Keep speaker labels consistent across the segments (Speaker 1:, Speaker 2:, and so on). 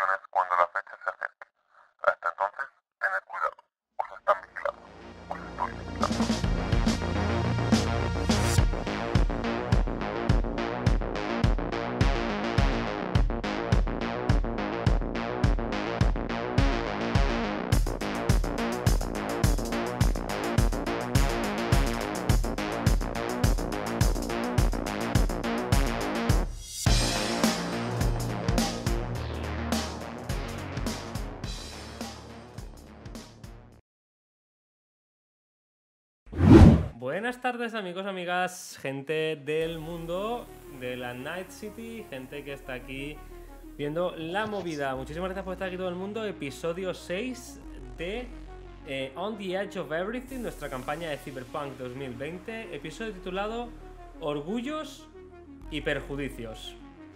Speaker 1: corporaciones cuando la fecha se acerque. Hasta entonces, tened cuidado. Os están vigilando. Os estoy vigilando.
Speaker 2: Buenas tardes, amigos, amigas, gente del mundo de la Night City, gente que está aquí viendo la movida. Muchísimas gracias por estar aquí todo el mundo. Episodio 6 de On the Edge of Everything, nuestra campaña de Cyberpunk 2020. Episodio titulado Orgullos y Perjudicios.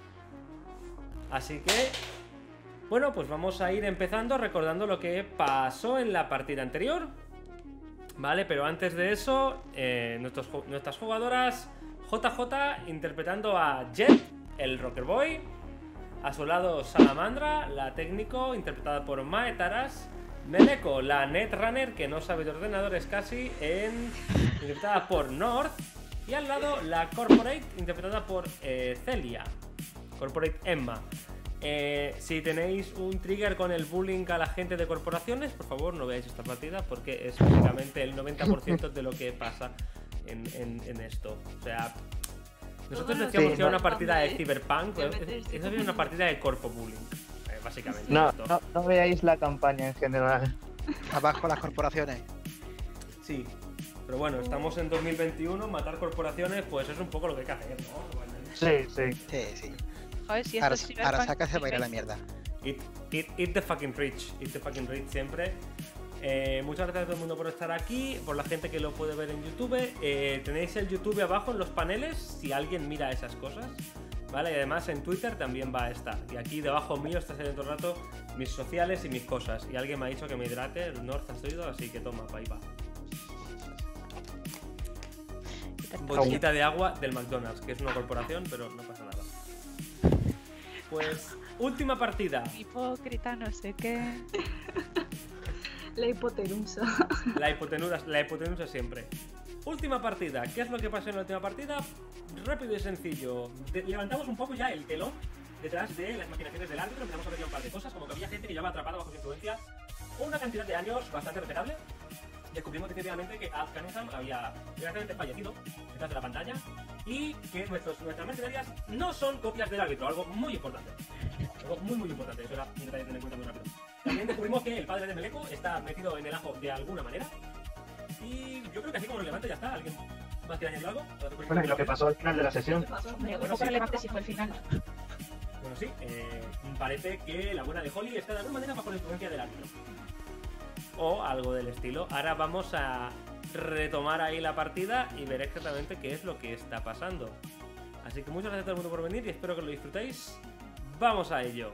Speaker 2: Así que, bueno, pues vamos a ir empezando recordando lo que pasó en la partida anterior. Vale, pero antes de eso, nuestras jugadoras, JJ interpretando a Jet, el Rocker Boy. A su lado Salamandra, la técnico, interpretada por Mae Taras. Meleko, la Netrunner, que no sabe de ordenadores casi, interpretada por North. Y al lado la Corporate, interpretada por Celia, Corporate Emma. Si tenéis un trigger con el bullying a la gente de corporaciones, por favor no veáis esta partida porque es básicamente el 90% de lo que pasa en esto. O sea, nosotros decíamos que era una partida de Cyberpunk, es una partida de corpo bullying, básicamente.
Speaker 3: No veáis la campaña en general.
Speaker 4: Abajo las corporaciones.
Speaker 2: Sí, pero bueno, estamos en 2021, matar corporaciones pues es un poco lo que hay que hacer, ¿no?
Speaker 3: Sí.
Speaker 4: Sí.
Speaker 5: Si
Speaker 4: Ahora saca se va a ir a la mierda.
Speaker 2: Eat the fucking rich. Eat the fucking rich siempre. Muchas gracias a todo el mundo por estar aquí, por la gente que lo puede ver en YouTube. Tenéis el YouTube abajo en los paneles si alguien mira esas cosas, ¿vale? Y además en Twitter también va a estar. Y aquí debajo mío está saliendo todo el rato mis sociales y mis cosas. Y alguien me ha dicho que me hidrate, el North ha oído, así que toma, ahí va. Botellita de agua del McDonald's, que es una corporación, pero no pasa nada. Pues, última partida.
Speaker 5: Hipócrita, no sé qué.
Speaker 6: La hipotenusa.
Speaker 2: La hipotenusa siempre. Última partida. ¿Qué es lo que pasó en la última partida? Rápido y sencillo. Levantamos un poco ya el telón detrás de las maquinaciones del árbitro. Empezamos a ver un par de cosas, como que había gente que llevaba atrapada bajo su influencia una cantidad de años bastante respetable. Descubrimos definitivamente que Ad Cunningham había desgraciadamente fallecido detrás de la pantalla y que nuestras mercenarias no son copias del árbitro, algo muy importante. Algo muy importante, eso era un detalle a tener en cuenta muy rápido. También descubrimos que el padre de Meleko está metido en el ajo de alguna manera y yo creo que así como relevante ya está. ¿Alguien más quiere añadir algo?
Speaker 3: Bueno, y lo que pasó al final de la sesión.
Speaker 5: Bueno, sí. Relevante si fue el final.
Speaker 2: Bueno, sí, parece que la buena de Holly está de alguna manera bajo la influencia del árbitro. O algo del estilo. Ahora vamos a retomar ahí la partida y ver exactamente qué es lo que está pasando. Así que muchas gracias a todo el mundo por venir y espero que lo disfrutéis. ¡Vamos a ello!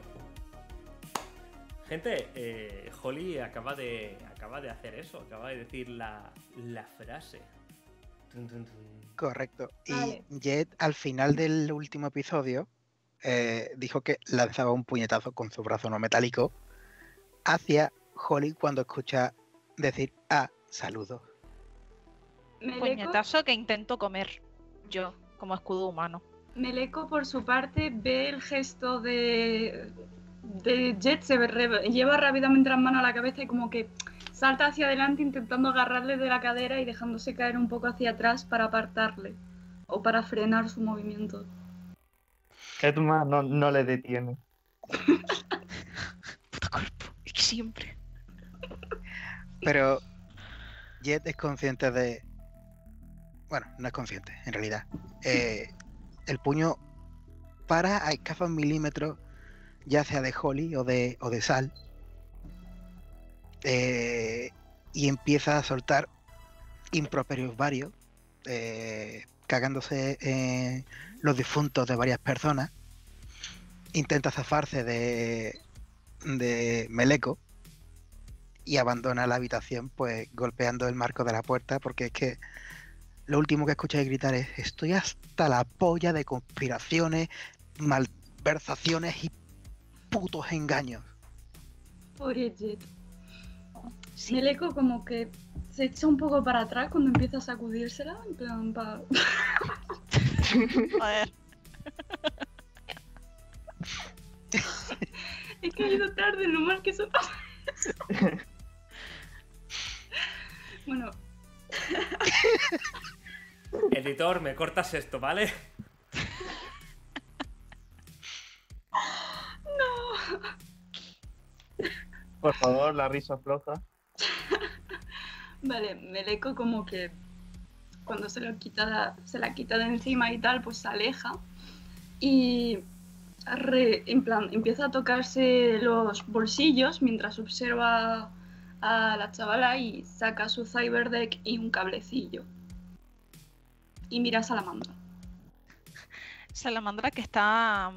Speaker 2: Gente, Holly acaba de hacer eso, acaba de decir la frase. Tun, tun, tun.
Speaker 4: Correcto.
Speaker 6: Vale.
Speaker 4: Y Jet al final del último episodio dijo que lanzaba un puñetazo con su brazo no metálico hacia Holly cuando escucha decir saludo.
Speaker 5: Puñetazo que intento comer yo, como escudo humano.
Speaker 6: Meleko, por su parte, ve el gesto de Jet, lleva rápidamente las manos a la cabeza y como que salta hacia adelante intentando agarrarle de la cadera y dejándose caer un poco hacia atrás para apartarle o para frenar su movimiento.
Speaker 3: Edma no le detiene.
Speaker 5: Puto cuerpo, siempre.
Speaker 4: Pero Jet es consciente de... Bueno, no es consciente, en realidad. El puño para a escasos milímetros, ya sea de Holly o de Sal, y empieza a soltar improperios varios, cagándose en los difuntos de varias personas. Intenta zafarse de Meleko y abandona la habitación, pues golpeando el marco de la puerta, porque es que lo último que escucháis gritar es: estoy hasta la polla de conspiraciones, malversaciones y putos engaños.
Speaker 6: Pobre Jet.
Speaker 5: Sí.
Speaker 6: Meleko como que se echa un poco para atrás cuando empieza a sacudírsela, en plan,
Speaker 5: Joder.
Speaker 6: He caído tarde, no mal que eso pasa. Bueno,
Speaker 2: Editor, me cortas esto, ¿vale?
Speaker 3: Por favor, la risa floja.
Speaker 6: vale, Meleko como que cuando se la quita de encima y tal, pues se aleja y en plan empieza a tocarse los bolsillos mientras observa a la chavala y saca su cyberdeck y un cablecillo. Y mira a Salamandra.
Speaker 5: Salamandra que está...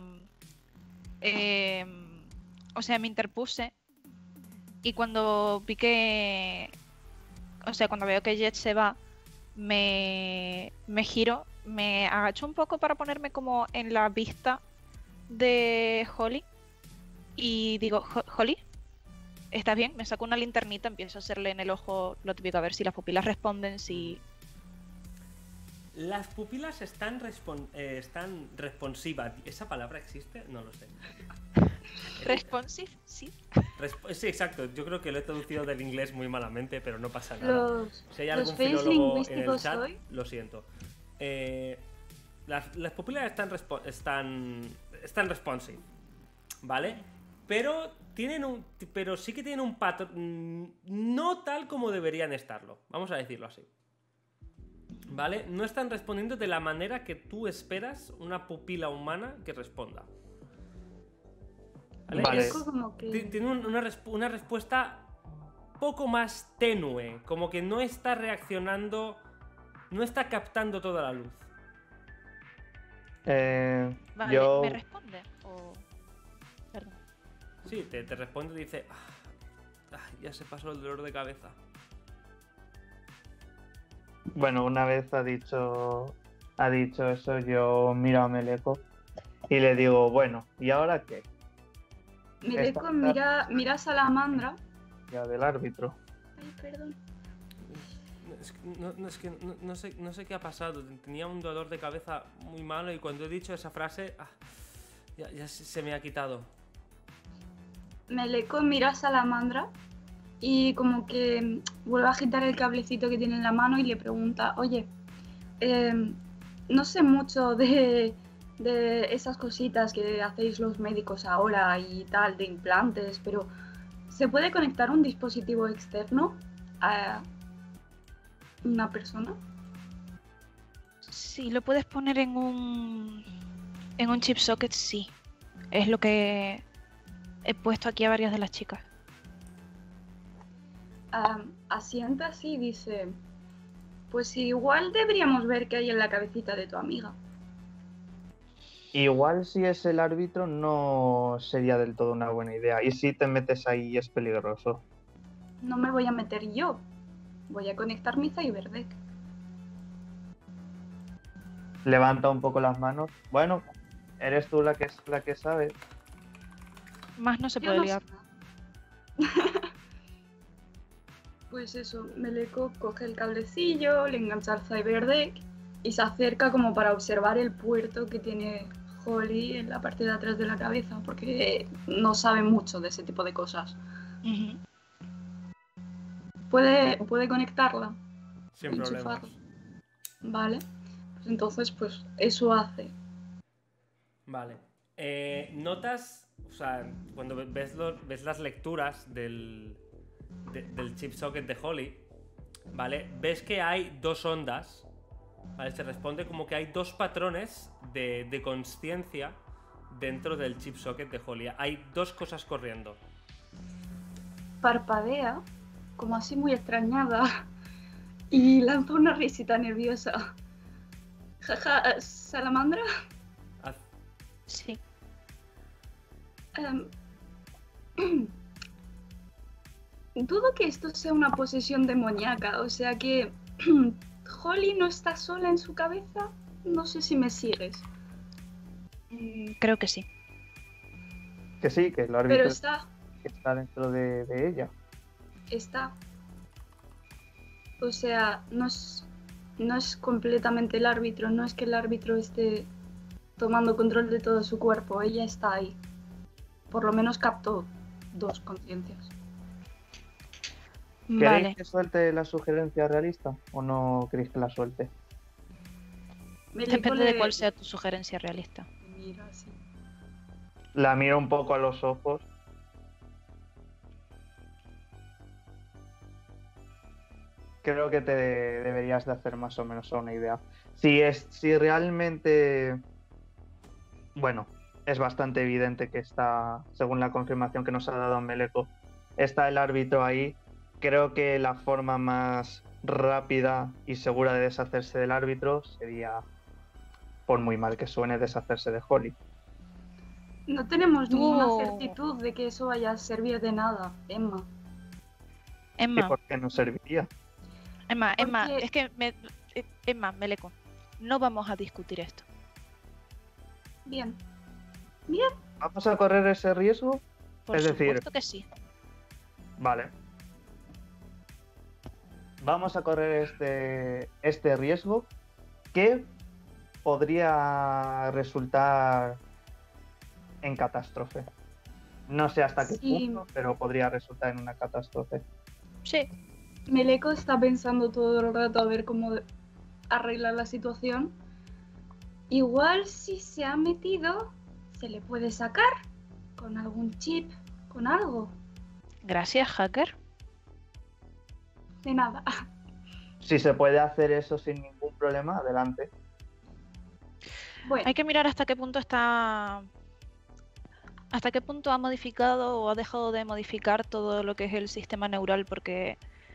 Speaker 5: o sea, me interpuse y cuando vi que... O sea, cuando veo que Jet se va, me giro, me agacho un poco para ponerme como en la vista de Holly y digo, Holly, ¿estás bien? Me saco una linternita, empiezo a hacerle en el ojo lo típico, a ver si las pupilas responden, si...
Speaker 2: Las pupilas están responsivas. ¿Esa palabra existe? No lo sé.
Speaker 5: Responsive, sí.
Speaker 2: Sí, exacto. Yo creo que lo he traducido del inglés muy malamente, pero no pasa nada. Si hay
Speaker 6: los
Speaker 2: algún
Speaker 6: fails
Speaker 2: filólogo en el
Speaker 6: lingüísticos
Speaker 2: chat,
Speaker 6: hoy.
Speaker 2: lo siento. Las pupilas están responsive, ¿vale? Pero sí que tienen un patrón no tal como deberían estarlo. Vamos a decirlo así. ¿Vale? No están respondiendo de la manera que tú esperas una pupila humana que responda. ¿Vale?
Speaker 3: Vale.
Speaker 6: Es como que...
Speaker 2: Tiene una respuesta poco más tenue, como que no está reaccionando, no está captando toda la luz.
Speaker 5: Vale,
Speaker 3: Yo...
Speaker 5: ¿me responde? O... Perdón.
Speaker 2: Sí, te responde y dice, ya se pasó el dolor de cabeza.
Speaker 3: Bueno, una vez ha dicho eso, yo miro a Meleko y le digo, bueno, ¿y ahora qué?
Speaker 6: Meleko mira a Salamandra.
Speaker 3: Ya del árbitro.
Speaker 6: Ay, perdón.
Speaker 2: No sé qué ha pasado. Tenía un dolor de cabeza muy malo y cuando he dicho esa frase, ya se me ha quitado.
Speaker 6: Meleko mira a Salamandra y como que vuelve a agitar el cablecito que tiene en la mano y le pregunta, oye, no sé mucho de esas cositas que hacéis los médicos ahora y tal, de implantes, pero ¿se puede conectar un dispositivo externo a una persona?
Speaker 5: Sí, lo puedes poner en un chip socket, sí. Es lo que he puesto aquí a varias de las chicas.
Speaker 6: Asienta así y dice, pues igual deberíamos ver qué hay en la cabecita de tu amiga.
Speaker 3: Igual si es el árbitro no sería del todo una buena idea. Y si te metes ahí es peligroso.
Speaker 6: No me voy a meter yo. Voy a conectar mi cyberdeck.
Speaker 3: Levanta un poco las manos. Bueno, eres tú la que sabe.
Speaker 5: Más no se
Speaker 6: Yo
Speaker 5: puede
Speaker 6: no
Speaker 5: liar.
Speaker 6: sé nada. Pues eso, Meleko coge el cablecillo, le engancha el cyberdeck y se acerca como para observar el puerto que tiene Holly en la parte de atrás de la cabeza, porque no sabe mucho de ese tipo de cosas.
Speaker 5: Ujú.
Speaker 6: ¿Puede conectarla?
Speaker 2: Sin problemas.
Speaker 6: Enchufarla. Vale. Pues entonces, pues eso hace.
Speaker 2: Vale. Notas, o sea, cuando ves las lecturas del chip socket de Holly, ¿vale? Ves que hay dos ondas, ¿vale? Se responde como que hay dos patrones de consciencia dentro del chip socket de Holly. Hay dos cosas corriendo.
Speaker 6: Parpadea, como así muy extrañada, y lanza una risita nerviosa. Jaja, ¿Salamandra?
Speaker 2: Haz-
Speaker 5: Sí.
Speaker 6: Dudo que esto sea una posesión demoníaca, o sea que Holly no está sola en su cabeza. No sé si me sigues.
Speaker 5: Creo que sí.
Speaker 3: Que sí, que el
Speaker 6: Pero
Speaker 3: árbitro
Speaker 6: está.
Speaker 3: dentro de ella.
Speaker 6: Está. O sea, no es completamente el árbitro, no es que el árbitro esté tomando control de todo su cuerpo, ella está ahí. Por lo menos captó 2 conciencias.
Speaker 3: ¿Queréis
Speaker 5: Vale.
Speaker 3: que suelte la sugerencia realista o no queréis que la suelte?
Speaker 6: Meleco
Speaker 5: Depende de
Speaker 6: le-
Speaker 5: cuál sea tu sugerencia realista.
Speaker 6: Mira, sí.
Speaker 3: La miro un poco a los ojos. Creo que te deberías de hacer más o menos una idea. Si realmente, bueno, es bastante evidente que está, según la confirmación que nos ha dado Meleco, está el árbitro ahí. Creo que la forma más rápida y segura de deshacerse del árbitro sería, por muy mal que suene, deshacerse de Holly.
Speaker 6: No tenemos ninguna
Speaker 5: No.
Speaker 6: certitud de que eso vaya a servir de nada, Emma.
Speaker 3: ¿Y
Speaker 5: Emma,
Speaker 3: por qué no serviría?
Speaker 5: Emma,
Speaker 6: Porque-
Speaker 5: es que Emma, Meleco, no vamos a discutir esto.
Speaker 6: Bien.
Speaker 3: ¿Vamos a correr ese riesgo?
Speaker 5: Por
Speaker 3: Es decir-
Speaker 5: supuesto que sí.
Speaker 3: Vale. Vamos a correr este riesgo que podría resultar en catástrofe. No sé hasta qué
Speaker 6: Sí.
Speaker 3: punto, pero podría resultar en una catástrofe.
Speaker 5: Sí.
Speaker 6: Meleco está pensando todo el rato a ver cómo arreglar la situación. Igual si se ha metido, se le puede sacar con algún chip, con algo.
Speaker 5: Gracias, hacker.
Speaker 6: De nada.
Speaker 3: Si se puede hacer eso sin ningún problema, adelante.
Speaker 6: Bueno,
Speaker 5: Hay que mirar hasta qué punto está. Hasta qué punto ha modificado o ha dejado de modificar todo lo que es el sistema neural, porque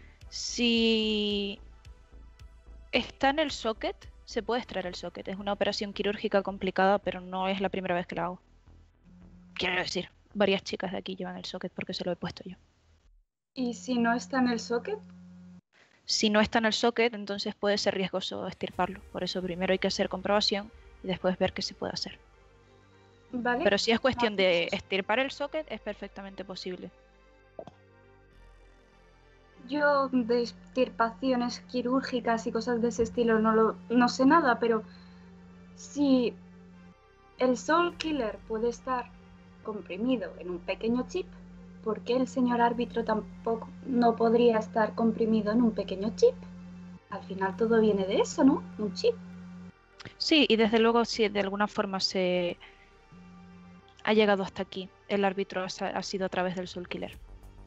Speaker 5: si está en el socket, se puede extraer el socket. Es una operación quirúrgica complicada, pero no es la primera vez que la hago. Quiero decir, varias chicas de aquí llevan el socket porque se lo he puesto yo.
Speaker 6: ¿y si no está en el socket?
Speaker 5: Si no está en el socket, entonces puede ser riesgoso extirparlo. Por eso primero hay que hacer comprobación y después ver qué se puede hacer.
Speaker 6: ¿Vale?
Speaker 5: Pero si es cuestión de
Speaker 6: Hacemos eso.
Speaker 5: extirpar el socket, es perfectamente posible.
Speaker 6: Yo de extirpaciones quirúrgicas y cosas de ese estilo no sé nada, pero si el Soul Killer puede estar comprimido en un pequeño chip, ¿por qué el señor árbitro tampoco no podría estar comprimido en un pequeño chip? Al final todo viene de eso, ¿no? Un chip.
Speaker 5: Sí, y desde luego si de alguna forma se ha llegado hasta aquí, el árbitro ha sido a través del Soul Killer.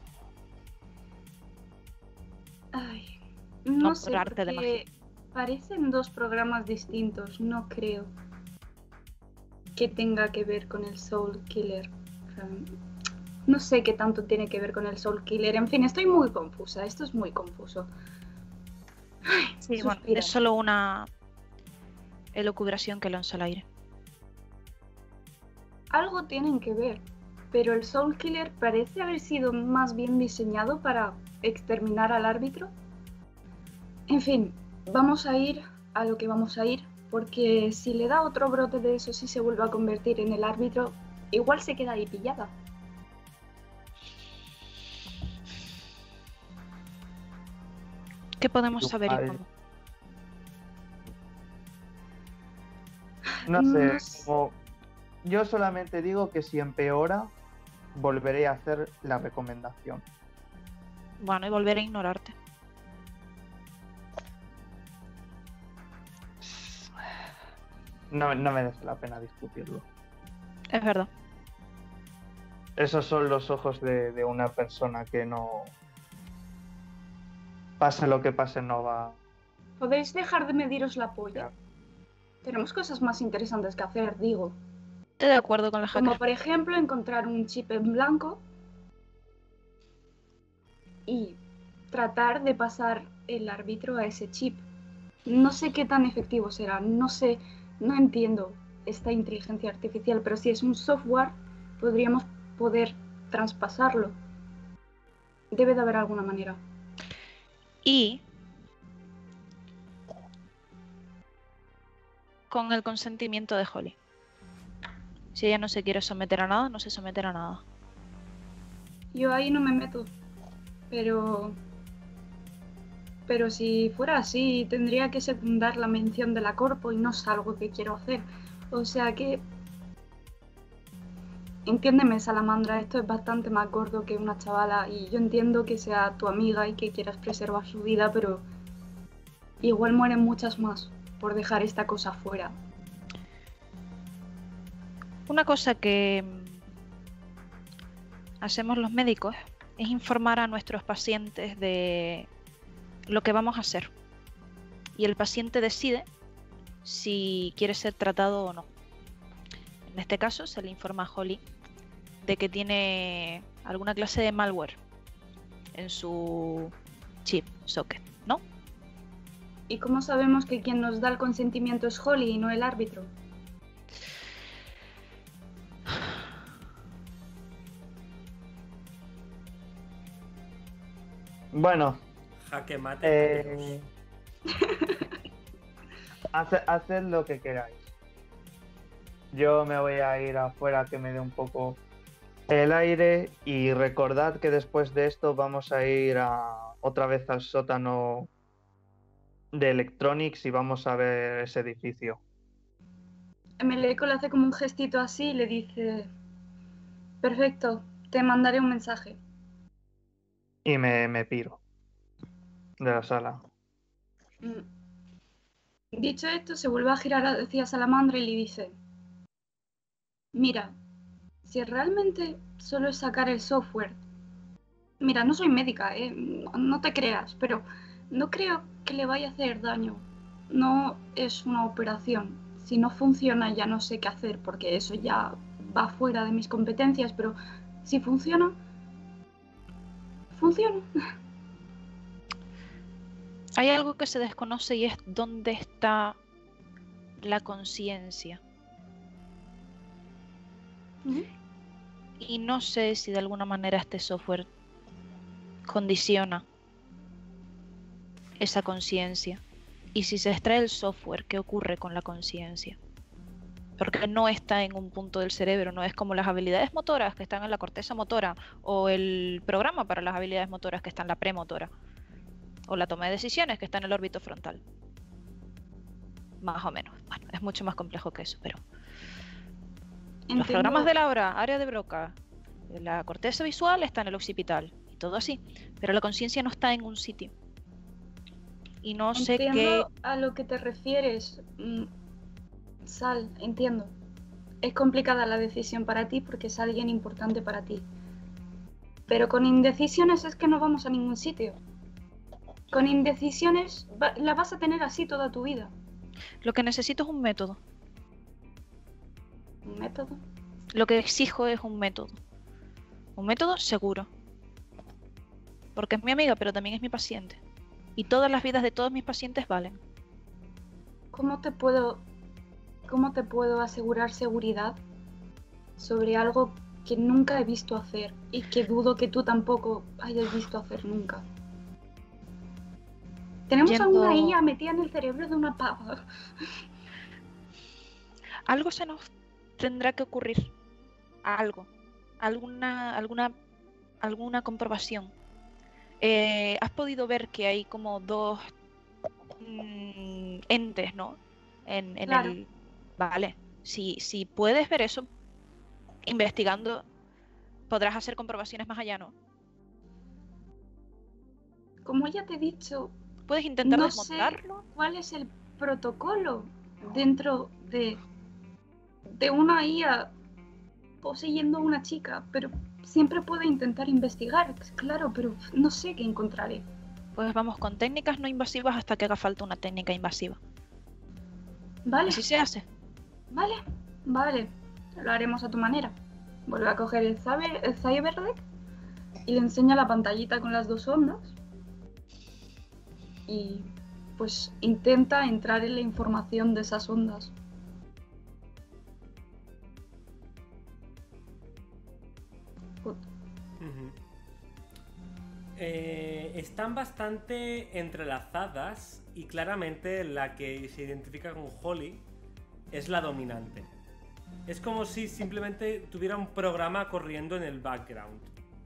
Speaker 6: Ay,
Speaker 5: No
Speaker 6: no sé,
Speaker 5: por arte de
Speaker 6: porque parecen 2 programas distintos. No creo que tenga que ver con el Soul Killer. No sé qué tanto tiene que ver con el Soul Killer. En fin, estoy muy confusa. Esto es muy confuso.
Speaker 5: Sí, bueno,
Speaker 6: Suspira.
Speaker 5: es solo una elucubración que lanza al aire.
Speaker 6: Algo tienen que ver, pero el Soul Killer parece haber sido más bien diseñado para exterminar al árbitro. En fin, vamos a ir a lo que vamos a ir, porque si le da otro brote de eso, si se vuelve a convertir en el árbitro, igual se queda ahí pillada.
Speaker 5: ¿Qué podemos saber y
Speaker 3: Igual.
Speaker 5: cómo?
Speaker 3: No sé,
Speaker 6: No sé.
Speaker 3: como yo solamente digo que si empeora, volveré a hacer la recomendación.
Speaker 5: Bueno, y volver a ignorarte.
Speaker 3: No me merece la pena discutirlo.
Speaker 5: Es verdad.
Speaker 3: Esos son los ojos de una persona que no... Pase lo que pase, no va...
Speaker 6: ¿Podéis dejar de mediros la polla?
Speaker 3: Ya.
Speaker 6: Tenemos cosas más interesantes que hacer, digo.
Speaker 5: Estoy de acuerdo con la
Speaker 6: Como
Speaker 5: hacker.
Speaker 6: por ejemplo encontrar un chip en blanco y tratar de pasar el árbitro a ese chip. No sé qué tan efectivo será, no sé, no entiendo esta inteligencia artificial, pero si es un software, podríamos poder traspasarlo. Debe de haber alguna manera.
Speaker 5: Y con el consentimiento de Holly. Si ella no se quiere someter a nada, no se someterá a nada.
Speaker 6: Yo ahí no me meto. Pero si fuera así, tendría que secundar la mención de la corpo y no es algo que quiero hacer. O sea que... Entiéndeme, Salamandra, esto es bastante más gordo que una chavala y yo entiendo que sea tu amiga y que quieras preservar su vida, pero igual mueren muchas más por dejar esta cosa fuera.
Speaker 5: Una cosa que hacemos los médicos es informar a nuestros pacientes de lo que vamos a hacer. Y el paciente decide si quiere ser tratado o no. En este caso se le informa a Holly de que tiene alguna clase de malware en su chip socket, ¿no?
Speaker 6: ¿Y cómo sabemos que quien nos da el consentimiento es Holly y no el árbitro?
Speaker 3: Bueno,
Speaker 2: Jaque mate.
Speaker 3: eh, haced lo que queráis. Yo me voy a ir afuera que me dé un poco el aire y recordad que después de esto vamos a ir otra vez al sótano de Electronics y vamos a ver ese edificio.
Speaker 6: Meleco le hace como un gestito así y le dice: perfecto, te mandaré un mensaje.
Speaker 3: Y me piro de la sala.
Speaker 6: Dicho esto, se vuelve a girar hacia Salamandra y le dice: mira, si realmente solo es sacar el software... Mira, no soy médica, no te creas, pero no creo que le vaya a hacer daño. No es una operación. Si no funciona ya no sé qué hacer, porque eso ya va fuera de mis competencias, pero si funciona, funciona.
Speaker 5: Hay algo que se desconoce y es dónde está la conciencia. Y no sé si de alguna manera este software condiciona esa conciencia. Y si se extrae el software, ¿qué ocurre con la conciencia? Porque no está en un punto del cerebro, no es como las habilidades motoras que están en la corteza motora o el programa para las habilidades motoras que está en la premotora o la toma de decisiones que está en el órbito frontal. Más o menos. Bueno, es mucho más complejo que eso, pero... Los programas de Laura, área de Broca, la corteza visual está en el occipital y todo así, pero la conciencia no está en un sitio. Y no sé qué...
Speaker 6: Entiendo a lo que te refieres, Sal, entiendo. Es complicada la decisión para ti porque es alguien importante para ti. Pero con indecisiones es que no vamos a ningún sitio. Con indecisiones la vas a tener así toda tu vida.
Speaker 5: Lo que necesito es un método.
Speaker 6: ¿Un método?
Speaker 5: Lo que exijo es un método. Un método seguro. Porque es mi amiga, pero también es mi paciente. Y todas las vidas de todos mis pacientes valen.
Speaker 6: ¿Cómo te puedo asegurar seguridad sobre algo que nunca he visto hacer y que dudo que tú tampoco hayas visto hacer nunca? Tenemos a una IA metida en el cerebro de una pava.
Speaker 5: Algo se nos tendrá que ocurrir. Algo. Alguna comprobación. Has podido ver que hay como dos entes, ¿no?
Speaker 6: Claro.
Speaker 5: Vale. Si puedes ver eso, investigando, podrás hacer comprobaciones más allá, ¿no?
Speaker 6: Como ya te he dicho,
Speaker 5: Puedes intentar
Speaker 6: no
Speaker 5: desmontarlo.
Speaker 6: sé cuál es el protocolo dentro de una IA poseyendo a una chica, pero siempre puedo intentar investigar, claro, pero no sé qué encontraré.
Speaker 5: Pues vamos con técnicas no invasivas hasta que haga falta una técnica invasiva.
Speaker 6: Vale,
Speaker 5: Así se hace.
Speaker 6: vale, lo haremos a tu manera. Vuelve a coger el Cyberdeck y le enseña la pantallita con las dos ondas. Y pues intenta entrar en la información de esas ondas.
Speaker 2: Están bastante entrelazadas y claramente la que se identifica con Holly es la dominante. Es como si simplemente tuviera un programa corriendo en el background.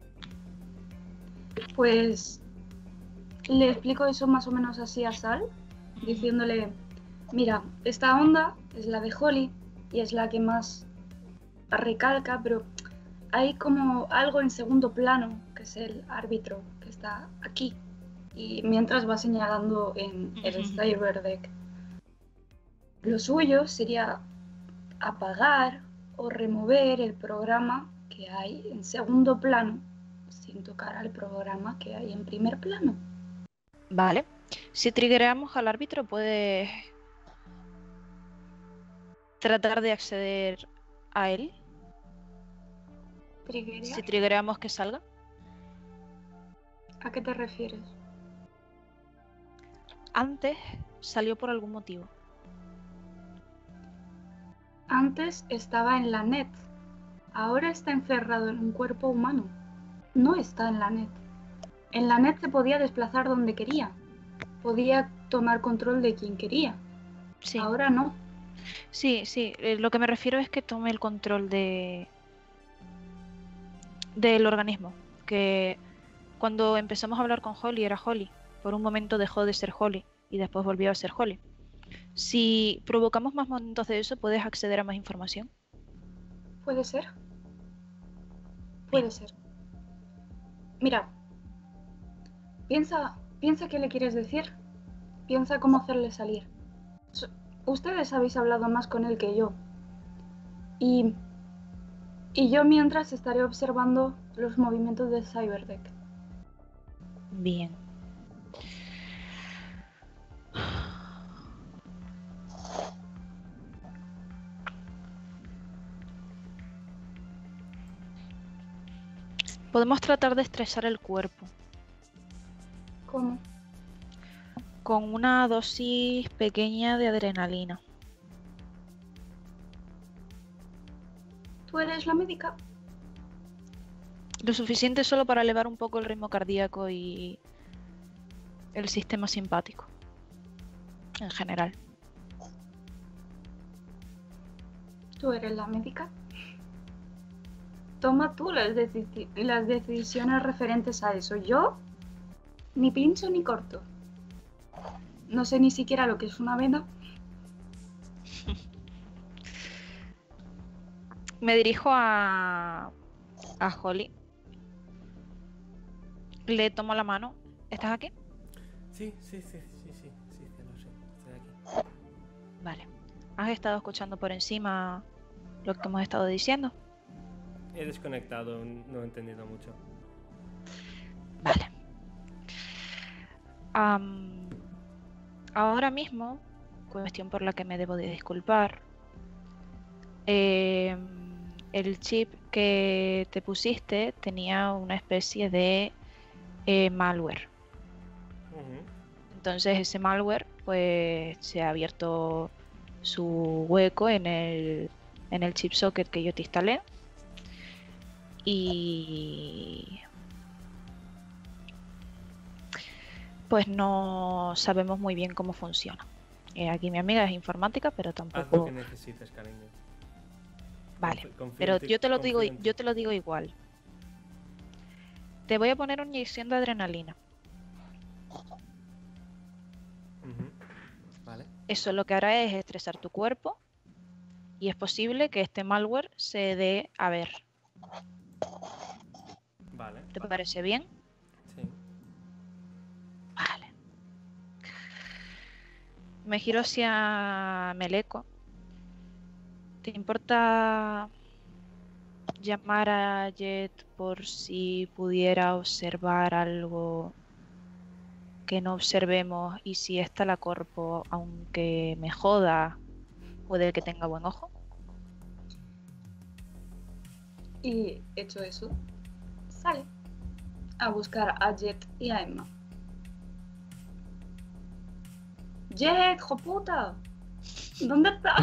Speaker 6: Pues le explico eso más o menos así a Sal, diciéndole, mira, esta onda es la de Holly y es la que más recalca, pero hay como algo en segundo plano, que es el árbitro, que está aquí. Y mientras va señalando en el Cyberdeck. Lo suyo sería apagar o remover el programa que hay en segundo plano sin tocar al programa que hay en primer plano.
Speaker 5: Vale. Si triggeramos al árbitro, puedes tratar de acceder a él.
Speaker 6: ¿Triggerear?
Speaker 5: Si triggeramos que salga.
Speaker 6: ¿A qué te refieres?
Speaker 5: Antes salió por algún motivo.
Speaker 6: Antes estaba en la net. Ahora está encerrado en un cuerpo humano. No está en la net. En la net se podía desplazar donde quería. Podía tomar control de quien quería.
Speaker 5: Sí.
Speaker 6: Ahora no.
Speaker 5: Sí. Lo que me refiero es que tome el control del organismo. Que cuando empezamos a hablar con Holly era Holly. Por un momento dejó de ser Holly y después volvió a ser Holly. Si provocamos más momentos de eso, puedes acceder a más información.
Speaker 6: Puede ser. Puede ser. Mira. Piensa qué le quieres decir. Piensa cómo hacerle salir. Ustedes habéis hablado más con él que yo. Y yo mientras estaré observando los movimientos del Cyberdeck.
Speaker 5: Bien. Podemos tratar de estresar el cuerpo
Speaker 6: ¿Cómo?
Speaker 5: con una dosis pequeña de adrenalina.
Speaker 6: ¿Tú eres la médica?
Speaker 5: Lo suficiente solo para elevar un poco el ritmo cardíaco y el sistema simpático en general.
Speaker 6: ¿Tú eres la médica? Toma tú las decisiones referentes a eso. Yo, ni pincho ni corto. No sé ni siquiera lo que es una vena.
Speaker 5: Me dirijo a Holly. Le tomo la mano. ¿Estás aquí?
Speaker 2: Sí, lo sé. Estoy aquí.
Speaker 5: Vale. ¿Has estado escuchando por encima lo que hemos estado diciendo?
Speaker 2: He desconectado, no he entendido mucho.
Speaker 5: Vale. Ahora mismo, cuestión por la que me debo de disculpar, el chip que te pusiste tenía una especie de malware. Entonces ese malware pues se ha abierto su hueco en el chip socket que yo te instalé y pues no sabemos muy bien cómo funciona. Aquí mi amiga es informática, pero
Speaker 2: Haz lo
Speaker 5: tampoco.
Speaker 2: que necesites, cariño.
Speaker 5: Vale,
Speaker 2: Confío
Speaker 5: pero
Speaker 2: en ti,
Speaker 5: yo te lo
Speaker 2: confío
Speaker 5: digo,
Speaker 2: en ti.
Speaker 5: yo te lo digo igual. Te voy a poner una inyección de adrenalina.
Speaker 2: Ujú. Vale.
Speaker 5: Eso lo que hará es estresar tu cuerpo y es posible que este malware se dé a ver.
Speaker 2: Vale.
Speaker 5: ¿Te parece bien?
Speaker 2: Sí.
Speaker 5: Vale. Me giro hacia Meleko. ¿Te importa llamar a Jet por si pudiera observar algo que no observemos y si esta la corpo, aunque me joda, puede que tenga buen ojo?
Speaker 6: Y hecho eso, sale a buscar a Jet y a Emma. Jet, joputa, ¿dónde está?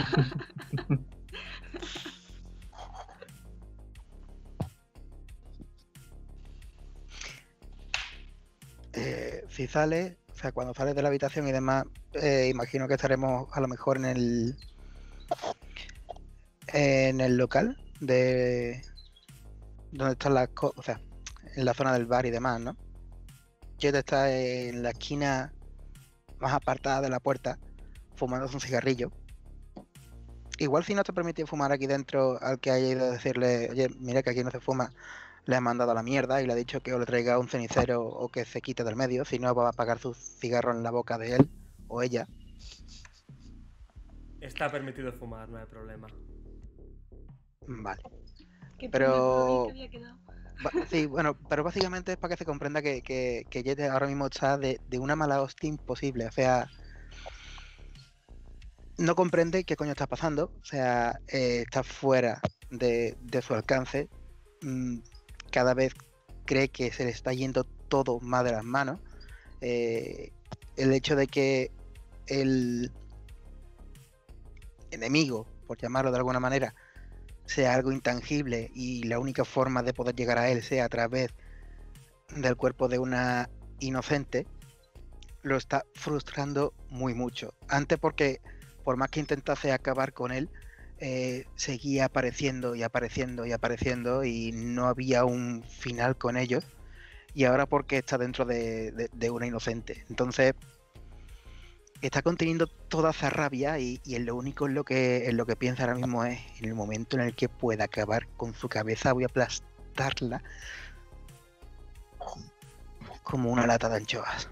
Speaker 4: Si sale, o sea, cuando sales de la habitación y demás, imagino que estaremos a lo mejor en En el local de donde están las cosas, o sea, en la zona del bar y demás, ¿no? Jet está en la esquina más apartada de la puerta, fumándose un cigarrillo. Igual si no te permite fumar aquí dentro, al que haya ido a decirle, oye, mira que aquí no se fuma, le ha mandado a la mierda y le ha dicho que o le traiga un cenicero o que se quite del medio, si no va a apagar su cigarro en la boca de él o ella.
Speaker 2: Está permitido fumar, no hay problema.
Speaker 4: Vale.
Speaker 6: Qué
Speaker 4: Pero-
Speaker 6: pena que había quedado.
Speaker 4: Sí, bueno, pero básicamente es para que se comprenda que Jet ahora mismo está de una mala hostia imposible. O sea, no comprende qué coño está pasando. O sea, está fuera de su alcance. Cada vez cree que se le está yendo todo más de las manos. El hecho de que el enemigo, por llamarlo de alguna manera, sea algo intangible y la única forma de poder llegar a él sea a través del cuerpo de una inocente, lo está frustrando muy mucho. Antes porque por más que intentase acabar con él, seguía apareciendo y apareciendo y apareciendo y no había un final con ellos. Y ahora porque está dentro de una inocente. Entonces está conteniendo toda esa rabia y en lo único en lo que piensa ahora mismo es en el momento en el que pueda acabar con su cabeza voy a aplastarla como una lata de anchoas.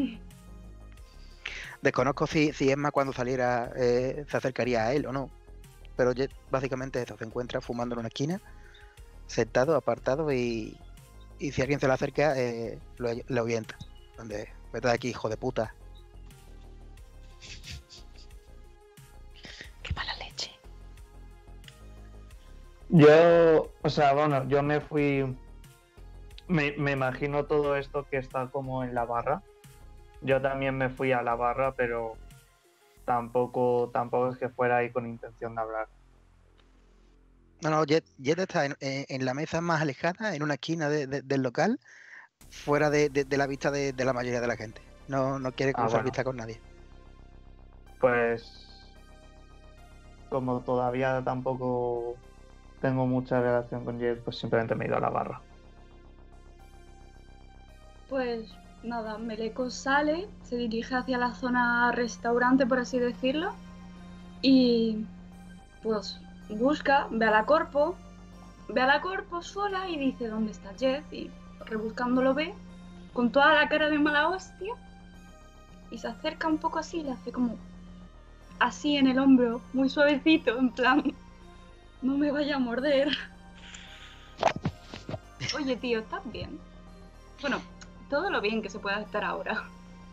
Speaker 4: Desconozco si Emma cuando saliera se acercaría a él o no, pero Jet básicamente eso, se encuentra fumando en una esquina, sentado, apartado y si alguien se le acerca lo ahuyenta. Donde, vete de aquí, hijo de puta.
Speaker 5: Qué mala leche.
Speaker 3: Yo, o sea, bueno, yo me fui. Me imagino todo esto que está como en la barra. Yo también me fui a la barra, pero tampoco es que fuera ahí con intención de hablar.
Speaker 4: No, Jet está en la mesa más alejada, en una esquina del local, fuera de la vista de la mayoría de la gente. No quiere cruzar
Speaker 3: bueno.
Speaker 4: vista con nadie.
Speaker 3: Pues como todavía tampoco tengo mucha relación con Jet, pues simplemente me he ido a la barra.
Speaker 6: Pues nada, Meleko sale, se dirige hacia la zona restaurante, por así decirlo, y pues busca, ve a la Corpo sola y dice ¿dónde está Jet? Y rebuscando lo ve, con toda la cara de mala hostia, y se acerca un poco así, le hace como así en el hombro, muy suavecito, en plan, no me vaya a morder. Oye tío, ¿estás bien? Bueno, todo lo bien que se pueda estar ahora.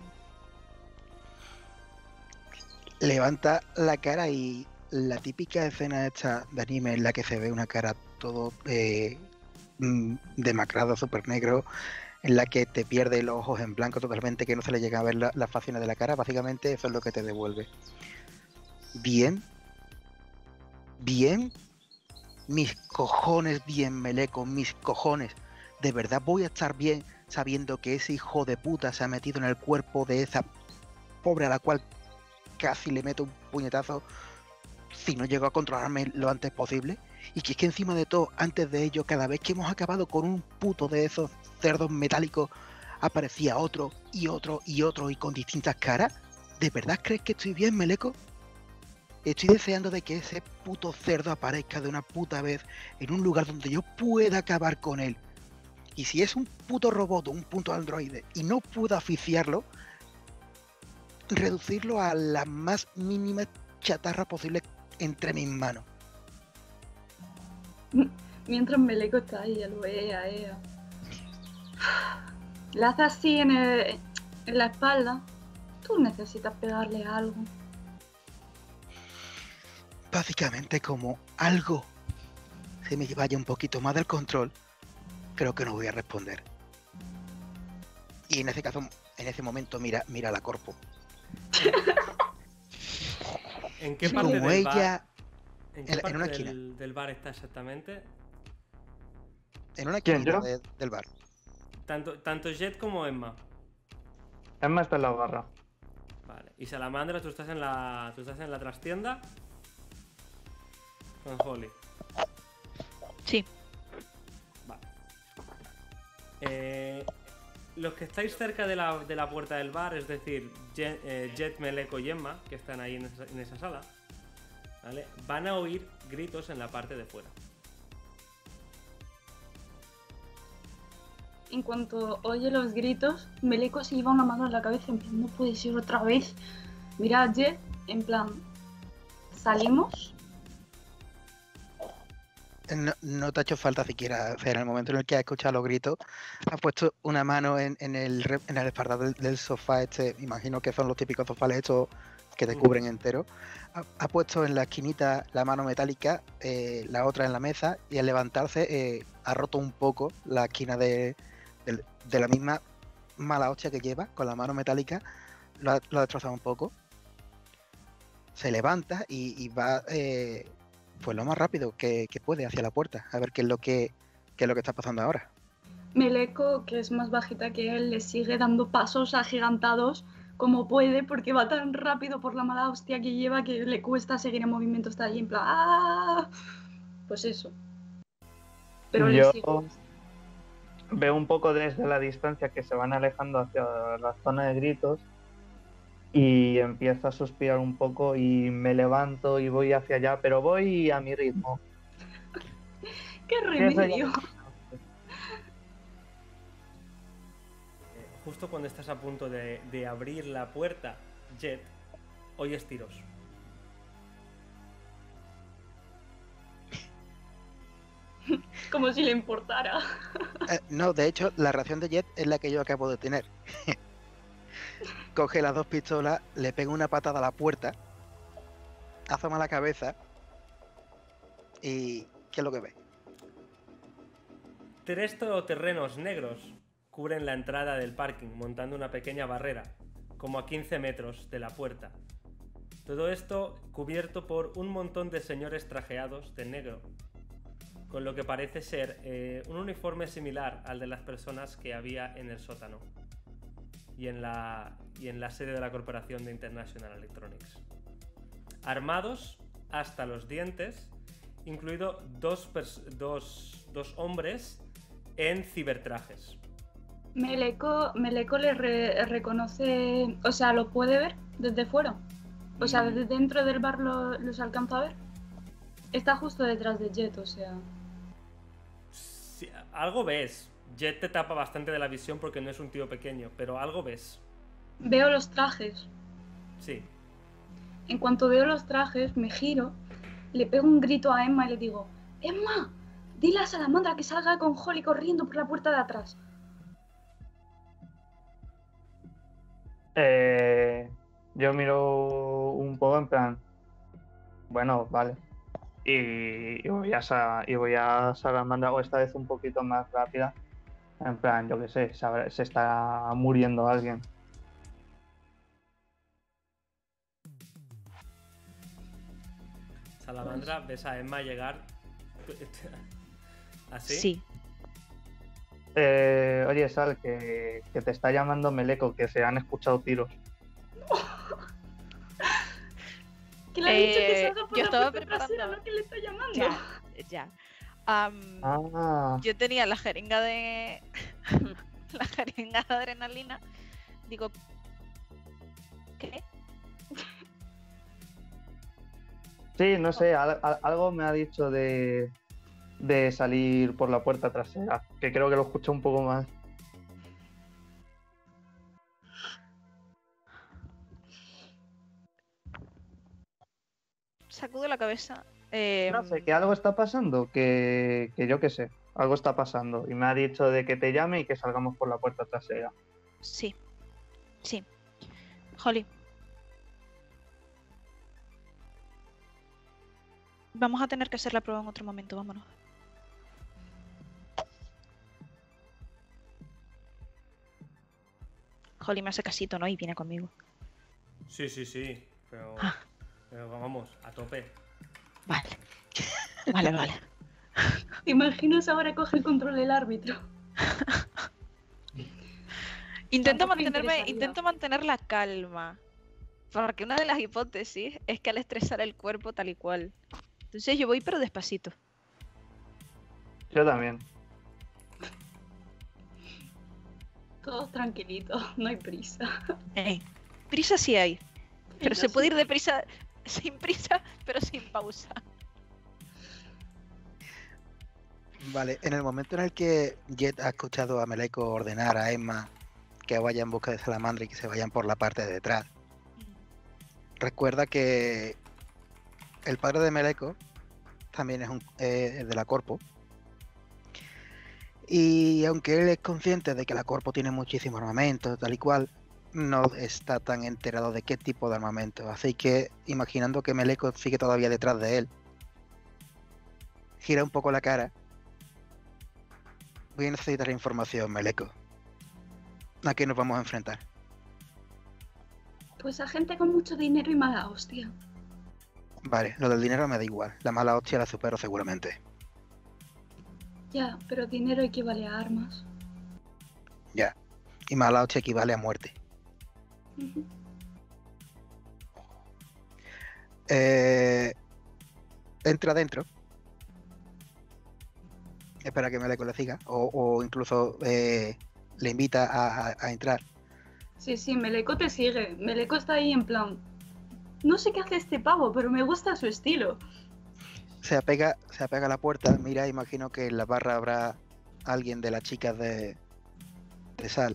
Speaker 4: Levanta la cara y la típica escena esta de anime en la que se ve una cara todo demacrado, súper negro, en la que te pierde los ojos en blanco totalmente, que no se le llega a ver las facciones de la cara. Básicamente eso es lo que te devuelve. Bien, mis cojones bien, Meleko, mis cojones. De verdad voy a estar bien sabiendo que ese hijo de puta se ha metido en el cuerpo de esa pobre a la cual casi le meto un puñetazo si no llego a controlarme lo antes posible. Y que es que encima de todo, antes de ello, cada vez que hemos acabado con un puto de esos cerdos metálicos, aparecía otro y otro y otro y con distintas caras. ¿De verdad crees que estoy bien, Meleko? Estoy deseando de que ese puto cerdo aparezca de una puta vez en un lugar donde yo pueda acabar con él. Y si es un puto robot o un puto androide y no puedo oficiarlo, reducirlo a la más mínima chatarra posible entre mis manos.
Speaker 6: Mientras Meleko está ahí, ya lo ea. Le hace así en la espalda. Tú necesitas pegarle algo.
Speaker 4: Básicamente como algo se me vaya un poquito más del control, creo que no voy a responder. Y en ese caso, en ese momento mira a la Corpo.
Speaker 2: ¿En qué
Speaker 6: Sí,
Speaker 2: parte
Speaker 4: Como
Speaker 2: del
Speaker 4: ella
Speaker 2: bar? ¿En qué
Speaker 4: en
Speaker 2: parte
Speaker 4: una esquina.
Speaker 2: del bar está exactamente?
Speaker 4: En una
Speaker 3: ¿Quién,
Speaker 4: esquina
Speaker 3: yo?
Speaker 4: del bar.
Speaker 2: Tanto Jet como Emma.
Speaker 3: Emma está en la barra.
Speaker 2: Vale. Y Salamandra, tú estás en la trastienda. con Holly.
Speaker 5: Sí.
Speaker 2: Vale. Los que estáis cerca de la puerta del bar, es decir, Jet, Meleco y Emma, que están ahí en esa sala, ¿vale? Van a oír gritos en la parte de fuera.
Speaker 6: En cuanto oye los gritos, Meleco se lleva una mano en la cabeza en plan, no puede ser otra vez. Mira a Jet, en plan, ¿salimos?
Speaker 4: No te ha hecho falta siquiera, o sea, en el momento en el que has escuchado los gritos, has puesto una mano en el espaldar del sofá este, imagino que son los típicos sofás estos que te cubren entero. Ha puesto en la esquinita la mano metálica, la otra en la mesa, y al levantarse ha roto un poco la esquina de la misma mala hostia que lleva con la mano metálica, lo ha destrozado un poco. Se levanta y va pues lo más rápido que puede hacia la puerta, a ver qué es lo que está pasando ahora.
Speaker 6: Meleco, que es más bajita que él, le sigue dando pasos agigantados como puede, porque va tan rápido por la mala hostia que lleva que le cuesta seguir en movimiento. Está ahí en plan, ¡ah! Pues eso. Pero le
Speaker 3: Yo
Speaker 6: sigo.
Speaker 3: veo un poco desde la distancia que se van alejando hacia la zona de gritos y empiezo a suspirar un poco y me levanto y voy hacia allá, pero voy a mi ritmo.
Speaker 6: ¡Qué remedio!
Speaker 2: Justo cuando estás a punto de abrir la puerta, Jet, oyes tiros.
Speaker 6: Como si le importara.
Speaker 4: No, de hecho, la reacción de Jet es la que yo acabo de tener. Coge las dos pistolas, le pega una patada a la puerta, asoma la cabeza y ¿qué es lo que ve?
Speaker 2: 3 todoterrenos negros cubren la entrada del parking, montando una pequeña barrera, como a 15 metros de la puerta. Todo esto cubierto por un montón de señores trajeados de negro, con lo que parece ser un uniforme similar al de las personas que había en el sótano y en la sede de la corporación de International Electronics. Armados hasta los dientes, incluido dos hombres en cibertrajes.
Speaker 6: Meleco le reconoce, o sea, ¿lo puede ver desde fuera? O sea, desde dentro del bar los alcanza a ver. Está justo detrás de Jet, o sea...
Speaker 2: Sí, algo ves. Jet te tapa bastante de la visión porque no es un tío pequeño, pero algo ves.
Speaker 6: Veo los trajes.
Speaker 2: Sí.
Speaker 6: En cuanto veo los trajes, me giro, le pego un grito a Emma y le digo, ¡Emma! Dile a Salamandra que salga con Holly corriendo por la puerta de atrás.
Speaker 3: Yo miro un poco en plan, bueno, vale. Y voy a Salamandra, o esta vez un poquito más rápida. En plan, yo qué sé, se está muriendo alguien.
Speaker 2: Salamandra, ves a Emma llegar. ¿Así?
Speaker 5: Sí.
Speaker 3: Oye, Sal, que te está llamando Meleco, que se han escuchado tiros.
Speaker 6: ¿Qué le ha dicho que salga por
Speaker 5: yo
Speaker 6: la
Speaker 5: estaba
Speaker 6: puerta trasera,
Speaker 5: preparando.
Speaker 6: ¿no? Que le está llamando.
Speaker 5: Ya.
Speaker 3: Yo
Speaker 5: Yo tenía la jeringa de... la jeringa de adrenalina. Digo... ¿Qué?
Speaker 3: Sí, no sé, algo me ha dicho de salir por la puerta trasera, que creo que lo escuché un poco más.
Speaker 5: Sacudo la cabeza.
Speaker 3: No sé, que algo está pasando, que yo qué sé, algo está pasando. Y me ha dicho de que te llame y que salgamos por la puerta trasera.
Speaker 5: Sí. Holly. Vamos a tener que hacer la prueba en otro momento, vámonos. Holly me hace casito, ¿no? Y viene conmigo.
Speaker 2: Sí. Pero vamos, a tope.
Speaker 5: Vale.
Speaker 6: ¿Te imaginas ahora coge el control del árbitro?
Speaker 5: Intento
Speaker 6: Tampoco me interesaría.
Speaker 5: mantener la calma. Porque una de las hipótesis es que al estresar el cuerpo tal y cual Entonces yo voy pero despacito.
Speaker 3: Yo también.
Speaker 6: Todos tranquilitos, no hay prisa.
Speaker 5: Prisa sí hay. Pero
Speaker 6: Prisa
Speaker 5: se puede
Speaker 6: sí.
Speaker 5: ir deprisa, sin prisa, pero sin pausa.
Speaker 4: Vale, en el momento en el que Jet ha escuchado a Meleko ordenar a Emma que vaya en busca de Salamandra y que se vayan por la parte de detrás, recuerda que el padre de Meleko también es de la Corpo. Y aunque él es consciente de que la Corpo tiene muchísimo armamento, tal y cual, no está tan enterado de qué tipo de armamento. Así que, imaginando que Meleko sigue todavía detrás de él, gira un poco la cara. Voy a necesitar información, Meleko. ¿A qué nos vamos a enfrentar?
Speaker 6: Pues a gente con mucho dinero y mala hostia.
Speaker 4: Vale, lo del dinero me da igual. La mala hostia la supero seguramente.
Speaker 6: Ya, pero dinero equivale a armas.
Speaker 4: Ya. Y mala hostia equivale a muerte.
Speaker 6: Ujú.
Speaker 4: Entra adentro. Espera que Meleko le siga. O incluso le invita a entrar.
Speaker 6: Sí, Meleko te sigue. Meleko está ahí en plan... No sé qué hace este pavo, pero me gusta su estilo.
Speaker 4: Se apega a la puerta. Mira, imagino que en la barra habrá alguien de las chicas de Sal.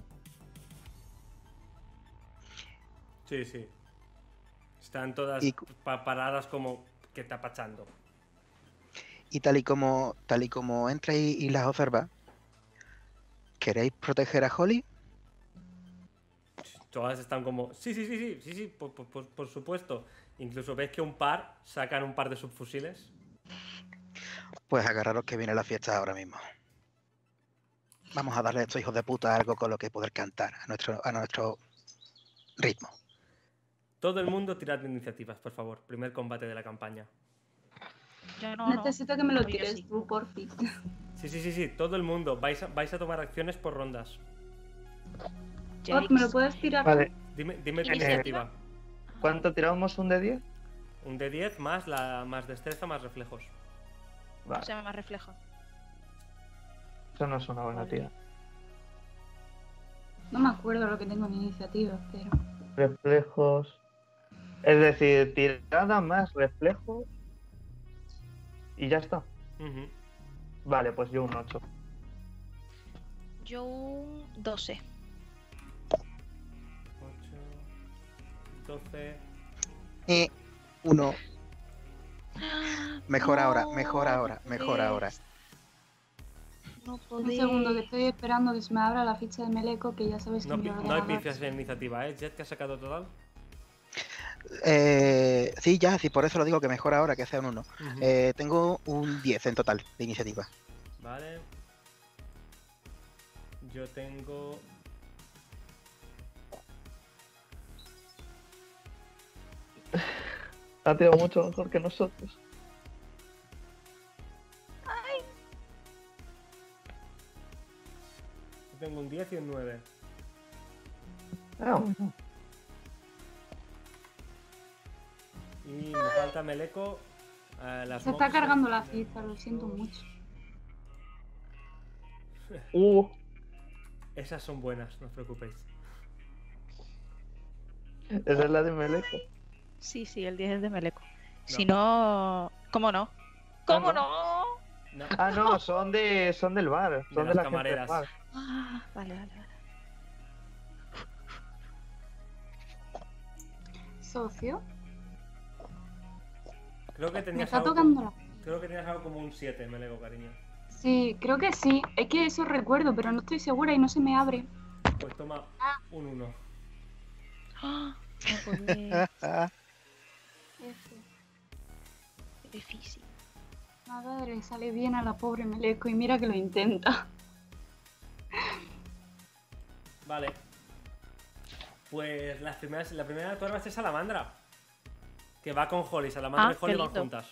Speaker 2: Sí, sí. Están todas
Speaker 4: Y-
Speaker 2: paradas como que está pachando.
Speaker 4: Y tal y como entra y las observa, ¿queréis proteger a Holly?
Speaker 2: Todas están como, sí, por supuesto. Incluso ves que un par sacan un par de subfusiles.
Speaker 4: Pues agarraros que viene la fiesta ahora mismo. Vamos a darle a estos hijos de puta algo con lo que poder cantar a nuestro ritmo.
Speaker 2: Todo el mundo tirad iniciativas, por favor. Primer combate de la campaña.
Speaker 5: Yo no.
Speaker 6: Necesito que me lo
Speaker 5: Oye,
Speaker 6: tires
Speaker 5: sí.
Speaker 6: tú, porfi.
Speaker 2: Sí, todo el mundo. Vais a tomar acciones por rondas.
Speaker 6: Ot, ¿me lo puedes tirar?
Speaker 3: Vale,
Speaker 2: Dime tu
Speaker 5: ¿Iniciativa?
Speaker 2: iniciativa.
Speaker 3: ¿cuánto tiramos? ¿Un de 10?
Speaker 2: Un de 10 más más destreza más reflejos.
Speaker 3: Vale,
Speaker 5: O sea, más reflejo.
Speaker 3: eso no es una buena
Speaker 5: Vale.
Speaker 3: tira.
Speaker 6: No me acuerdo lo que tengo en iniciativa, pero...
Speaker 3: Reflejos. Es decir, tirada más reflejos. Y ya está.
Speaker 2: Ujú.
Speaker 3: Vale, pues yo un 8.
Speaker 5: Yo un 12.
Speaker 2: 8, 12.
Speaker 4: Uno. Mejor
Speaker 5: No,
Speaker 4: ahora, mejor ahora.
Speaker 5: No
Speaker 6: Un
Speaker 5: podéis.
Speaker 6: segundo, que estoy esperando que se me abra la ficha de Meleko, que ya sabes que
Speaker 2: No,
Speaker 6: mi
Speaker 2: no hay
Speaker 6: ordenador...
Speaker 2: pifias en iniciativa, ¿eh? Jet, que ha sacado total.
Speaker 4: Sí, ya, sí, por eso lo digo que mejor ahora que sea un 1.
Speaker 2: Ujú.
Speaker 4: Tengo un 10 en total de iniciativa.
Speaker 2: Vale. Yo tengo...
Speaker 3: Ha tirado mucho mejor que nosotros.
Speaker 2: Yo tengo un 10 y un 9.
Speaker 3: Ah, bueno.
Speaker 2: Y me falta Meleko.
Speaker 6: Se está cargando la ficha, lo siento mucho.
Speaker 2: Esas son buenas, no os preocupéis.
Speaker 3: Esa es la de Meleko.
Speaker 5: Sí, el 10 es de Meleko.
Speaker 2: No.
Speaker 5: Si no. ¿Cómo no? ¿Cómo
Speaker 3: no?
Speaker 5: no?
Speaker 2: No,
Speaker 3: Ah, no, son del bar. Son de
Speaker 2: las
Speaker 3: la
Speaker 2: camareras.
Speaker 3: gente del bar.
Speaker 5: Ah, vale.
Speaker 6: ¿Socio?
Speaker 2: creo que
Speaker 6: Me
Speaker 2: tenías
Speaker 6: está
Speaker 2: algo.
Speaker 6: tocando la...
Speaker 2: Creo que tenías algo como un 7, Meleko, cariño.
Speaker 6: Sí, creo que sí. Es que eso recuerdo, pero no estoy segura y no se me abre.
Speaker 2: Pues toma un 1.
Speaker 5: Ah, no podéis. Qué difícil.
Speaker 6: Nada le sale bien a la pobre Meleko y mira que lo intenta.
Speaker 2: Vale. Pues la primera de todas va a ser Salamandra. Que va con Holly. Salamandra
Speaker 5: Ah,
Speaker 2: y Holly
Speaker 5: qué
Speaker 2: van
Speaker 5: lindo.
Speaker 2: juntas.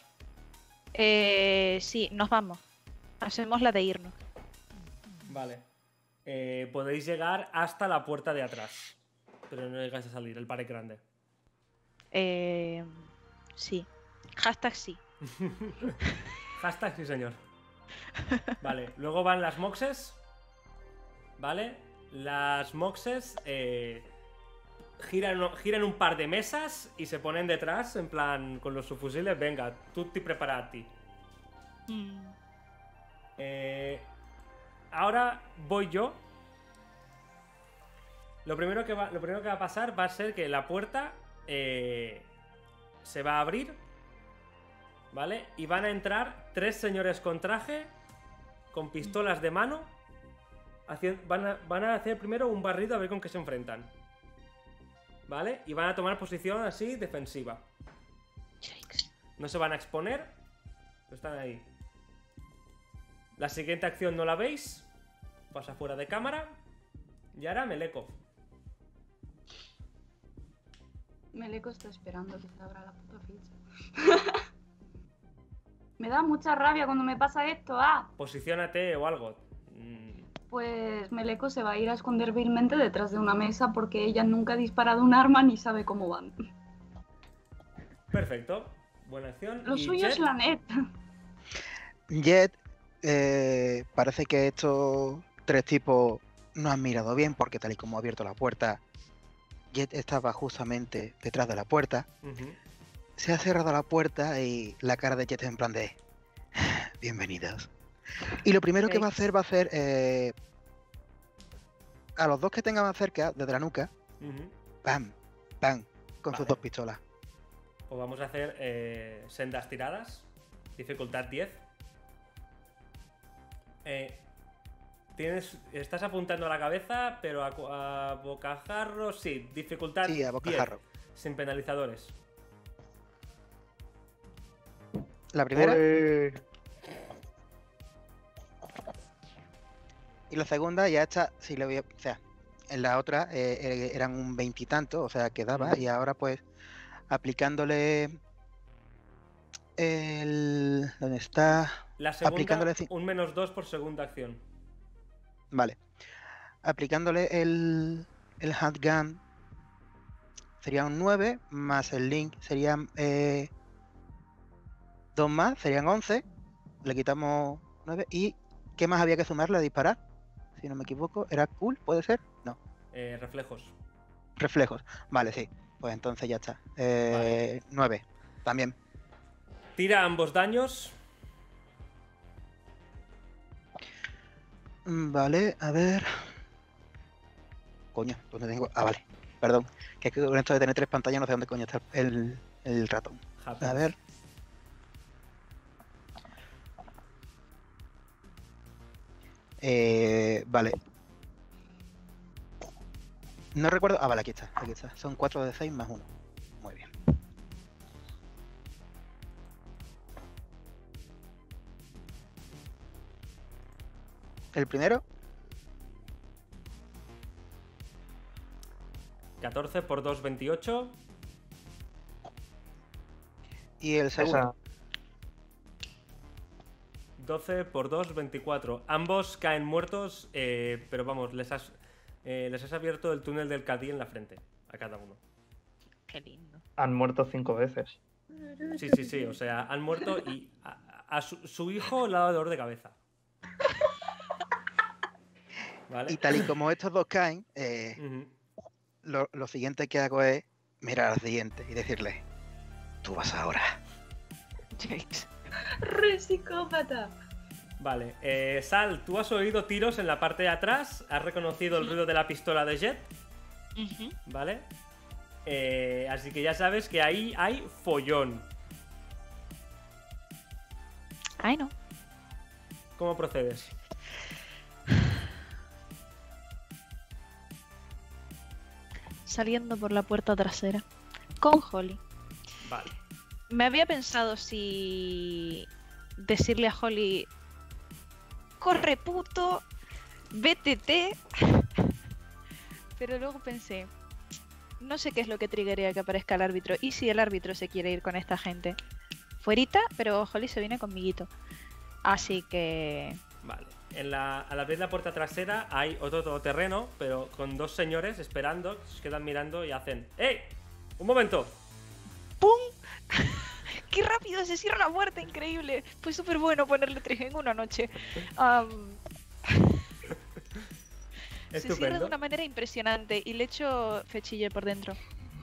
Speaker 5: Sí, nos vamos. Hacemos la de irnos.
Speaker 2: Vale. Podéis llegar hasta la puerta de atrás. Pero no llegáis a salir, el par es grande.
Speaker 5: Sí. Hashtag sí.
Speaker 2: Hashtag sí, señor. Vale, luego van las moxes. ¿Vale? Las moxes giran un par de mesas y se ponen detrás, en plan, con los subfusiles. Venga, tutti preparati. Ahora voy yo. Lo primero que va a pasar va a ser que la puerta se va a abrir, ¿vale? Y van a entrar 3 señores con traje, con pistolas de mano. Van a hacer primero un barrido a ver con qué se enfrentan, ¿vale? Y van a tomar posición así, defensiva. No se van a exponer, pero están ahí. La siguiente acción no la veis. Pasa fuera de cámara. Y ahora Meleko.
Speaker 6: Meleko está esperando que se abra la puta ficha. Me da mucha rabia cuando me pasa esto,
Speaker 2: Posiciónate o algo.
Speaker 6: Pues Meleko se va a ir a esconder vilmente detrás de una mesa porque ella nunca ha disparado un arma ni sabe cómo van.
Speaker 2: Perfecto. Buena acción.
Speaker 6: Lo
Speaker 2: ¿Y
Speaker 6: suyo
Speaker 2: Jet?
Speaker 6: es la net.
Speaker 4: Jet, parece que estos 3 tipos no han mirado bien porque tal y como ha abierto la puerta, Jet estaba justamente detrás de la puerta.
Speaker 2: Ujú.
Speaker 4: Se ha cerrado la puerta y la cara de Jet es en plan de bienvenidos. Y lo primero que va a hacer a los 2 que tenga más cerca, desde la nuca,
Speaker 2: Ujú.
Speaker 4: ¡pam! ¡Pam! Con sus
Speaker 2: Vale.
Speaker 4: 2 pistolas.
Speaker 2: Pues vamos a hacer sendas tiradas. Dificultad 10. Estás apuntando a la cabeza, pero a bocajarro, sí. Dificultad
Speaker 4: Sí, a
Speaker 2: 10,
Speaker 4: bocajarro.
Speaker 2: sin penalizadores.
Speaker 4: La primera
Speaker 3: Pues,
Speaker 4: y la segunda ya está, si le voy a, o sea, en la otra eran un 20 y tanto, o sea, quedaba, y ahora pues aplicándole ¿dónde está?
Speaker 2: La segunda,
Speaker 4: Aplicándole
Speaker 2: un -2 por segunda acción.
Speaker 4: Vale. Aplicándole el handgun sería un 9, más el link serían 2 más, serían 11. Le quitamos 9. ¿Y qué más había que sumarle a disparar? Si no me equivoco, ¿era cool? ¿Puede ser? No.
Speaker 2: Reflejos.
Speaker 4: Reflejos. Vale, sí. Pues entonces ya está.
Speaker 2: Vale.
Speaker 4: 9. También.
Speaker 2: Tira ambos daños.
Speaker 4: Vale, a ver. Coño, ¿dónde tengo? Ah, vale. Perdón. Que es que con esto de tener 3 pantallas no sé dónde coño está el ratón.
Speaker 2: Happy.
Speaker 4: A ver. Vale. No recuerdo. Ah, vale, aquí está. Aquí está. Son 4 de 6 más 1. Muy bien. El primero.
Speaker 2: 14 por 2, 28.
Speaker 4: Y el segundo.
Speaker 3: esa,
Speaker 2: 12 por 2, 24. Ambos caen muertos, pero vamos, les has abierto el túnel del Cadí en la frente a cada uno.
Speaker 5: Qué lindo.
Speaker 3: han muerto 5 veces.
Speaker 2: Sí, o sea, han muerto y a su hijo le ha dado dolor de cabeza. ¿Vale?
Speaker 4: Y tal y como estos dos caen,
Speaker 2: Ujú.
Speaker 4: lo siguiente que hago es mirar al siguiente y decirle: tú vas ahora.
Speaker 5: Jakes.
Speaker 6: ¡Re psicópata!
Speaker 2: Vale, Sal, tú has oído tiros en la parte de atrás, has reconocido el ruido de la pistola de Jet,
Speaker 5: Ujú.
Speaker 2: ¿vale? Así que ya sabes que ahí hay follón.
Speaker 5: Ay, no.
Speaker 2: ¿Cómo procedes?
Speaker 5: Saliendo por la puerta trasera. Con Holly.
Speaker 2: Vale.
Speaker 5: Me había pensado si decirle a Holly: corre puto, vétete. Pero luego pensé, no sé qué es lo que triggería que aparezca el árbitro. ¿Y si el árbitro se quiere ir con esta gente? Fuerita, pero Holly se viene conmiguito. Así que...
Speaker 2: Vale. Al abrir la puerta trasera hay otro todoterreno, pero con dos señores esperando, se quedan mirando y hacen: ¡Ey! ¡Un momento!
Speaker 5: ¡Pum! ¡Qué rápido se cierra la puerta! ¡Increíble! Fue súper bueno ponerle 3 en una noche. Se cierra de
Speaker 2: Estupendo.
Speaker 5: una manera impresionante y le echo fechille por dentro.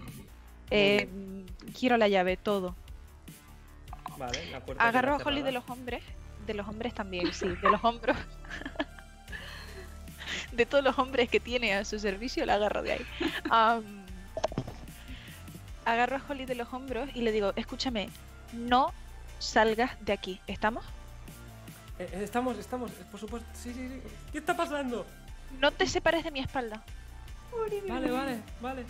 Speaker 5: Quiero la llave, todo.
Speaker 2: Vale, la puerta
Speaker 5: Agarro a
Speaker 2: queda
Speaker 5: Holly
Speaker 2: cerrada.
Speaker 5: de los hombres también, sí, de los hombros. De todos los hombres que tiene a su servicio, la agarro de ahí. Agarro a Holly de los hombros y le digo, escúchame, no salgas de aquí, ¿estamos?
Speaker 2: Estamos, por supuesto. Sí, sí, sí. ¿Qué está pasando?
Speaker 5: No te separes de mi espalda.
Speaker 2: Vale.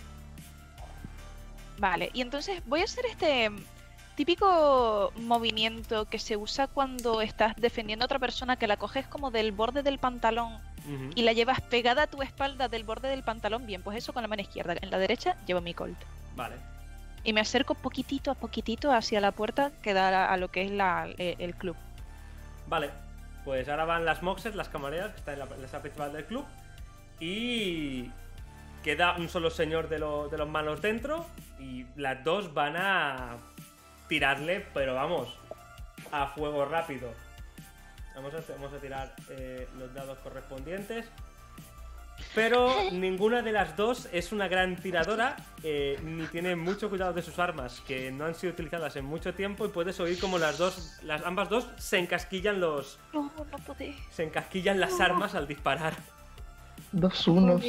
Speaker 5: Vale, y entonces voy a hacer este típico movimiento que se usa cuando estás defendiendo a otra persona, que la coges como del borde del pantalón
Speaker 2: Ujú.
Speaker 5: y la llevas pegada a tu espalda del borde del pantalón. Bien, pues eso con la mano izquierda. En la derecha llevo mi Colt.
Speaker 2: Vale.
Speaker 5: Y me acerco poquitito a poquitito hacia la puerta que da a lo que es el club.
Speaker 2: Vale. Pues ahora van las Moxes, las camareras, que están en la sala principal del club. Y queda un solo señor de los malos dentro. Y las dos van a tirarle, pero vamos, a fuego rápido. Vamos a tirar los dados correspondientes. Pero ninguna de las dos es una gran tiradora, ni tiene mucho cuidado de sus armas, que no han sido utilizadas en mucho tiempo, y puedes oír como ambas dos se encasquillan
Speaker 5: No, no podés.
Speaker 2: se encasquillan las armas al disparar.
Speaker 3: 2 unos.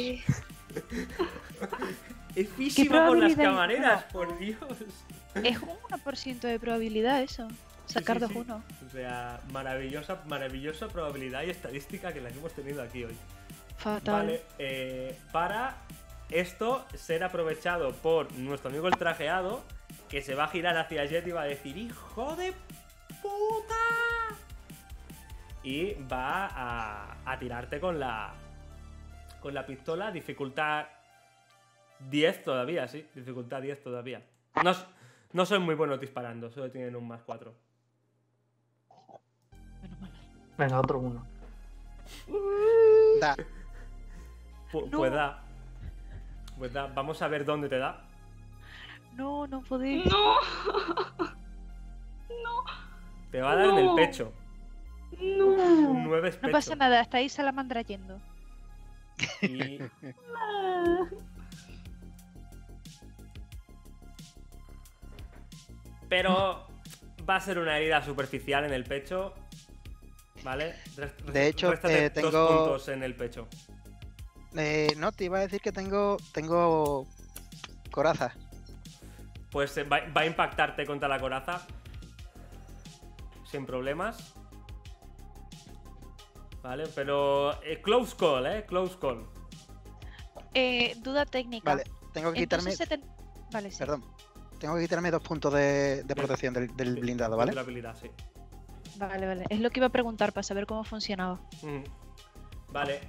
Speaker 2: Es físimo por las
Speaker 5: probabilidad?
Speaker 2: camareras, por Dios.
Speaker 5: Es un 1% de probabilidad eso. Sacar
Speaker 2: Sí, sí,
Speaker 5: 2-1.
Speaker 2: sí. O sea, maravillosa probabilidad y estadística que la que hemos tenido aquí hoy.
Speaker 5: Fatal.
Speaker 2: Vale, para esto ser aprovechado por nuestro amigo el trajeado, que se va a girar hacia Jet y va a decir ¡hijo de puta! Y va a tirarte con la pistola, dificultad 10 todavía, sí, dificultad 10 todavía. No son muy buenos disparando, solo tienen un +4.
Speaker 5: Menos mal.
Speaker 3: Venga, otro 1.
Speaker 4: Da.
Speaker 5: No.
Speaker 2: Pues da. Vamos a ver dónde te da.
Speaker 5: No, no podés.
Speaker 6: No,
Speaker 2: Te va a dar en el
Speaker 6: No.
Speaker 2: pecho.
Speaker 6: no.
Speaker 2: Un 9 es
Speaker 5: No
Speaker 2: pecho.
Speaker 5: pasa nada, hasta ahí Salamandra yendo.
Speaker 2: Y pero va a ser una herida superficial en el pecho. ¿Vale?
Speaker 4: De hecho,
Speaker 2: Réstate
Speaker 4: tengo-
Speaker 2: 2 puntos en el pecho.
Speaker 4: No, te iba a decir que tengo coraza.
Speaker 2: Pues va a impactarte contra la coraza. Sin problemas. Vale, pero close call, close call.
Speaker 5: Duda técnica.
Speaker 4: Vale, tengo que quitarme.
Speaker 5: Entonces Vale, sí.
Speaker 4: Perdón. Tengo que quitarme 2 puntos de protección del
Speaker 2: Sí,
Speaker 4: blindado,
Speaker 2: de
Speaker 4: ¿vale?
Speaker 2: la habilidad, sí.
Speaker 5: Vale. Es lo que iba a preguntar para saber cómo funcionaba.
Speaker 2: Vale.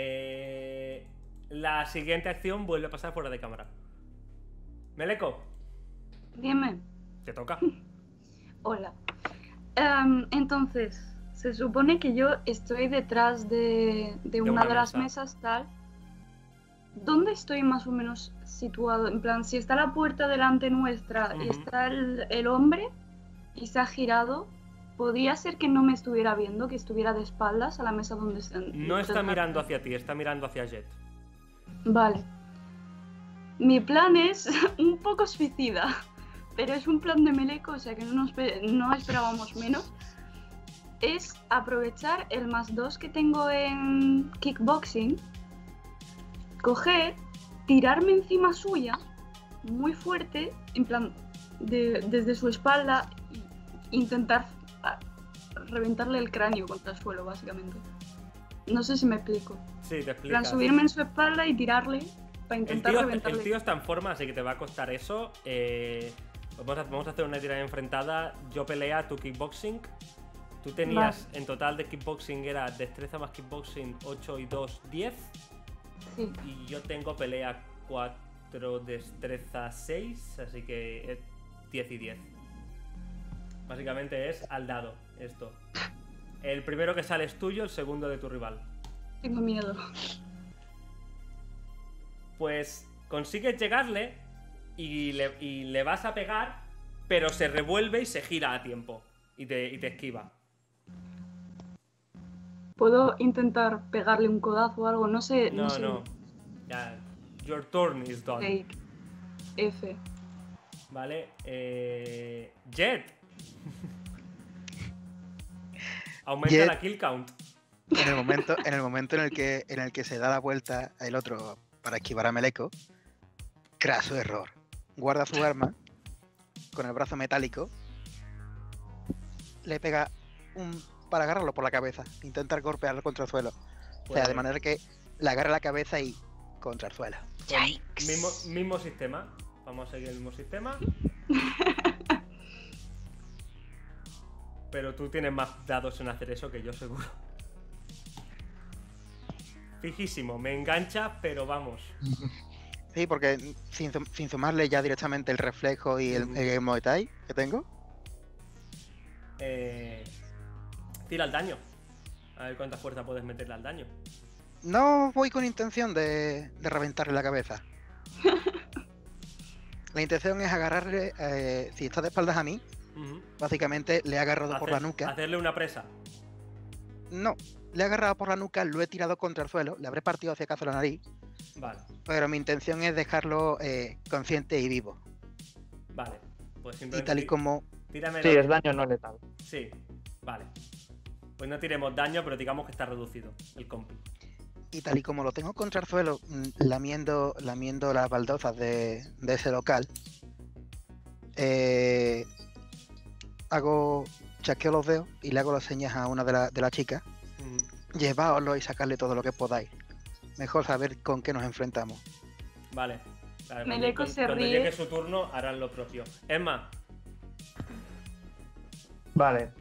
Speaker 2: La siguiente acción vuelve a pasar fuera de cámara. Meleco,
Speaker 6: Dime.
Speaker 2: te toca.
Speaker 6: Hola. Entonces, se supone que yo estoy detrás de una
Speaker 2: una
Speaker 6: de las
Speaker 2: mesa.
Speaker 6: mesas tal. ¿Dónde estoy más o menos situado? En plan, si está la puerta delante nuestra y
Speaker 2: Ujú.
Speaker 6: está el hombre y se ha girado, ¿podría ser que no me estuviera viendo, que estuviera de espaldas a la mesa donde se...
Speaker 2: No está mirando hacia ti, está mirando hacia Jet.
Speaker 6: Vale. Mi plan es un poco suicida, pero es un plan de Meleco, o sea que no esperábamos menos. Es aprovechar el +2 que tengo en kickboxing, coger, tirarme encima suya, muy fuerte, en plan, desde su espalda, e intentar reventarle el cráneo contra el suelo, básicamente. No sé si me explico.
Speaker 2: Sí, te
Speaker 6: En plan,
Speaker 2: explico.
Speaker 6: subirme en su espalda y tirarle para
Speaker 2: El
Speaker 6: intentar
Speaker 2: tío
Speaker 6: reventarle.
Speaker 2: está en forma, así que te va a costar eso. Vamos a hacer una tirada enfrentada. Yo pelea, tú kickboxing. Tú tenías en total de kickboxing, era destreza más kickboxing 8 y 2, 10.
Speaker 6: Sí.
Speaker 2: Y yo tengo pelea 4, destreza 6, así que es 10 y 10. Básicamente es al dado esto. El primero que sale es tuyo, el segundo de tu rival.
Speaker 6: Tengo miedo.
Speaker 2: Pues consigues llegarle y le vas a pegar, pero se revuelve y se gira a tiempo. Y te esquiva.
Speaker 6: ¿Puedo intentar pegarle un codazo o algo? No sé.
Speaker 2: No,
Speaker 6: sé.
Speaker 2: no. Ya. Your turn is done.
Speaker 6: Take. F.
Speaker 2: Vale. Jet. Aumenta
Speaker 4: Jet.
Speaker 2: la kill count.
Speaker 4: En el momento en el que se da la vuelta el otro para esquivar a Meleko, craso error. Guarda su arma con el brazo metálico, le pega para agarrarlo por la cabeza, intentar golpearlo contra el suelo. O sea, de manera que le agarra la cabeza y contra el suelo.
Speaker 2: Mismo sistema. Vamos a seguir el mismo sistema. Pero tú tienes más dados en hacer eso que yo, seguro. Fijísimo, me engancha, pero vamos.
Speaker 4: Sí, porque sin sumarle ya directamente el reflejo y el Muay Thai que tengo.
Speaker 2: Tira el daño. A ver cuánta fuerza puedes meterle al daño.
Speaker 4: No voy con intención de reventarle la cabeza. La intención es agarrarle, si está de espaldas a mí, básicamente le he agarrado por la nuca.
Speaker 2: Hacerle una presa.
Speaker 4: No, le he agarrado por la nuca, lo he tirado contra el suelo, le habré partido hacia acaso la nariz.
Speaker 2: Vale.
Speaker 4: Pero mi intención es dejarlo consciente y vivo.
Speaker 2: Vale. Pues
Speaker 4: Y
Speaker 2: simplemente
Speaker 4: tal y como...
Speaker 2: tírame
Speaker 3: Sí, es daño no letal.
Speaker 2: Sí, vale. Pues no tiremos daño, pero digamos que está reducido el compi.
Speaker 4: Y tal y como lo tengo contra el suelo, lamiendo las baldosas de ese local, chasqueo los dedos y le hago las señas a una de las chicas. Lleváoslo y sacarle todo lo que podáis. Mejor saber con qué nos enfrentamos.
Speaker 2: Vale. Vale,
Speaker 6: Meleko se
Speaker 2: cuando
Speaker 6: ríe.
Speaker 2: llegue su turno harán lo propio. Emma.
Speaker 3: Vale.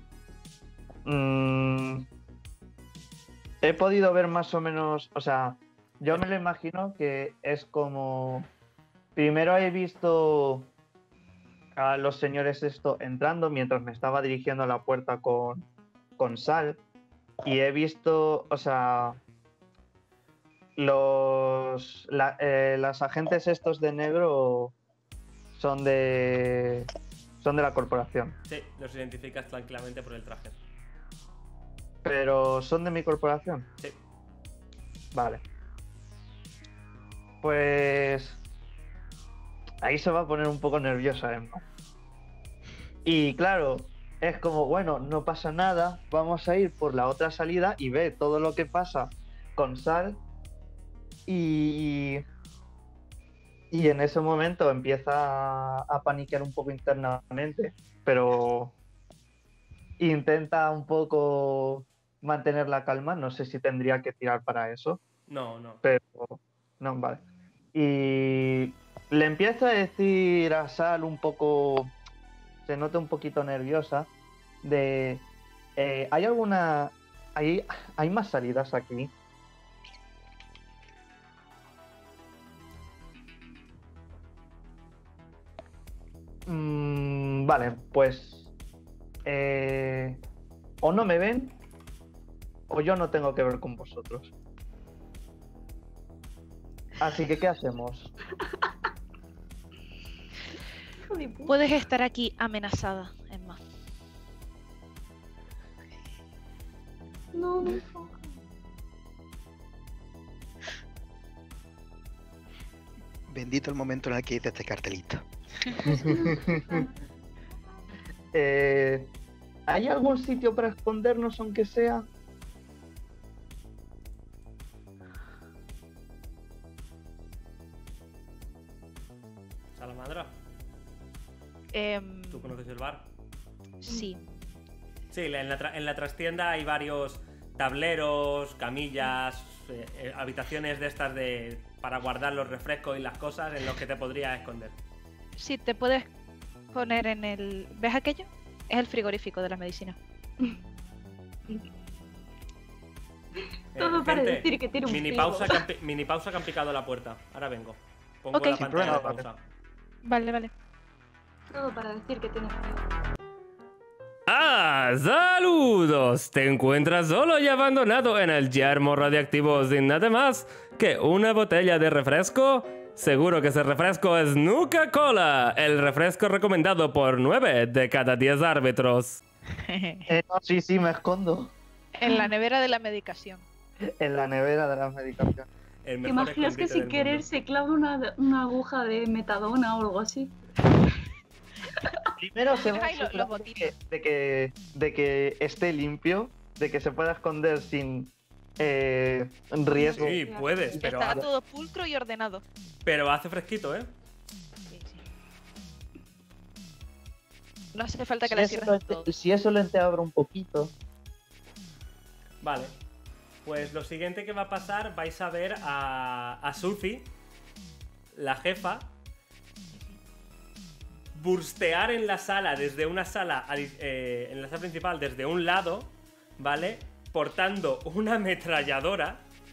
Speaker 3: He podido ver más o menos, o sea, yo me lo imagino que es como... Primero he visto a los señores esto entrando mientras me estaba dirigiendo a la puerta con Sal, y he visto, o sea, los agentes estos de negro son de la corporación.
Speaker 2: Sí, los identificas tranquilamente por el traje.
Speaker 3: Pero son de mi corporación.
Speaker 2: Sí.
Speaker 3: Vale. Pues ahí se va a poner un poco nerviosa Emma. Y claro, es como, bueno, no pasa nada, vamos a ir por la otra salida y ve todo lo que pasa con Sal. Y en ese momento empieza a paniquear un poco internamente, pero intenta un poco mantener la calma. No sé si tendría que tirar para eso,
Speaker 2: No, no.
Speaker 3: pero no, vale. Y le empieza a decir a Sal un poco, se nota un poquito nerviosa, de ¿hay alguna... ¿Hay más salidas aquí? Vale, pues o no me ven o yo no tengo que ver con vosotros. Así que, ¿qué hacemos?
Speaker 6: Hijo de puta.
Speaker 5: Puedes estar aquí amenazada, Emma.
Speaker 6: No, me foca.
Speaker 4: Bendito el momento en el que hice este cartelito.
Speaker 3: ¿Hay algún sitio para escondernos, aunque sea?
Speaker 2: Salamandra, ¿tú conoces el bar?
Speaker 5: Sí.
Speaker 2: Sí, en la trastienda hay varios tableros, camillas, habitaciones de estas para guardar los refrescos y las cosas en los que te podrías esconder.
Speaker 5: Sí, te puedes poner en el... ¿Ves aquello? Es el frigorífico de la medicina.
Speaker 6: Todo para
Speaker 2: Gente,
Speaker 6: decir que tiene un
Speaker 2: mini
Speaker 6: frigo.
Speaker 2: pausa que han picado la puerta. Ahora vengo. Pongo
Speaker 5: Ok.
Speaker 2: la
Speaker 5: Sin
Speaker 2: pantalla de
Speaker 3: problema,
Speaker 2: pausa.
Speaker 5: Vale, vale.
Speaker 6: Todo para decir que tiene frío.
Speaker 2: ¡Ah! ¡Saludos! Te encuentras solo y abandonado en el yermo radioactivo sin nada más que una botella de refresco, Seguro que ese refresco es Nuka-Cola, el refresco recomendado por 9 de cada 10 árbitros.
Speaker 3: No, sí, me escondo.
Speaker 5: En la nevera de la medicación.
Speaker 3: En la nevera de las medicaciones.
Speaker 2: El
Speaker 6: ¿Te
Speaker 2: mejor
Speaker 6: imaginas que
Speaker 2: escondite
Speaker 6: sin
Speaker 2: del
Speaker 6: querer
Speaker 2: mundo.
Speaker 6: se clava una aguja de metadona o algo así?
Speaker 3: Primero se va a
Speaker 5: Ay, los
Speaker 3: asegurar
Speaker 5: botines.
Speaker 3: de que esté limpio, de que se pueda esconder sin riesgo.
Speaker 2: Sí, puedes, pero,
Speaker 5: Está todo pulcro y ordenado.
Speaker 2: pero hace fresquito, ¿eh?
Speaker 5: Sí, sí. No hace falta que
Speaker 3: Si
Speaker 5: la
Speaker 3: eso,
Speaker 5: cierres todo.
Speaker 3: si eso lo abro un poquito.
Speaker 2: Vale. Pues lo siguiente que va a pasar, vais a ver a Suzy, la jefa, burstear en la sala, desde una sala, en la sala principal, desde un lado, ¿vale? Portando una ametralladora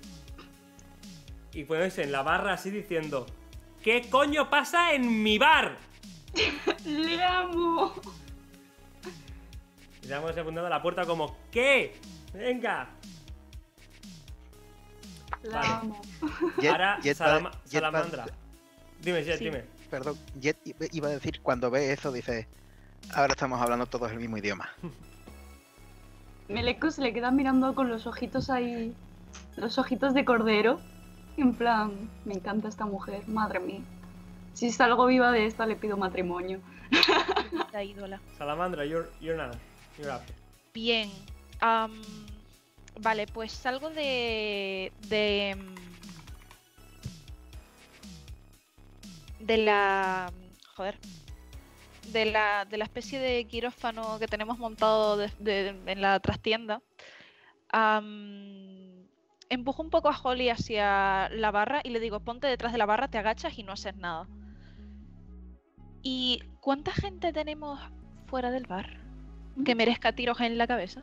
Speaker 2: y ponerse en la barra así diciendo: ¿qué coño pasa en mi bar?
Speaker 6: ¡Le amo!
Speaker 2: Y le hemos apuntado a la puerta como: ¿qué? Venga.
Speaker 6: La
Speaker 2: Vale.
Speaker 6: amo.
Speaker 2: Ahora,
Speaker 4: Jet va-
Speaker 2: Salamandra. Dime, Jet,
Speaker 5: Sí.
Speaker 2: dime.
Speaker 4: Perdón, Jet iba a decir, cuando ve eso, dice, ahora estamos hablando todos el mismo idioma.
Speaker 6: Meleko se le queda mirando con los ojitos ahí, los ojitos de cordero. En plan, me encanta esta mujer, madre mía. Si salgo viva de esta, le pido matrimonio.
Speaker 5: La ídola.
Speaker 2: Salamandra, you're now. You're up.
Speaker 5: Bien. Vale, pues salgo de la... Joder. De la especie de quirófano que tenemos montado en la trastienda. Empujo un poco a Holly hacia la barra y le digo: ponte detrás de la barra, te agachas y no haces nada. ¿Y cuánta gente tenemos fuera del bar que merezca tiros en la cabeza?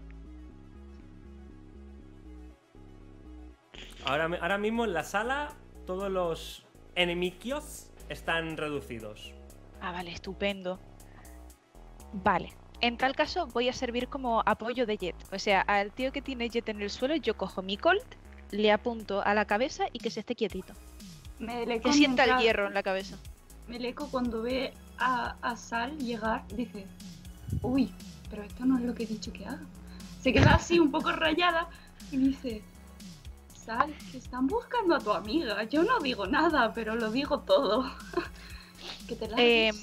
Speaker 2: Ahora mismo en la sala todos los enemigos están reducidos.
Speaker 5: Ah, vale, estupendo. Vale, en tal caso voy a servir como apoyo de Jet. O sea, al tío que tiene Jet en el suelo, yo cojo mi Colt, le apunto a la cabeza y que se esté quietito.
Speaker 6: Meleko
Speaker 5: Que sienta el
Speaker 6: mientras-
Speaker 5: hierro en la cabeza.
Speaker 6: Meleko cuando ve a Sal llegar dice: uy, pero esto no es lo que he dicho que haga. Se queda así un poco rayada y dice: Sal, que están buscando a tu amiga. Yo no digo nada, pero lo digo todo. Que te la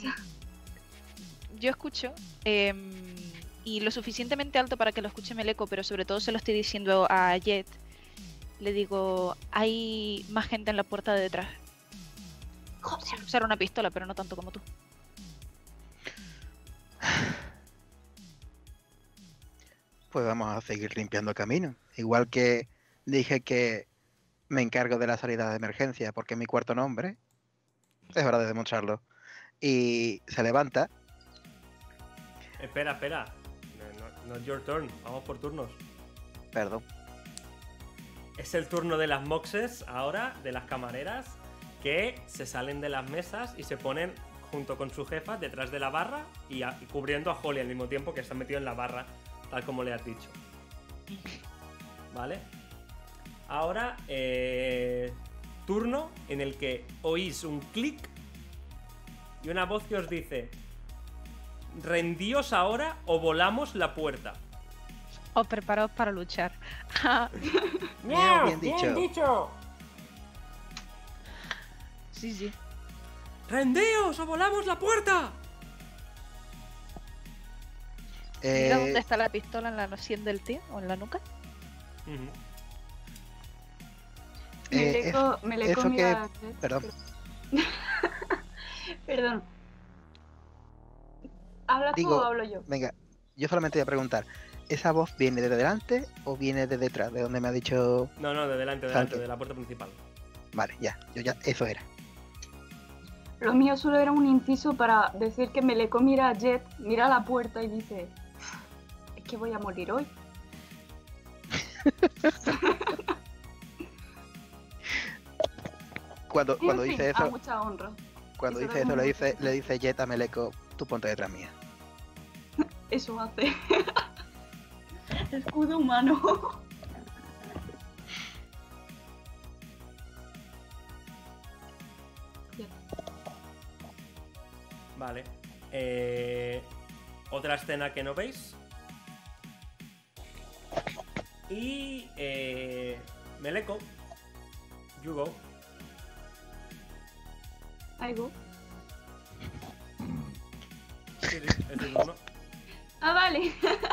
Speaker 5: Yo escucho y lo suficientemente alto para que lo escuche Meleko, pero sobre todo se lo estoy diciendo a Jet. Le digo: hay más gente en la puerta de detrás. Sin usar una pistola, pero no tanto como tú.
Speaker 4: Pues vamos a seguir limpiando camino. Igual que dije que me encargo de la salida de emergencia porque es mi cuarto nombre, es hora de demostrarlo. Y se levanta.
Speaker 2: Espera. No es your turn. Vamos por turnos.
Speaker 4: Perdón.
Speaker 2: Es el turno de las moxes ahora, de las camareras, que se salen de las mesas y se ponen junto con su jefa detrás de la barra y cubriendo a Holly al mismo tiempo, que está metido en la barra, tal como le has dicho. ¿Vale? Ahora, turno en el que oís un clic y una voz que os dice: rendíos ahora o volamos la puerta.
Speaker 5: O preparaos para luchar.
Speaker 4: Bien dicho.
Speaker 5: Sí, sí.
Speaker 2: ¡Rendíos o volamos la puerta!
Speaker 5: Mira dónde está la pistola, en la sien del tío o en la nuca.
Speaker 2: Ujú.
Speaker 6: Meleko
Speaker 4: eso
Speaker 6: mira.
Speaker 4: Perdón.
Speaker 6: Perdón. ¿Hablas tú
Speaker 4: Digo,
Speaker 6: o hablo yo?
Speaker 4: Venga, yo solamente voy a preguntar, ¿esa voz viene de delante o viene de detrás? De donde me ha dicho...
Speaker 2: No, de delante,
Speaker 4: Salte.
Speaker 2: de la puerta principal.
Speaker 4: Vale, eso era.
Speaker 6: Lo mío solo era un inciso para decir que Meleko mira a Jet, mira a la puerta y dice: es que voy a morir hoy.
Speaker 4: Cuando
Speaker 6: En fin,
Speaker 4: dice
Speaker 6: a
Speaker 4: eso,
Speaker 6: mucha honra.
Speaker 4: cuando
Speaker 6: eso
Speaker 4: dice
Speaker 6: era
Speaker 4: eso,
Speaker 6: como-
Speaker 4: le dice Jet a Meleko, tú ponte detrás mía.
Speaker 6: Eso hace. Escudo humano. Gracias.
Speaker 2: Vale. Otra escena que no veis. Y Meleko, you go.
Speaker 6: I go.
Speaker 2: Sí, es el turno.
Speaker 6: Ah, vale.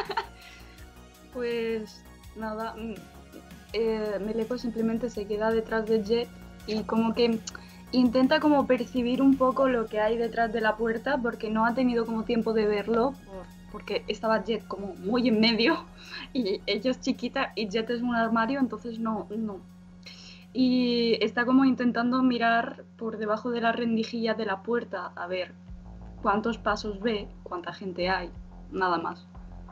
Speaker 6: Pues nada, Meleko simplemente se queda detrás de Jet y como que intenta como percibir un poco lo que hay detrás de la puerta porque no ha tenido como tiempo de verlo porque estaba Jet como muy en medio y ella es chiquita y Jet es un armario, entonces no. Y está como intentando mirar por debajo de la rendijilla de la puerta a ver cuántos pasos ve, cuánta gente hay, nada más.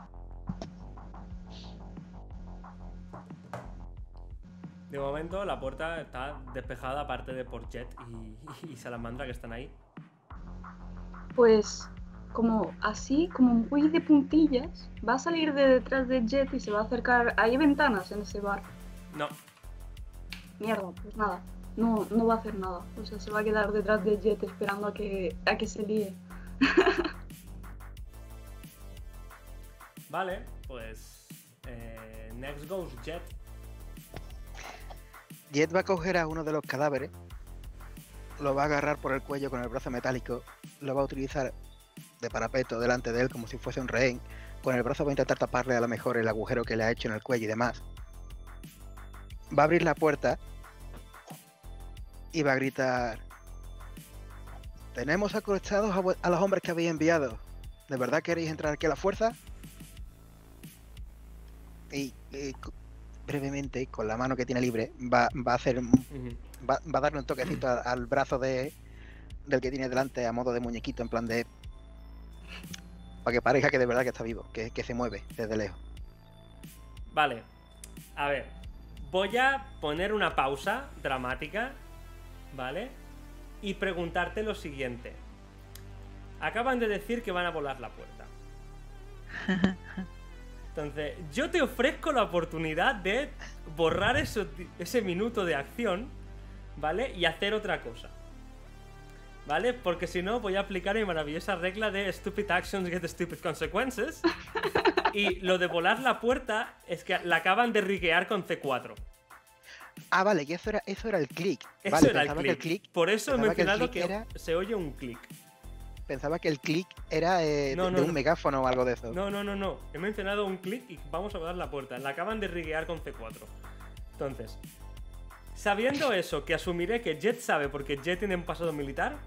Speaker 2: De momento la puerta está despejada aparte de por Jet y Salamandra que están ahí.
Speaker 6: Pues como así, como muy de puntillas, va a salir de detrás de Jet y se va a acercar. ¿Hay ventanas en ese bar?
Speaker 2: No.
Speaker 6: Mierda, pues nada, no va a hacer nada. O sea, se va a quedar detrás de Jet esperando a que se líe.
Speaker 2: Vale, pues next goes Jet.
Speaker 4: Jet va a coger a uno de los cadáveres, lo va a agarrar por el cuello con el brazo metálico, lo va a utilizar de parapeto delante de él como si fuese un rehén. Con el brazo va a intentar taparle a lo mejor el agujero que le ha hecho en el cuello y demás. Va a abrir la puerta y va a gritar: tenemos acorchados a los hombres que habéis enviado. ¿De verdad queréis entrar aquí a la fuerza? Y brevemente, con la mano que tiene libre, va a hacer va a darle un toquecito al brazo del que tiene delante a modo de muñequito, en plan de... para que parezca que de verdad que está vivo, que se mueve desde lejos.
Speaker 2: Vale. A ver. Voy a poner una pausa dramática, ¿vale? Y preguntarte lo siguiente. Acaban de decir que van a volar la puerta. Entonces, yo te ofrezco la oportunidad de borrar ese minuto de acción, ¿vale? Y hacer otra cosa, ¿vale? Porque si no, voy a aplicar mi maravillosa regla de Stupid actions get stupid consequences. Y lo de volar la puerta es que la acaban de riguear con C4.
Speaker 4: Ah, vale, que eso era el clic.
Speaker 2: Eso
Speaker 4: Vale,
Speaker 2: era el
Speaker 4: pensaba
Speaker 2: clic. Por eso he
Speaker 4: pensaba que el
Speaker 2: mencionado
Speaker 4: clic
Speaker 2: que
Speaker 4: era-
Speaker 2: se oye un clic.
Speaker 4: Pensaba que el clic era
Speaker 2: No,
Speaker 4: de
Speaker 2: no,
Speaker 4: un
Speaker 2: no.
Speaker 4: megáfono o algo de eso.
Speaker 2: No. He mencionado un clic y vamos a volar la puerta. La acaban de riguear con C4. Entonces, sabiendo eso, que asumiré que Jet sabe porque Jet tiene un pasado militar.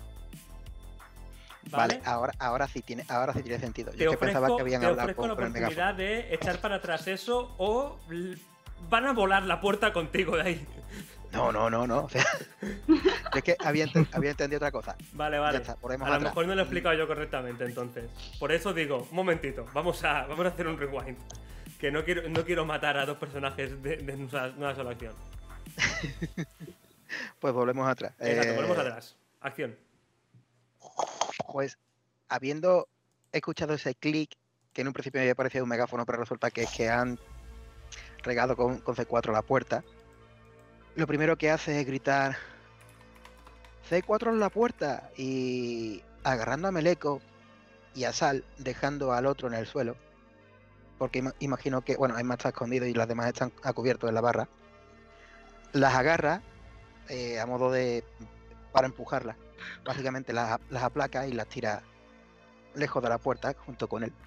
Speaker 4: Vale, ahora sí tiene sentido.
Speaker 2: Te
Speaker 4: Yo que pensaba
Speaker 2: ofrezco,
Speaker 4: que habían
Speaker 2: te
Speaker 4: hablado
Speaker 2: ofrezco la
Speaker 4: con el megáfono.
Speaker 2: oportunidad de echar para atrás eso o van a volar la puerta contigo de ahí.
Speaker 4: No. O sea, es que había entendido otra cosa.
Speaker 2: Vale.
Speaker 4: Ya está, volvemos
Speaker 2: A lo
Speaker 4: atrás.
Speaker 2: mejor no lo he explicado yo correctamente, entonces. Por eso digo, un momentito, vamos a hacer un rewind. Que no quiero matar a dos personajes de una sola acción.
Speaker 4: Pues volvemos atrás.
Speaker 2: Exacto, volvemos atrás. Acción.
Speaker 4: Pues, habiendo escuchado ese clic, que en un principio me había parecido un megáfono, pero resulta que es que han regado con C4 la puerta, lo primero que hace es gritar: C4 en la puerta, y agarrando a Meleko y a Sal, dejando al otro en el suelo, porque imagino que, bueno, Emma está escondido y las demás están a cubierto en la barra, las agarra a modo de... para empujarlas. Básicamente las aplaca y las tira lejos de la puerta junto con él.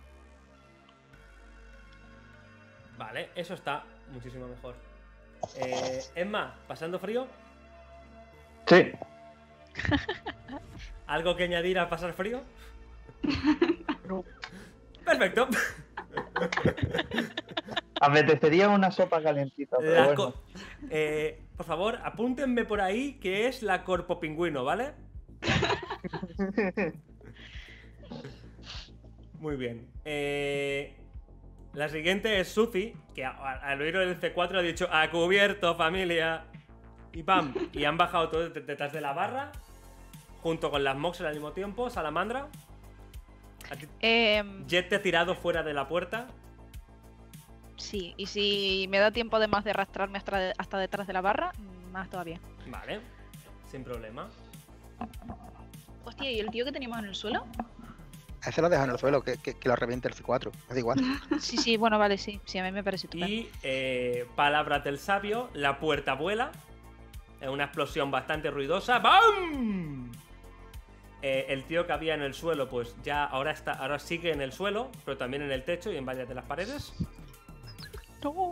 Speaker 2: Vale, eso está muchísimo mejor. Emma, ¿pasando frío?
Speaker 3: Sí.
Speaker 2: ¿Algo que añadir a pasar frío? Perfecto.
Speaker 3: Apetecería una sopa calentita, pero
Speaker 2: La
Speaker 3: bueno.
Speaker 2: por favor, apúntenme por ahí que es la Corpo Pingüino, ¿vale? Muy bien. La siguiente es Suzy, que al oír el C4 ha dicho "a cubierto, familia". Y ¡pam! Y han bajado todos detrás de la barra, junto con las Mox al mismo tiempo. Salamandra. Jet te ha tirado fuera de la puerta.
Speaker 5: Sí, y si me da tiempo además de arrastrarme hasta detrás de la barra, más todavía.
Speaker 2: Vale, sin problema.
Speaker 5: Hostia, ¿y el tío que teníamos en el suelo?
Speaker 4: A ese lo dejo en el suelo, que lo reviente el C4. Es igual.
Speaker 5: Sí, sí, bueno, vale, sí. Sí, a mí me parece estupendo.
Speaker 2: Y palabras del sabio, la puerta vuela. Es una explosión bastante ruidosa. ¡Bam! El tío que había en el suelo, pues ya ahora sigue en el suelo, pero también en el techo y en varias de las paredes.
Speaker 5: No.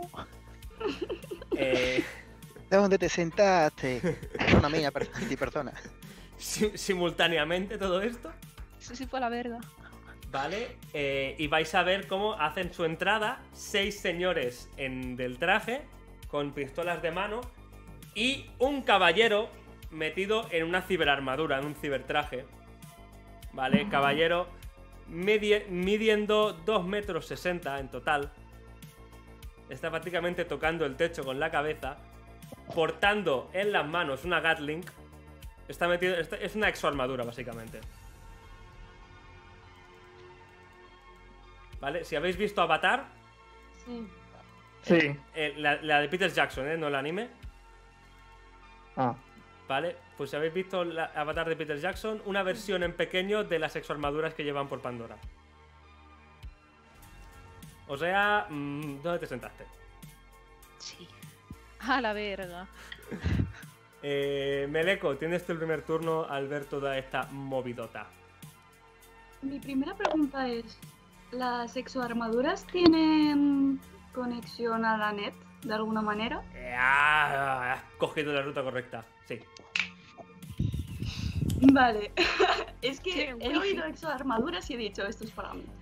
Speaker 4: ¿Dónde te sentaste? Una mía, persona.
Speaker 2: Simultáneamente todo esto.
Speaker 5: Sí, sí, fue la verga.
Speaker 2: Vale, y vais a ver cómo hacen su entrada 6 señores del traje, con pistolas de mano, y un caballero metido en una ciberarmadura, en un cibertraje. Vale, caballero midiendo 2,60 metros en total. Está prácticamente tocando el techo con la cabeza, portando en las manos una Gatling. Está metido, es una exoarmadura, básicamente. ¿Vale? Si habéis visto Avatar,
Speaker 6: Sí.
Speaker 3: Sí.
Speaker 2: la de Peter Jackson, no el anime,
Speaker 3: Ah.
Speaker 2: ¿vale? Pues si habéis visto la Avatar de Peter Jackson, una versión en pequeño de las exoarmaduras que llevan por Pandora. O sea, ¿dónde te sentaste?
Speaker 5: Sí. A la verga.
Speaker 2: Meleko, tienes tu primer turno al ver toda esta movidota.
Speaker 6: Mi primera pregunta es, ¿las exoarmaduras tienen conexión a la net de alguna manera?
Speaker 2: Has cogido la ruta correcta, sí.
Speaker 6: Vale, es que
Speaker 5: Tienen
Speaker 6: he
Speaker 5: wifi.
Speaker 6: oído exoarmaduras y he dicho, esto es para mí.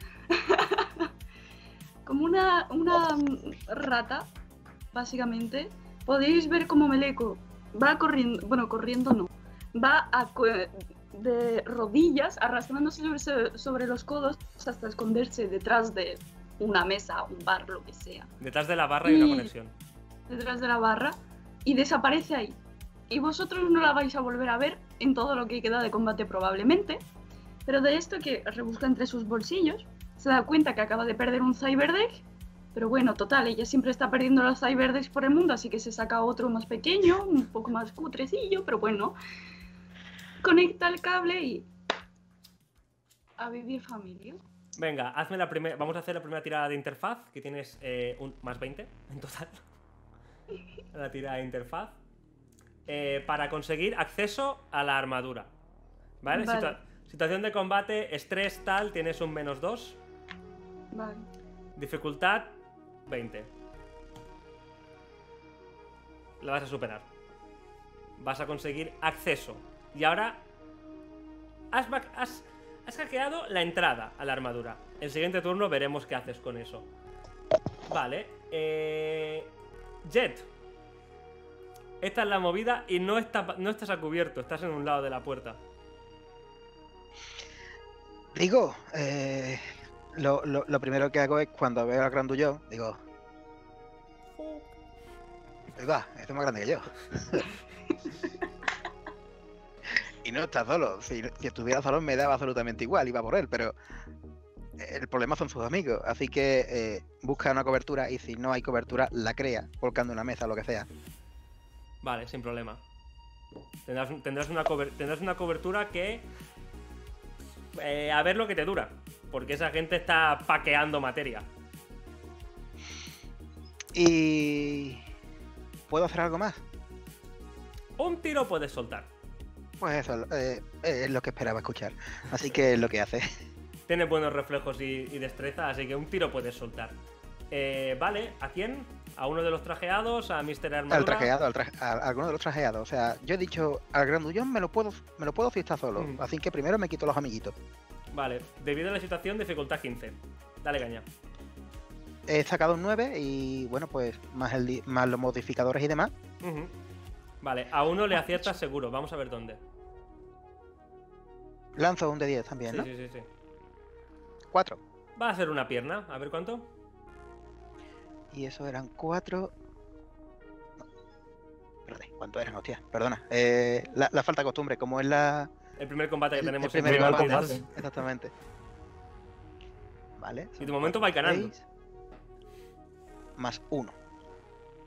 Speaker 6: Como una rata, básicamente, podéis ver como Meleko va corriendo, bueno, corriendo no, va de rodillas, arrastrándose sobre los codos hasta esconderse detrás de una mesa, un bar, lo que sea.
Speaker 2: Detrás de la barra hay una
Speaker 6: Y-
Speaker 2: conexión.
Speaker 6: Detrás de la barra y desaparece ahí. Y vosotros no la vais a volver a ver en todo lo que queda de combate probablemente, pero de esto que rebusca entre sus bolsillos, se da cuenta que acaba de perder un Cyberdeck, pero bueno, total, ella siempre está perdiendo los Cyberdecks por el mundo, así que se saca otro más pequeño, un poco más cutrecillo, pero bueno, conecta el cable y a vivir familia.
Speaker 2: Venga, vamos a hacer la primera tirada de interfaz, que tienes un más 20 en total. La tirada de interfaz. Para conseguir acceso a la armadura. ¿Vale?
Speaker 6: Vale.
Speaker 2: Situación de combate, estrés tal, tienes un -2.
Speaker 6: Vale.
Speaker 2: Dificultad, 20. La vas a superar. Vas a conseguir acceso. Y ahora has hackeado la entrada a la armadura. El siguiente turno veremos qué haces con eso. Vale. Jet. Esta es la movida y no estás a cubierto. Estás en un lado de la puerta.
Speaker 4: Digo, lo primero que hago es cuando veo al grandullón, digo... Oiga, este es más grande que yo. Y no está solo. Si estuviera solo me daba absolutamente igual, iba por él, pero... El problema son sus amigos, así que busca una cobertura y si no hay cobertura, la crea, volcando una mesa o lo que sea.
Speaker 2: Vale, sin problema. Tendrás una cobertura que... a ver lo que te dura. Porque esa gente está paqueando materia.
Speaker 4: Y... ¿Puedo hacer algo más?
Speaker 2: Un tiro puedes soltar.
Speaker 4: Pues eso, es lo que esperaba escuchar. Así que es lo que hace.
Speaker 2: Tienes buenos reflejos y destreza, así que un tiro puedes soltar. Vale, ¿a quién? ¿A uno de los trajeados? ¿A Mr. Armadura?
Speaker 4: Al trajeado, a alguno de los trajeados. O sea, yo he dicho, al grandullón me lo puedo si está solo.
Speaker 2: Mm.
Speaker 4: Así que primero me quito los amiguitos.
Speaker 2: Vale, debido a la situación, dificultad 15. Dale caña.
Speaker 4: He sacado un 9 y bueno, pues más los modificadores y demás.
Speaker 2: Ujú. Vale, a uno le aciertas seguro. Vamos a ver dónde.
Speaker 4: Lanzo un de 10 también,
Speaker 2: Sí,
Speaker 4: ¿no?
Speaker 2: sí.
Speaker 4: 4.
Speaker 2: Va a ser una pierna. A ver cuánto.
Speaker 4: Y eso eran 4. Perdón, ¿cuánto eran? Hostia, perdona. La falta de costumbre, como es
Speaker 2: El primer combate que
Speaker 4: el
Speaker 2: tenemos
Speaker 4: primer
Speaker 2: en
Speaker 3: combate.
Speaker 2: partidas.
Speaker 4: Exactamente. Vale.
Speaker 2: Y de momento vais ganando.
Speaker 4: 6 más 1.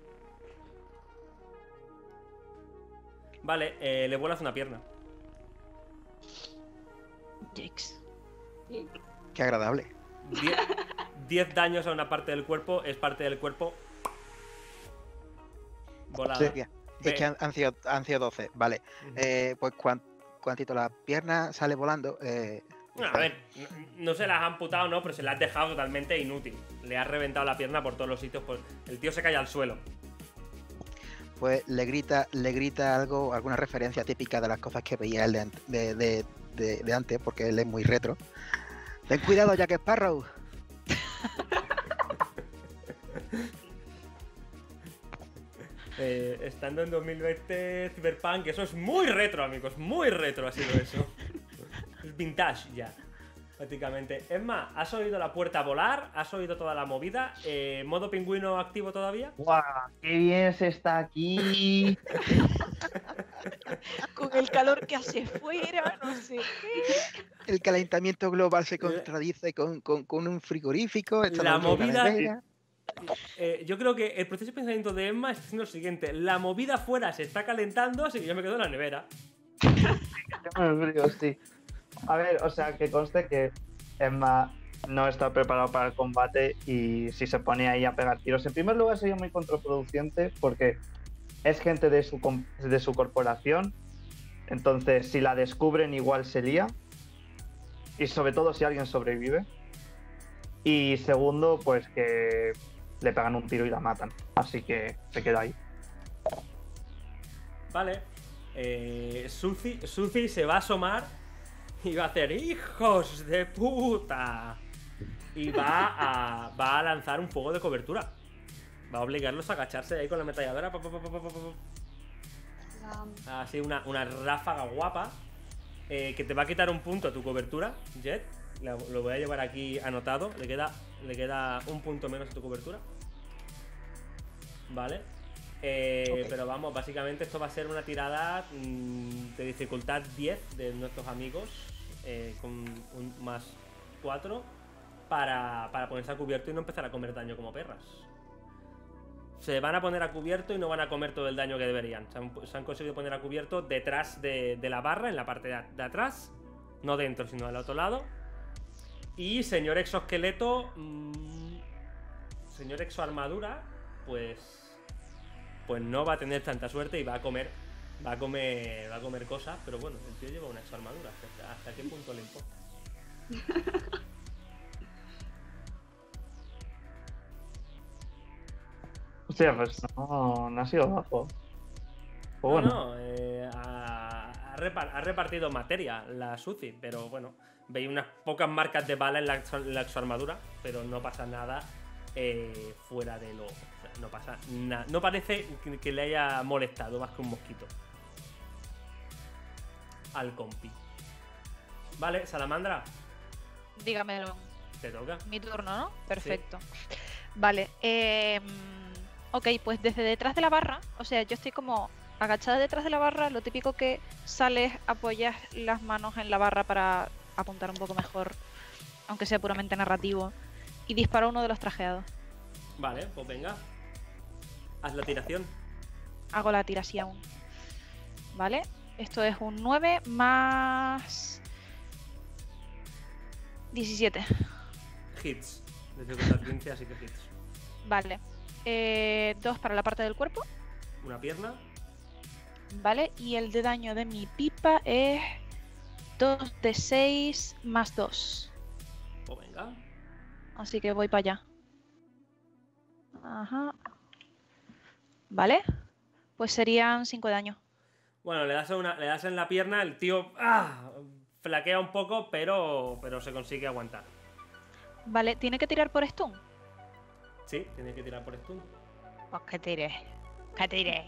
Speaker 2: Vale, le vuelas una pierna.
Speaker 5: Jakes.
Speaker 6: Sí.
Speaker 4: Qué agradable.
Speaker 2: 10 daños a una parte del cuerpo es parte del cuerpo volada.
Speaker 3: Sí.
Speaker 4: Hostia, es que han sido 12. Vale.
Speaker 2: Ujú.
Speaker 4: Pues cuantito la pierna sale volando.
Speaker 2: Bueno, a ver, no se las ha amputado, no, pero se las has dejado totalmente inútil. Le has reventado la pierna por todos los sitios. Pues el tío se cae al suelo.
Speaker 4: Pues le grita algo, alguna referencia típica de las cosas que veía él de antes, porque él es muy retro. Ten cuidado, Jack Sparrow.
Speaker 2: Estando en 2020 Cyberpunk, eso es muy retro, amigos, muy retro ha sido eso. Es vintage ya, prácticamente. Es más, ¿has oído la puerta volar? ¿Has oído toda la movida? ¿Modo pingüino activo todavía?
Speaker 3: ¡Guau! ¡Qué bien se está aquí!
Speaker 5: Con el calor que hace fuera, no sé qué.
Speaker 4: El calentamiento global se contradice con un frigorífico. Está
Speaker 2: La
Speaker 4: dentro de una
Speaker 2: movida-
Speaker 4: nevera.
Speaker 2: Yo creo que el proceso de pensamiento de Emma está siendo el siguiente. La movida afuera se está calentando, así que yo me quedo en la nevera.
Speaker 3: Yo me frío, sí. A ver, o sea, que conste que Emma no está preparado para el combate y si se pone ahí a pegar tiros. En primer lugar sería muy contraproducente porque es gente de su corporación, entonces si la descubren igual se lía. Y sobre todo si alguien sobrevive. Y segundo, pues que le pegan un tiro y la matan. Así que se queda ahí.
Speaker 2: Vale. Suzy se va a asomar y va a hacer ¡hijos de puta! Y va a lanzar un fuego de cobertura. Va a obligarlos a agacharse ahí con la ametralladora. Así una ráfaga guapa. Que te va a quitar un punto a tu cobertura, Jet. Lo voy a llevar aquí anotado. Le queda un punto menos a tu cobertura. Vale.
Speaker 4: Ok.
Speaker 2: Pero vamos, básicamente esto va a ser una tirada de dificultad 10 de nuestros amigos. Con un más 4. Para ponerse a cubierto y no empezar a comer daño como perras. Se van a poner a cubierto y no van a comer todo el daño que deberían. Se han conseguido poner a cubierto detrás de la barra, en la parte de atrás. No dentro, sino al otro lado. Y señor exoesqueleto... señor exoarmadura, pues no va a tener tanta suerte y va a comer cosas. Pero bueno, el tío lleva una exoarmadura. ¿Hasta qué punto le importa?
Speaker 3: Hostia, pues no ha sido bajo. Pues bueno.
Speaker 2: Ha repartido materia la Suzy, pero bueno, veis unas pocas marcas de bala en la exoarmadura, pero no pasa nada fuera de lo... O sea, no pasa nada. No parece que le haya molestado más que un mosquito al compi. Vale, Salamandra,
Speaker 5: Dígamelo.
Speaker 2: te toca.
Speaker 5: Mi turno, ¿no? Perfecto. Vale. Ok, pues desde detrás de la barra, o sea, yo estoy como agachada detrás de la barra, lo típico que sales, apoyas las manos en la barra para apuntar un poco mejor, aunque sea puramente narrativo, y disparo a uno de los trajeados.
Speaker 2: Vale, pues venga. Haz la tiración.
Speaker 5: Hago la tiración. Vale, esto es un 9 más 17.
Speaker 2: Hits. Dificultad 15, así que hits.
Speaker 5: Vale. 2 para la parte del cuerpo.
Speaker 2: Una pierna.
Speaker 5: Vale, y el de daño de mi pipa es 2 de 6 más 2.
Speaker 2: Pues venga.
Speaker 5: Así que voy para allá. Ajá. Vale. Pues serían 5 de daño.
Speaker 2: Bueno, le das en la pierna, el tío flaquea un poco, pero se consigue aguantar.
Speaker 5: Vale, ¿tiene que tirar por stun?
Speaker 2: Sí, tiene que tirar por stun.
Speaker 5: Pues que tire. Que tire.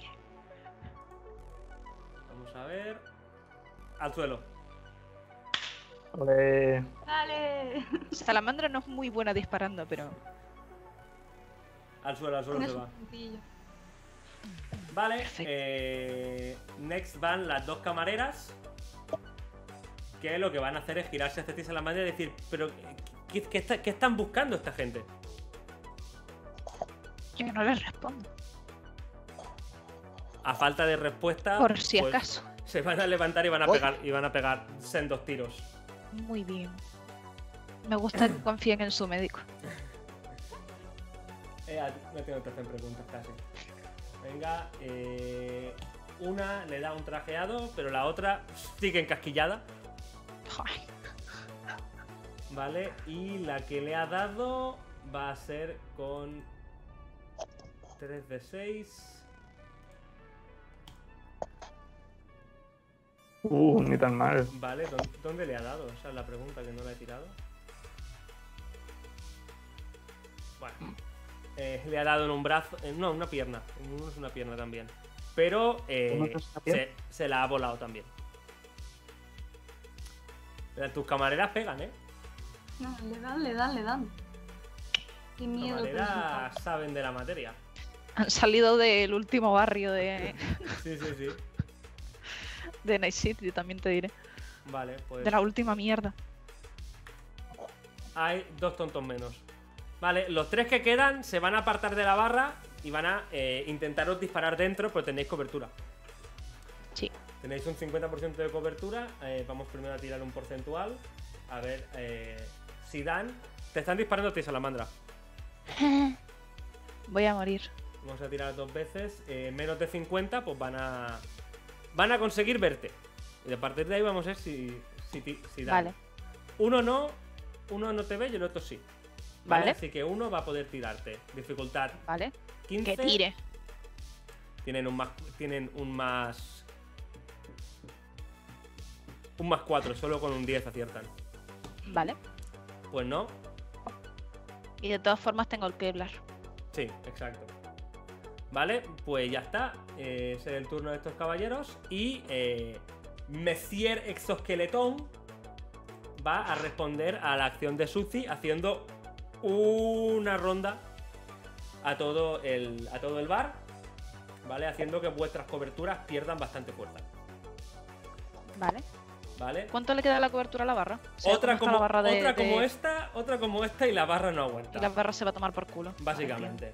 Speaker 2: Vamos a ver. Al suelo.
Speaker 3: Ole.
Speaker 6: ¡Dale!
Speaker 5: Salamandra no es muy buena disparando, pero...
Speaker 2: Al suelo
Speaker 6: Tienes
Speaker 2: se
Speaker 6: un
Speaker 2: va.
Speaker 6: puntillo.
Speaker 2: Vale,
Speaker 5: Perfecto.
Speaker 2: next van las dos camareras. Que lo que van a hacer es girarse hacia ti, Salamandra, y decir, pero ¿qué están buscando esta gente?
Speaker 5: Yo no les respondo.
Speaker 2: A falta de respuesta,
Speaker 5: Por si
Speaker 2: pues,
Speaker 5: acaso.
Speaker 2: se van a levantar y van a
Speaker 4: Uy.
Speaker 2: pegar sendos tiros.
Speaker 5: Muy bien. Me gusta que confíen en su médico.
Speaker 2: No tengo que hacer preguntas casi. Venga, una le da un trajeado, pero la otra sigue encasquillada.
Speaker 5: Ay,
Speaker 2: Vale, y la que le ha dado va a ser con 3 de 6.
Speaker 3: Ni tan mal.
Speaker 2: Vale, ¿dónde le ha dado? Esa es la pregunta que no la he tirado. Bueno, le ha dado en un brazo, no, en una pierna. En uno es una pierna también. Pero
Speaker 3: ¿Cómo es una pierna?
Speaker 2: se la ha volado también. Pero tus camareras pegan, ¿eh?
Speaker 6: No, le dan. Qué miedo.
Speaker 2: Camareras saben de la materia.
Speaker 5: han salido del último barrio de,
Speaker 2: Sí.
Speaker 5: de Night City, también te diré.
Speaker 2: Vale, pues
Speaker 5: De la última mierda.
Speaker 2: hay 2 tontos menos. Vale, los 3 que quedan se van a apartar de la barra y van a intentaros disparar dentro, pero tenéis cobertura.
Speaker 5: Sí.
Speaker 2: Tenéis un 50% de cobertura. Vamos primero a tirar un porcentual. A ver si dan. Te están disparando a ti, Salamandra.
Speaker 5: Voy a morir.
Speaker 2: Vamos a tirar 2 veces. Menos de 50, pues van a conseguir verte. Y a partir de ahí vamos a ver si dan.
Speaker 5: Vale.
Speaker 2: Uno no te ve y el otro sí.
Speaker 5: Vale.
Speaker 2: Así que uno va a poder tirarte. Dificultad
Speaker 5: Vale.
Speaker 2: 15.
Speaker 5: Que tire.
Speaker 2: Tienen un más 4, solo con un 10 aciertan.
Speaker 5: Vale.
Speaker 2: Pues no.
Speaker 5: Y de todas formas tengo el Kevlar.
Speaker 2: Sí, exacto. Vale, pues ya está. Ese es el turno de estos caballeros. Y Messier Exoesqueletón va a responder a la acción de Suzy haciendo una ronda a todo el bar. Vale, haciendo que vuestras coberturas pierdan bastante fuerza.
Speaker 5: Vale.
Speaker 2: Vale.
Speaker 5: ¿Cuánto le queda a la cobertura a la barra? O sea,
Speaker 2: Otra
Speaker 5: ¿cómo está
Speaker 2: como,
Speaker 5: la barra
Speaker 2: otra como esta y la barra no aguanta.
Speaker 5: Y la barra se va a tomar por culo.
Speaker 2: Básicamente.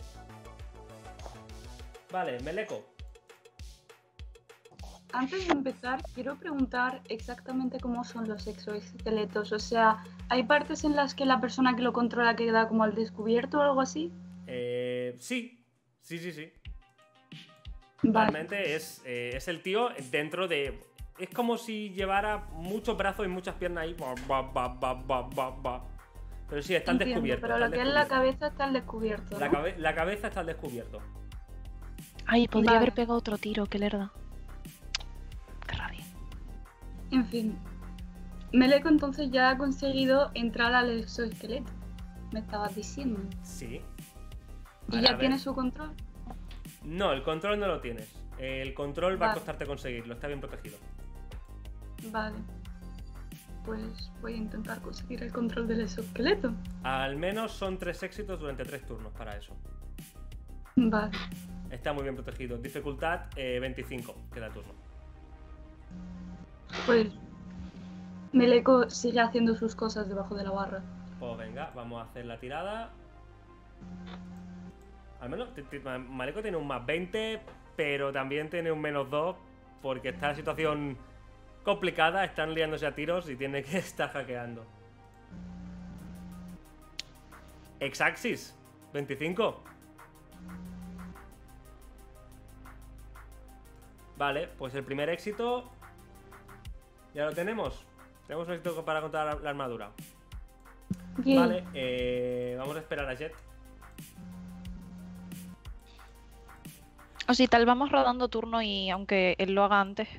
Speaker 2: Vale, Meleco.
Speaker 6: Antes de empezar, quiero preguntar exactamente cómo son los exoesqueletos. O sea, ¿hay partes en las que la persona que lo controla queda como al descubierto o algo así?
Speaker 2: Sí.
Speaker 6: Vale.
Speaker 2: Realmente es el tío dentro de... Es como si llevara muchos brazos y muchas piernas ahí. Pero sí, está al
Speaker 6: Entiendo,
Speaker 2: descubierto.
Speaker 6: pero
Speaker 2: está
Speaker 6: lo
Speaker 2: al
Speaker 6: que es la
Speaker 2: descubierto.
Speaker 6: cabeza está al descubierto, ¿no?
Speaker 2: La cabeza está al descubierto.
Speaker 5: Ay, podría
Speaker 6: Vale.
Speaker 5: haber pegado otro tiro, qué lerda. Qué rabia.
Speaker 6: En fin. Meleco entonces ya ha conseguido entrar al exoesqueleto. Me estabas diciendo.
Speaker 2: Sí.
Speaker 6: ¿Y
Speaker 2: Vale, a
Speaker 6: ya
Speaker 2: ver.
Speaker 6: tiene su control?
Speaker 2: No, el control no lo tienes. El control va a
Speaker 6: Vale.
Speaker 2: costarte conseguirlo. Está bien protegido.
Speaker 6: Vale. Pues voy a intentar conseguir el control del exoesqueleto.
Speaker 2: Al menos son 3 éxitos durante 3 turnos para eso.
Speaker 6: Vale.
Speaker 2: Está muy bien protegido. Dificultad 25, queda turno.
Speaker 6: Pues Meleco sigue haciendo sus cosas debajo de la barra.
Speaker 2: Pues venga, vamos a hacer la tirada. Al menos Maleco tiene un más 20, pero también tiene un menos 2 porque está en situación complicada, están liándose a tiros y tiene que estar hackeando. Exacsis, 25. Vale, pues el primer éxito ya lo tenemos. Tenemos un éxito para contar la armadura.
Speaker 6: Bien.
Speaker 2: Vale, vamos a esperar a Jet.
Speaker 5: O si tal, vamos rodando turno y aunque él lo haga antes.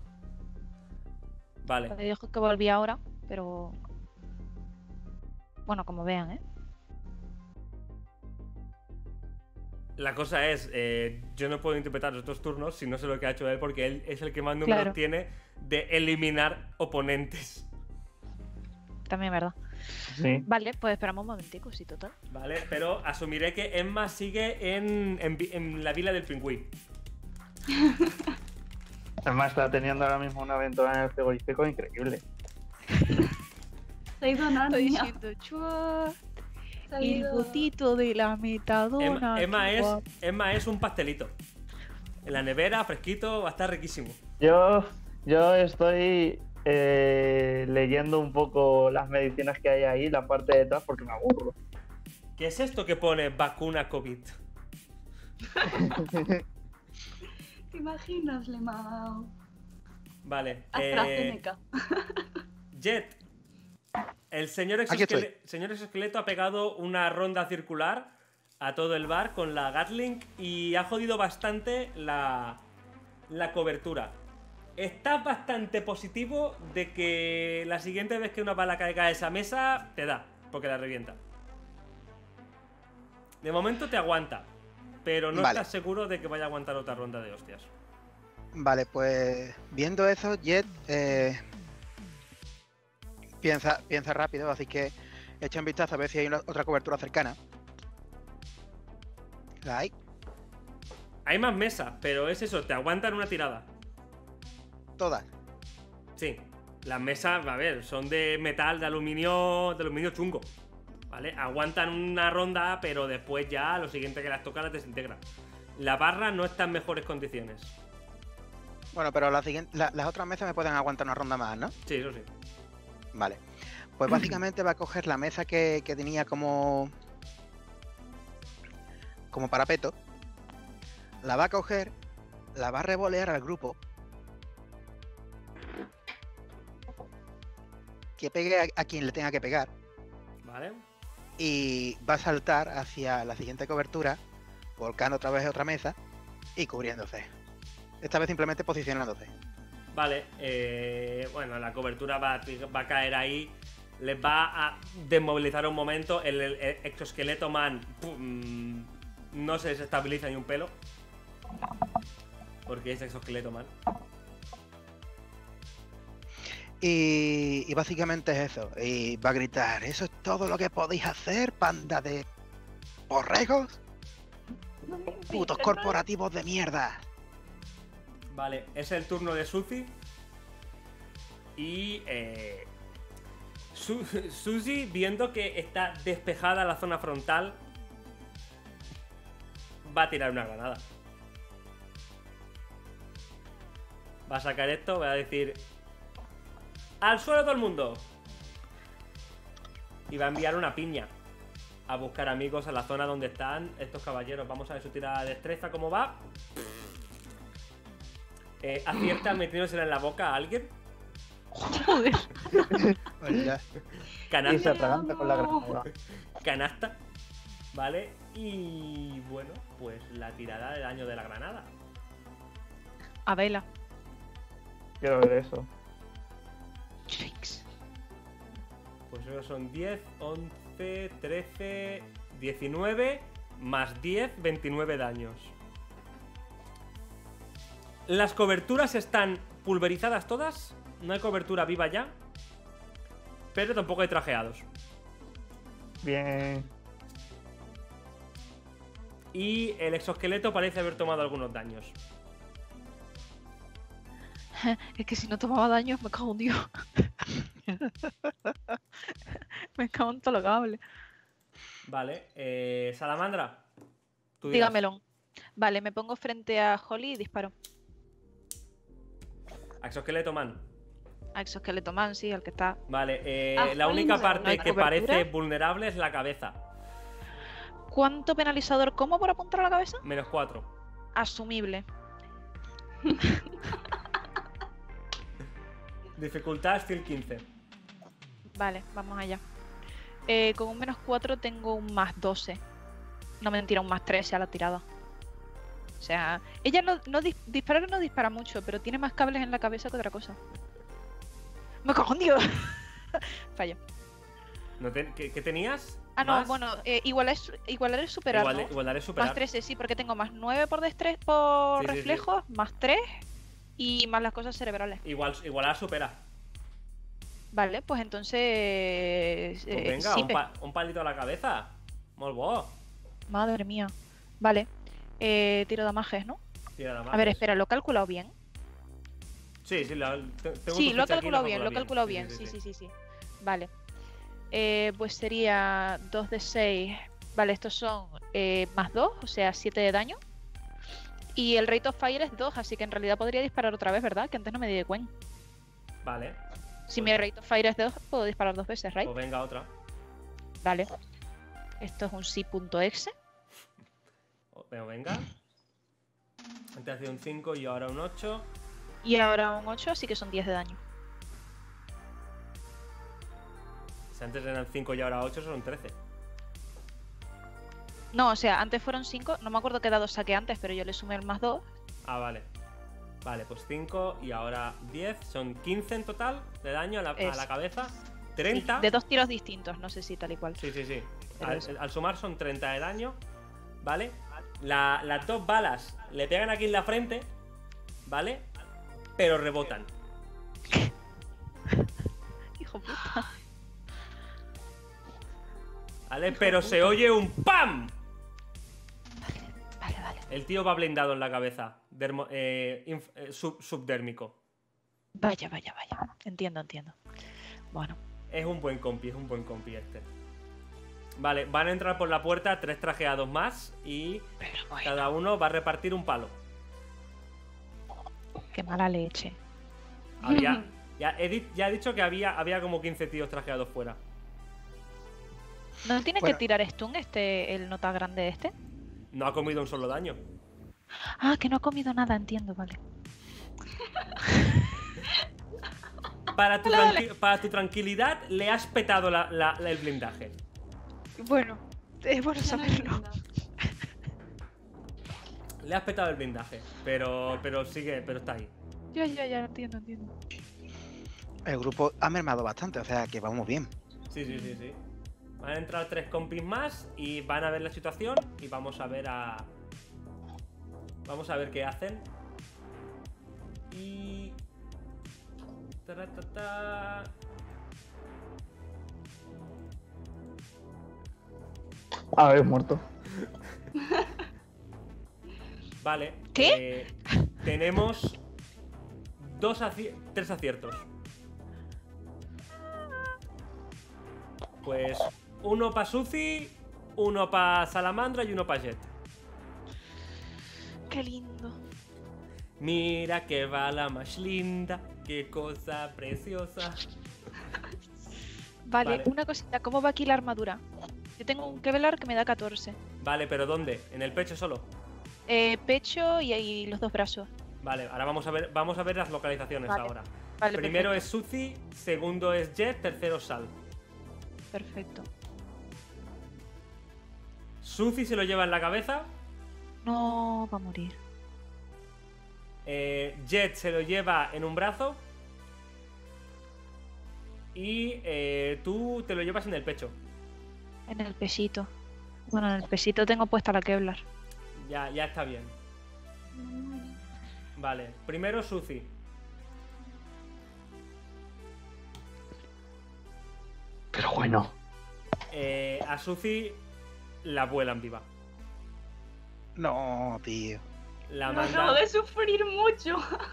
Speaker 2: Vale,
Speaker 5: Le dijo que volvía ahora, pero... Bueno, como vean, ¿eh?
Speaker 2: la cosa es, yo no puedo interpretar los otros turnos si no sé lo que ha hecho él, porque él es el que más números
Speaker 5: Claro.
Speaker 2: tiene de eliminar oponentes.
Speaker 5: También es verdad.
Speaker 3: Sí.
Speaker 5: Vale, pues esperamos un momentico, sí, total.
Speaker 2: Vale, pero asumiré que Emma sigue en la vila del pingüí.
Speaker 3: Además está teniendo ahora mismo una aventura en el frigorífico increíble.
Speaker 6: Se ha ido Narnia.
Speaker 5: chua,
Speaker 6: Se ha
Speaker 5: el
Speaker 6: ido-
Speaker 5: gotito de la metadona.
Speaker 2: Emma es un pastelito. En la nevera, fresquito, va a estar riquísimo.
Speaker 3: Yo estoy leyendo un poco las medicinas que hay ahí, la parte de detrás, porque me aburro.
Speaker 2: ¿Qué es esto que pone vacuna COVID?
Speaker 6: ¿Te imaginas, Lemao?
Speaker 2: Vale.
Speaker 6: AstraZeneca.
Speaker 2: Jet. El señor
Speaker 4: Aquí estoy.
Speaker 2: señor exoesqueleto ha pegado una ronda circular a todo el bar con la Gatling y ha jodido bastante la cobertura. Estás bastante positivo de que la siguiente vez que una bala caiga a esa mesa, te da, porque la revienta. De momento te aguanta, pero no
Speaker 4: Vale.
Speaker 2: estás seguro de que vaya a aguantar otra ronda de hostias.
Speaker 4: Vale, pues viendo eso, Jet piensa rápido, así que echa un vistazo a ver si hay otra cobertura cercana. ¿La hay?
Speaker 2: Hay más mesas, pero es eso, te aguantan una tirada.
Speaker 4: Todas.
Speaker 2: Sí, las mesas, a ver, son de metal, de aluminio chungo. ¿Vale? Aguantan una ronda, pero después ya lo siguiente que las toca las desintegra. La barra no está en mejores condiciones.
Speaker 4: Bueno, pero las otras mesas me pueden aguantar una ronda más, ¿no?
Speaker 2: Sí, eso sí.
Speaker 4: Vale. Pues básicamente va a coger la mesa que tenía como parapeto. La va a coger, la va a revolear al grupo. Que pegue a quien le tenga que pegar.
Speaker 2: ¿Vale?
Speaker 4: Y va a saltar hacia la siguiente cobertura, volcando otra vez otra mesa y cubriéndose. Esta vez simplemente posicionándose.
Speaker 2: Vale, bueno, la cobertura va a caer ahí. Les va a desmovilizar un momento. El exoesqueleto man no se desestabiliza ni un pelo. Porque es exoesqueleto man.
Speaker 4: Y básicamente es eso. Y va a gritar: ¿eso es todo lo que podéis hacer, panda de borregos? Putos corporativos de mierda.
Speaker 2: Vale, es el turno de Suzy. Y Suzy, viendo que está despejada la zona frontal, va a tirar una granada. Va a sacar esto, va a decir: ¡al suelo todo el mundo! Y va a enviar una piña a buscar amigos a la zona donde están estos caballeros. Vamos a ver su tirada de destreza, cómo va. Acierta metiéndosela en la boca a alguien.
Speaker 5: Joder.
Speaker 4: Pues ya.
Speaker 3: Y se
Speaker 2: Canasta.
Speaker 3: atraganta con la granada.
Speaker 2: Canasta. Vale. Y bueno, pues la tirada de daño de la granada.
Speaker 5: A vela.
Speaker 3: Quiero ver eso.
Speaker 5: Jinx.
Speaker 2: Pues esos son 10, 11, 13, 19, más 10, 29 daños. Las coberturas están pulverizadas todas. No hay cobertura viva ya. Pero tampoco hay trajeados.
Speaker 3: Bien.
Speaker 2: Y el exoesqueleto parece haber tomado algunos daños.
Speaker 5: Es que si no tomaba daño, me cago en Dios. Me cago en todo lo cable.
Speaker 2: Vale, Salamandra. Tú dirás.
Speaker 5: Dígamelo. Vale, me pongo frente a Holly y disparo.
Speaker 2: Exoesqueleto man.
Speaker 5: A Exoesqueleto Man, sí, al que está.
Speaker 2: Vale,
Speaker 6: Ah,
Speaker 2: la
Speaker 6: Holly
Speaker 2: única
Speaker 6: no
Speaker 2: parte
Speaker 5: hay
Speaker 2: que
Speaker 5: cobertura.
Speaker 2: parece vulnerable es la cabeza.
Speaker 5: ¿Cuánto penalizador como por apuntar a la cabeza?
Speaker 2: Menos 4.
Speaker 5: Asumible.
Speaker 2: Dificultad Steel 15.
Speaker 5: Vale, vamos allá. Con un menos 4 tengo un más 12. No, mentira, un más 13 a la tirada. O sea, ella disparar no dispara mucho, pero tiene más cables en la cabeza que otra cosa. ¡Me cago en Dios! Fallo.
Speaker 2: ¿Qué tenías?
Speaker 5: Ah, no,
Speaker 2: ¿Más?
Speaker 5: bueno, igualar es superar, ¿no?
Speaker 2: Igualar es superar.
Speaker 5: Más 13, sí, porque tengo más 9 por destreza, por
Speaker 2: Sí, sí, sí.
Speaker 5: reflejos, más 3 y más las cosas cerebrales.
Speaker 2: Igualar supera.
Speaker 5: Vale, pues entonces...
Speaker 2: Pues venga,
Speaker 5: sí,
Speaker 2: un palito a la cabeza. Molt bo.
Speaker 5: Madre mía. Vale. Tiro de amajes, ¿no?
Speaker 2: Tira la
Speaker 5: A ver,
Speaker 2: madre.
Speaker 5: espera, ¿lo he calculado bien?
Speaker 2: Sí, sí, tengo
Speaker 5: Sí,
Speaker 2: tu
Speaker 5: lo he
Speaker 2: ficha aquí,
Speaker 5: calculado bien, lo he
Speaker 2: Sí,
Speaker 5: calculado bien. Sí. Vale. Pues sería 2 de 6. Vale, estos son más 2, o sea, 7 de daño. Y el rate of fire es 2, así que en realidad podría disparar otra vez, ¿verdad? Que antes no me di de cuenta.
Speaker 2: Vale.
Speaker 5: Si mi rate of fire es de 2, puedo disparar 2 veces, ¿right?
Speaker 2: Pues venga, otra.
Speaker 5: Vale. Esto es un C.exe.
Speaker 2: Venga. Antes hacía un 5 y ahora un 8.
Speaker 5: Y ahora un 8, así que son 10 de daño.
Speaker 2: Si antes eran 5 y ahora 8, son 13.
Speaker 5: No, o sea, antes fueron 5. No me acuerdo qué dado saqué antes, pero yo le sumé el más 2.
Speaker 2: Ah, vale. Vale, pues 5 y ahora 10. Son 15 en total de daño a la cabeza. 30.
Speaker 5: Sí, de 2 tiros distintos, no sé si tal y cual.
Speaker 2: Sí.
Speaker 5: Pero eso.
Speaker 2: Al sumar son 30 de daño. ¿Vale? Las 2 balas le pegan aquí en la frente. ¿Vale? Pero rebotan.
Speaker 5: Hijo puta.
Speaker 2: ¿Vale? Pero se oye un ¡pam!
Speaker 5: Vale.
Speaker 2: El tío va blindado en la cabeza. Subdérmico.
Speaker 5: Vaya. Entiendo. Bueno.
Speaker 2: Es un buen compi este. Vale, van a entrar por la puerta 3 trajeados más y
Speaker 5: Pero bueno,
Speaker 2: cada uno va a repartir un palo.
Speaker 5: qué mala leche.
Speaker 2: Ya he dicho que había como 15 tíos trajeados fuera.
Speaker 5: ¿No tiene
Speaker 4: Bueno.
Speaker 5: que tirar stun el nota grande este?
Speaker 2: No ha comido un solo daño.
Speaker 5: Ah, que no ha comido nada, entiendo, vale.
Speaker 2: Para tu tranquilidad, le has petado el blindaje.
Speaker 5: Bueno, es bueno
Speaker 6: Ya no hay
Speaker 5: saberlo.
Speaker 6: nada.
Speaker 2: Le has petado el blindaje. Pero está ahí.
Speaker 5: Ya, entiendo.
Speaker 4: El grupo ha mermado bastante, o sea que vamos bien.
Speaker 2: Sí. Van a entrar 3 compis más y van a ver la situación y vamos a ver qué hacen. Y...
Speaker 3: Habéis muerto.
Speaker 2: Vale.
Speaker 5: ¿Qué?
Speaker 2: Tenemos 3 aciertos. Pues uno para Suzy, uno para Salamandra y uno para Jet.
Speaker 5: Qué lindo.
Speaker 2: Mira que va la más linda, qué cosa preciosa.
Speaker 5: Vale,
Speaker 2: Vale.
Speaker 5: una cosita, ¿cómo va aquí la armadura? Yo tengo un Kevlar que me da 14.
Speaker 2: Vale, pero ¿dónde? ¿En el pecho solo?
Speaker 5: Pecho y ahí los 2 brazos.
Speaker 2: Vale, ahora vamos a ver las localizaciones
Speaker 5: Vale.
Speaker 2: ahora.
Speaker 5: Vale,
Speaker 2: Primero
Speaker 5: perfecto.
Speaker 2: es Suzy, segundo es Jet, tercero Sal.
Speaker 5: Perfecto.
Speaker 2: Suzy se lo lleva en la cabeza,
Speaker 5: No, va a morir.
Speaker 2: Jet se lo lleva en un brazo y tú te lo llevas en el pecho.
Speaker 5: En el pesito. Bueno, en el pesito tengo puesta la Kevlar.
Speaker 2: Ya está bien. Vale, primero Suzy.
Speaker 3: Pero bueno.
Speaker 2: A Suzy la vuelan viva.
Speaker 4: No, tío.
Speaker 2: La
Speaker 6: No acabo
Speaker 2: mandan.
Speaker 6: de sufrir mucho.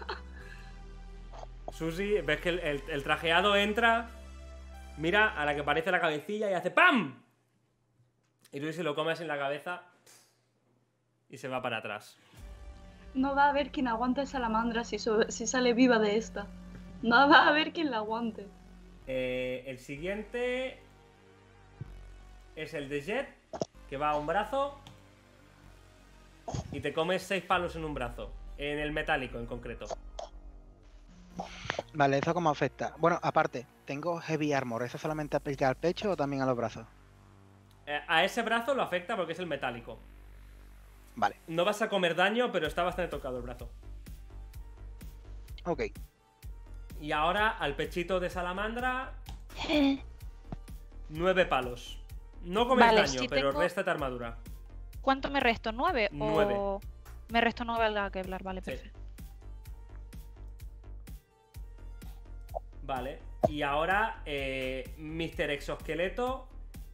Speaker 2: Suzy, ves que el trajeado entra, mira a la que parece la cabecilla y hace ¡pam! Y Suzy se lo comes en la cabeza y se va para atrás.
Speaker 6: No va a haber quien aguante a Salamandra si sale viva de esta. No va a haber quien la aguante.
Speaker 2: El siguiente es el de Jet, que va a un brazo y te comes 6 palos en un brazo. En el metálico en concreto.
Speaker 4: Vale, ¿eso cómo afecta? Bueno, aparte, tengo heavy armor. ¿Eso solamente aplica al pecho o también a los brazos?
Speaker 2: A ese brazo lo afecta porque es el metálico.
Speaker 4: Vale,
Speaker 2: No vas a comer daño, pero está bastante tocado el brazo.
Speaker 4: ok.
Speaker 2: Y ahora al pechito de Salamandra, 9 palos. No comes
Speaker 5: Vale,
Speaker 2: daño,
Speaker 5: si
Speaker 2: pero
Speaker 5: tengo-
Speaker 2: réstate armadura.
Speaker 5: ¿Cuánto me resto? ¿9?
Speaker 2: 9.
Speaker 5: O... Me resto 9 al la Kevlar, vale,
Speaker 2: Sí.
Speaker 5: perfecto.
Speaker 2: Vale. Y ahora Mr. Exoesqueleto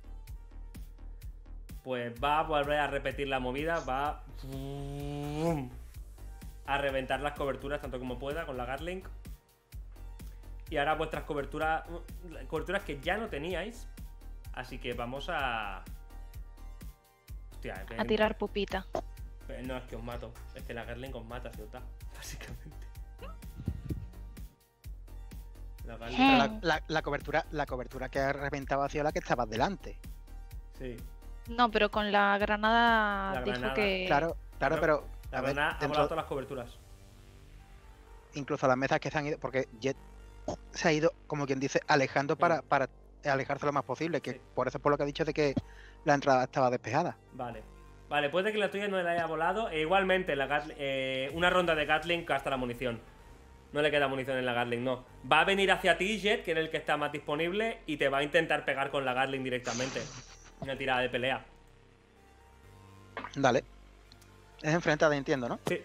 Speaker 2: pues va a volver a repetir la movida. Va a reventar las coberturas tanto como pueda con la Gatling. Y ahora vuestras coberturas que ya no teníais. Así que vamos a... Hostia,
Speaker 5: A tirar pupita.
Speaker 2: no, es que os mato. Es que la Gatling os mata, ¿cierto? Básicamente. La Gatling.
Speaker 4: Pero la cobertura que ha reventado ha sido la que estaba delante.
Speaker 2: Sí.
Speaker 5: No, pero con la granada
Speaker 2: La
Speaker 5: dijo
Speaker 2: granada.
Speaker 5: que...
Speaker 4: Claro, pero
Speaker 2: La
Speaker 4: a ver,
Speaker 2: verdad, ha
Speaker 4: dentro-
Speaker 2: volado todas las coberturas.
Speaker 4: incluso las mesas que se han ido, porque Jet se ha ido, como quien dice, alejando
Speaker 2: Sí.
Speaker 4: para alejarse lo más posible, que
Speaker 2: Sí.
Speaker 4: por eso es por lo que ha dicho de que la entrada estaba despejada.
Speaker 2: Vale. Vale, puede que la tuya no le haya volado. E igualmente, una ronda de Gatling gasta la munición. No le queda munición en la Gatling, no. Va a venir hacia ti, Jet, que es el que está más disponible, y te va a intentar pegar con la Gatling directamente. Una tirada de pelea.
Speaker 4: Dale. Es enfrentada, entiendo, ¿no?
Speaker 2: Sí.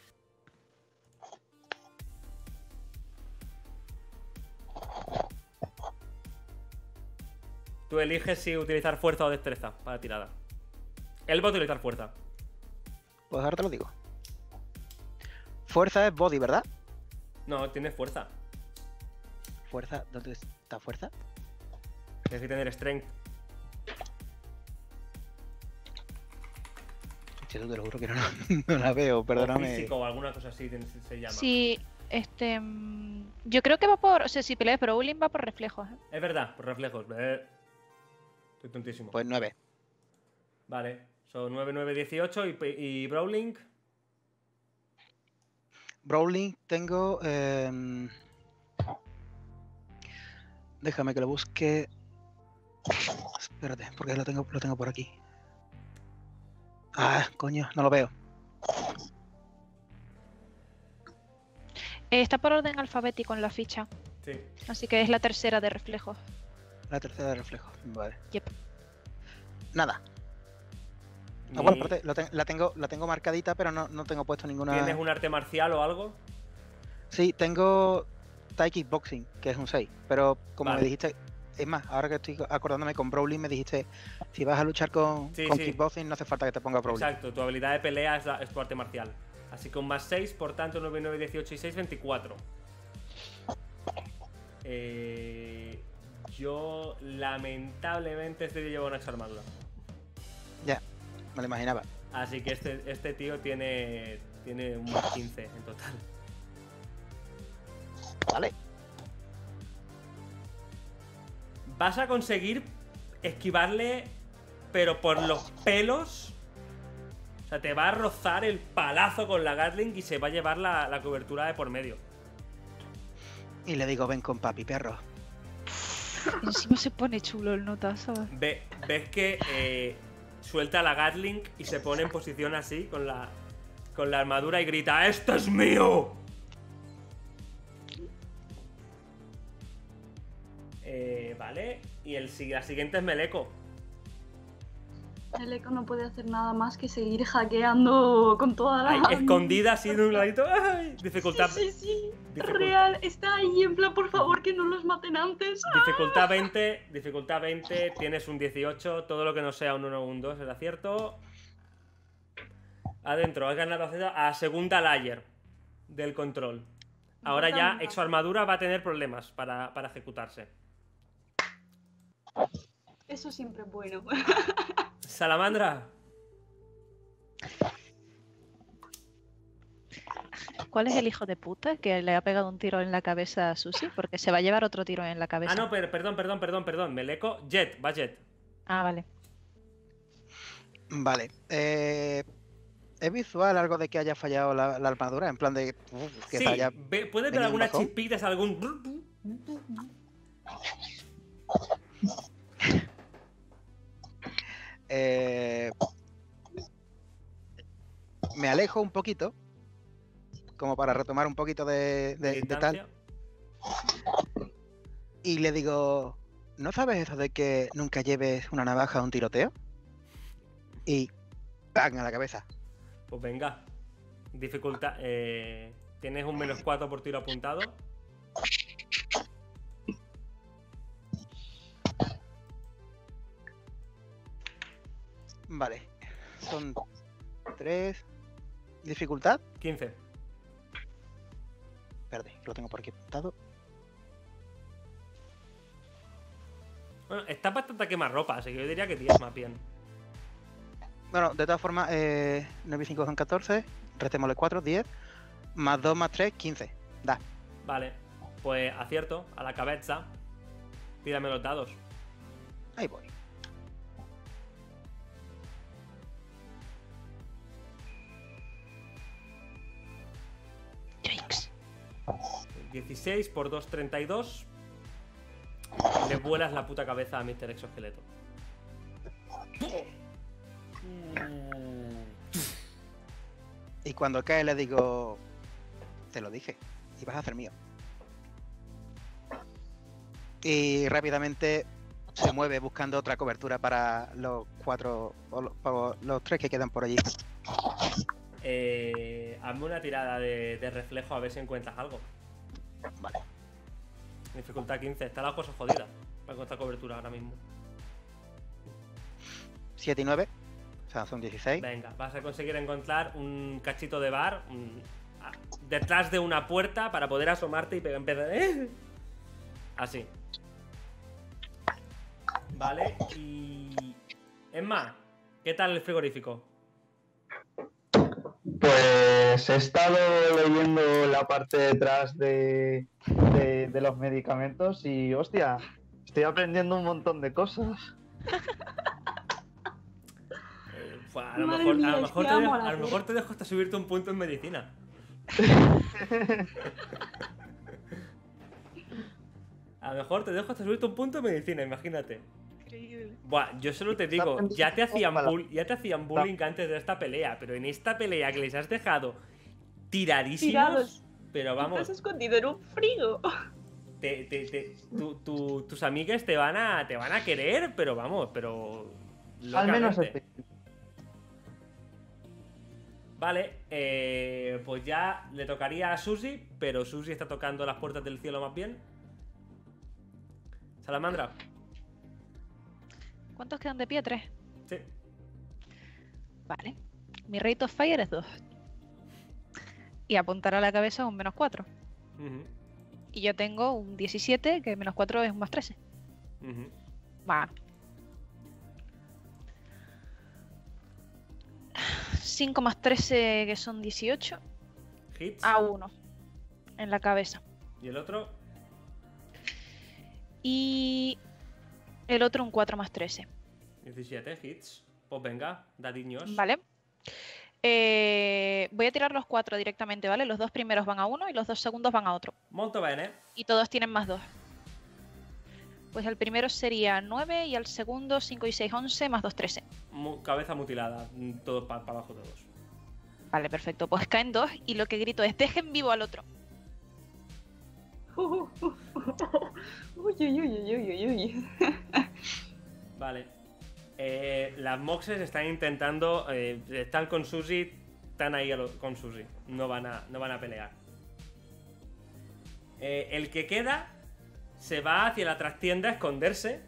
Speaker 2: Tú eliges si utilizar fuerza o destreza para la tirada. Él va a utilizar fuerza.
Speaker 4: Pues ahora te lo digo. Fuerza es body, ¿verdad?
Speaker 2: No, tienes fuerza.
Speaker 4: Fuerza, ¿dónde está fuerza?
Speaker 2: Tienes que tener strength.
Speaker 4: Che, te lo juro que no, no la veo,
Speaker 2: O
Speaker 4: perdóname.
Speaker 2: físico o alguna cosa así se llama.
Speaker 5: Sí, yo creo que va por... O sea, si peleas Brawling va por reflejos. ¿eh?
Speaker 2: Es verdad, por reflejos. Estoy tontísimo.
Speaker 4: Pues 9.
Speaker 2: Vale, son 9, 9, 18 y Brawling.
Speaker 4: Brawling tengo. Déjame que lo busque. Espérate, porque lo tengo por aquí. Ah, coño, no lo veo.
Speaker 5: Está por orden alfabético en la ficha.
Speaker 2: Sí.
Speaker 5: Así que es la tercera de reflejos.
Speaker 4: La tercera de reflejo. Vale.
Speaker 5: Yep.
Speaker 4: Nada. Ah, bueno, aparte, la tengo marcadita, pero no tengo puesto ninguna.
Speaker 2: ¿Tienes un arte marcial o algo?
Speaker 4: Sí, tengo Thai Kickboxing, que es un 6. Pero como
Speaker 2: Vale.
Speaker 4: me dijiste, es más, ahora que estoy acordándome con Brawling, me dijiste, si vas a luchar con
Speaker 2: Sí.
Speaker 4: Kickboxing, no hace falta que te ponga Brawling.
Speaker 2: Exacto, tu habilidad de pelea es tu arte marcial. Así que un más 6, por tanto 9, 9, 18 y 6, 24. Yo lamentablemente este tío lleva una armadura.
Speaker 4: Ya, me lo imaginaba.
Speaker 2: Así que este tío tiene un más 15 en total.
Speaker 4: Vale.
Speaker 2: Vas a conseguir esquivarle, pero por los pelos. O sea, te va a rozar el palazo con la Gatling y se va a llevar la cobertura de por medio.
Speaker 4: Y le digo, ven con papi, perro.
Speaker 5: Encima se pone chulo el nota, ¿sabes?
Speaker 2: Ves que suelta la Gatling y se pone en posición así con la armadura y grita: ¡Esto es mío! Vale, y la siguiente es Meleko.
Speaker 6: El eco no puede hacer nada más que seguir hackeando con toda la...
Speaker 2: Ahí, escondida así de un ladito. ¡Ay! Dificultad,
Speaker 6: Sí.
Speaker 2: Dificultad.
Speaker 6: Real, está ahí en plan, por favor, que no los maten antes.
Speaker 2: dificultad 20. Dificultad 20. Tienes un 18. Todo lo que no sea un 1 o un 2 es acierto. Adentro, has ganado acceso a segunda layer del control. Ahora ya exoarmadura va a tener problemas para ejecutarse.
Speaker 6: Eso siempre es bueno.
Speaker 2: Salamandra.
Speaker 5: ¿Cuál es el hijo de puta que le ha pegado un tiro en la cabeza a Susi? Porque se va a llevar otro tiro en la cabeza.
Speaker 2: Ah, no, perdón. Meleko. Jet, va Jet.
Speaker 5: Ah, vale.
Speaker 4: Vale. ¿Es visual algo de que haya fallado la armadura? En plan de que
Speaker 2: Sí,
Speaker 4: se haya
Speaker 2: puedes ver
Speaker 4: venido un
Speaker 2: algunas
Speaker 4: bajón.
Speaker 2: chispitas, algún.
Speaker 4: Me alejo un poquito, como para retomar un poquito de tal,
Speaker 2: distancia.
Speaker 4: y le digo, ¿no sabes eso de que nunca lleves una navaja a un tiroteo? Y ¡pam! A la cabeza.
Speaker 2: Pues venga. Dificultad. Tienes un -4 por tiro apuntado.
Speaker 4: Vale. Son 3. ¿Dificultad?
Speaker 2: 15.
Speaker 4: Espérate, lo tengo por aquí apuntado.
Speaker 2: Bueno, está bastante a quemarropa, así que yo diría que 10 más bien.
Speaker 4: Bueno, de todas formas, 9 y 5 son 14. Restémosle 4, 10. Más 2 más 3, 15. Da.
Speaker 2: Vale. Pues acierto, a la cabeza. Tírame los dados.
Speaker 4: Ahí voy.
Speaker 5: Yikes.
Speaker 2: 16 por 2, 32. Le vuelas la puta cabeza a Mr. Exoesqueleto.
Speaker 4: Y cuando cae le digo, te lo dije, y vas a hacer mío. Y rápidamente se mueve buscando otra cobertura para los 4 o los 3 que quedan por allí.
Speaker 2: Hazme una tirada de reflejo a ver si encuentras algo.
Speaker 4: Vale.
Speaker 2: Dificultad 15. Está la cosa jodida para encontrar cobertura ahora mismo.
Speaker 4: 7 y 9. O sea, son 16.
Speaker 2: Venga, vas a conseguir encontrar un cachito de bar detrás de una puerta para poder asomarte y empezar. Así. Vale, y. Emma, ¿qué tal el frigorífico?
Speaker 3: Pues he estado leyendo la parte detrás de los medicamentos y, hostia, estoy aprendiendo un montón de cosas.
Speaker 2: A lo
Speaker 6: Madre
Speaker 2: mejor,
Speaker 6: mía,
Speaker 2: a lo
Speaker 6: es
Speaker 2: mejor
Speaker 6: que
Speaker 2: te
Speaker 6: amo
Speaker 2: dejo,
Speaker 6: a la
Speaker 2: a lo mejor te dejo hasta subirte un punto en medicina. A lo mejor te dejo hasta subirte un punto en medicina, imagínate.
Speaker 5: Increíble.
Speaker 2: Buah, yo solo te digo, ya te hacían bullying antes de esta pelea, pero en esta pelea que les has dejado tiradísimos,
Speaker 6: Tirados.
Speaker 2: pero vamos,
Speaker 6: Estás escondido en un frigo.
Speaker 2: tus amigas te van a querer, pero vamos, pero
Speaker 3: Al menos
Speaker 2: locamente. Vale, pues ya le tocaría a Susi, pero Susi está tocando las puertas del cielo más bien. Salamandra.
Speaker 5: ¿Cuántos quedan de pie? 3.
Speaker 2: Sí.
Speaker 5: Vale. Mi rate of fire es 2. Y apuntar a la cabeza un -4.
Speaker 2: Ujú,
Speaker 5: Y yo tengo un 17, que -4 es un +13.
Speaker 2: ujú.
Speaker 5: Bueno. 5 más 13, que son 18.
Speaker 2: Hits.
Speaker 5: A 1. En la cabeza.
Speaker 2: Y el otro.
Speaker 5: Y el otro un 4 más 13.
Speaker 2: 17 hits. Pues venga, dadiños.
Speaker 5: Vale. Voy a tirar los 4 directamente, ¿vale? Los 2 primeros van a 1 y los 2 segundos van a otro.
Speaker 2: Molto bene.
Speaker 5: Y todos tienen +2. Pues el primero sería 9 y el segundo 5 y 6, 11, +2, 13.
Speaker 2: Cabeza mutilada. Todos para abajo todos.
Speaker 5: Vale, perfecto. Pues caen 2 y lo que grito es: dejen vivo al otro.
Speaker 6: Uy, uy, uy, uy, uy.
Speaker 2: Vale. Las Moxes están intentando. Están con Susi. Están ahí con Susi. No van a pelear. El que queda se va hacia la trastienda a esconderse.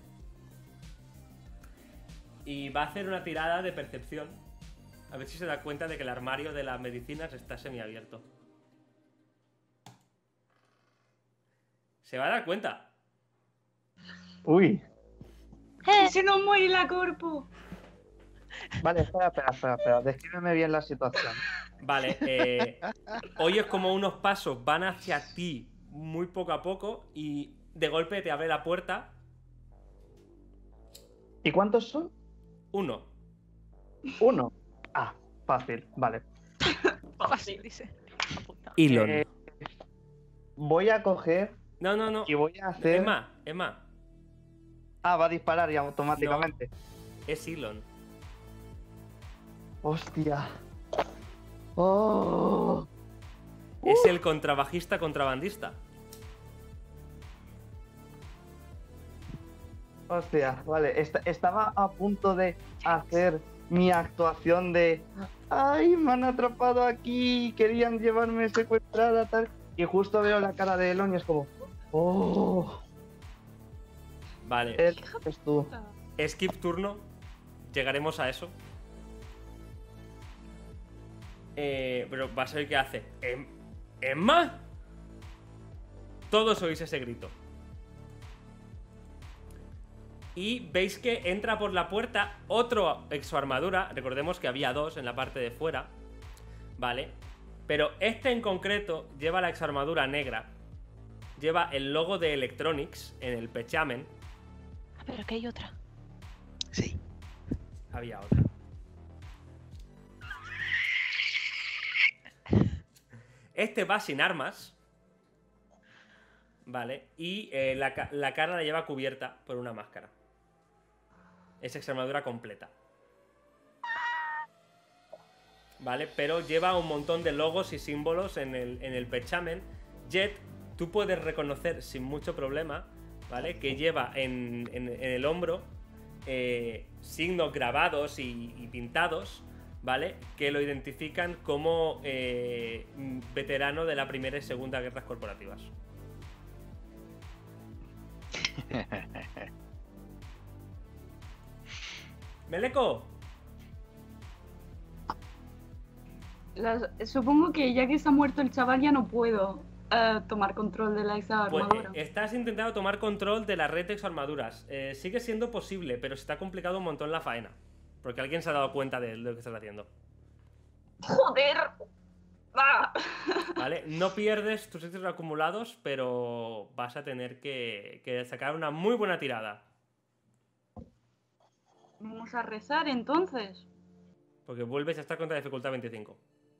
Speaker 2: Y va a hacer una tirada de percepción. A ver si se da cuenta de que el armario de las medicinas está semiabierto. Se va a dar cuenta.
Speaker 3: Uy.
Speaker 6: ¡Que se nos muere la corpo!
Speaker 3: Vale, espera. Descríbeme bien la situación.
Speaker 2: Vale, oyes como unos pasos van hacia ti muy poco a poco y de golpe te abre la puerta.
Speaker 3: ¿Y cuántos son?
Speaker 2: 1.
Speaker 3: 1. Ah, fácil, vale.
Speaker 5: Fácil, dice. Apuntado.
Speaker 2: Elon.
Speaker 3: Voy a coger
Speaker 2: No.
Speaker 3: y voy a hacer...
Speaker 2: Emma.
Speaker 3: Ah, va a disparar ya automáticamente.
Speaker 2: Es Elon.
Speaker 3: Hostia. Oh.
Speaker 2: Es el contrabajista contrabandista.
Speaker 3: Hostia, vale. Estaba a punto de hacer mi actuación de... ¡Ay, me han atrapado aquí! Querían llevarme secuestrada, tal... Y justo veo la cara de Elon y es como... ¡Oh!
Speaker 2: Vale.
Speaker 3: Él es tú.
Speaker 2: Skip turno. Llegaremos a eso. Pero vas a ver qué hace. ¿Emma? Todos oís ese grito. Y veis que entra por la puerta otro exoarmadura. Recordemos que había 2 en la parte de fuera. Vale. Pero este en concreto lleva la exoarmadura negra. lleva el logo de Electronics en el pechamen.
Speaker 5: Ah, pero que hay otra.
Speaker 4: Sí.
Speaker 2: Había otra. Este va sin armas. Vale. Y la cara la lleva cubierta por una máscara. Es exarmadura completa. Vale, pero lleva un montón de logos y símbolos en el pechamen. Jet, tú puedes reconocer sin mucho problema, ¿vale? Que lleva en el hombro signos grabados y pintados, ¿vale? Que lo identifican como veterano de la Primera y Segunda Guerras Corporativas. ¡Meleco!
Speaker 6: Supongo que ya que se ha muerto el chaval ya no puedo tomar control de la esa
Speaker 2: Pues,
Speaker 6: armadura.
Speaker 2: estás intentando tomar control de la red de exoarmaduras. Sigue siendo posible, pero se te ha complicado un montón la faena. Porque alguien se ha dado cuenta de lo que estás haciendo.
Speaker 6: ¡Joder! ¡Ah!
Speaker 2: ¿Vale? No pierdes tus éxitos acumulados, pero vas a tener que sacar una muy buena tirada.
Speaker 6: Vamos a rezar entonces.
Speaker 2: Porque vuelves a estar contra dificultad 25.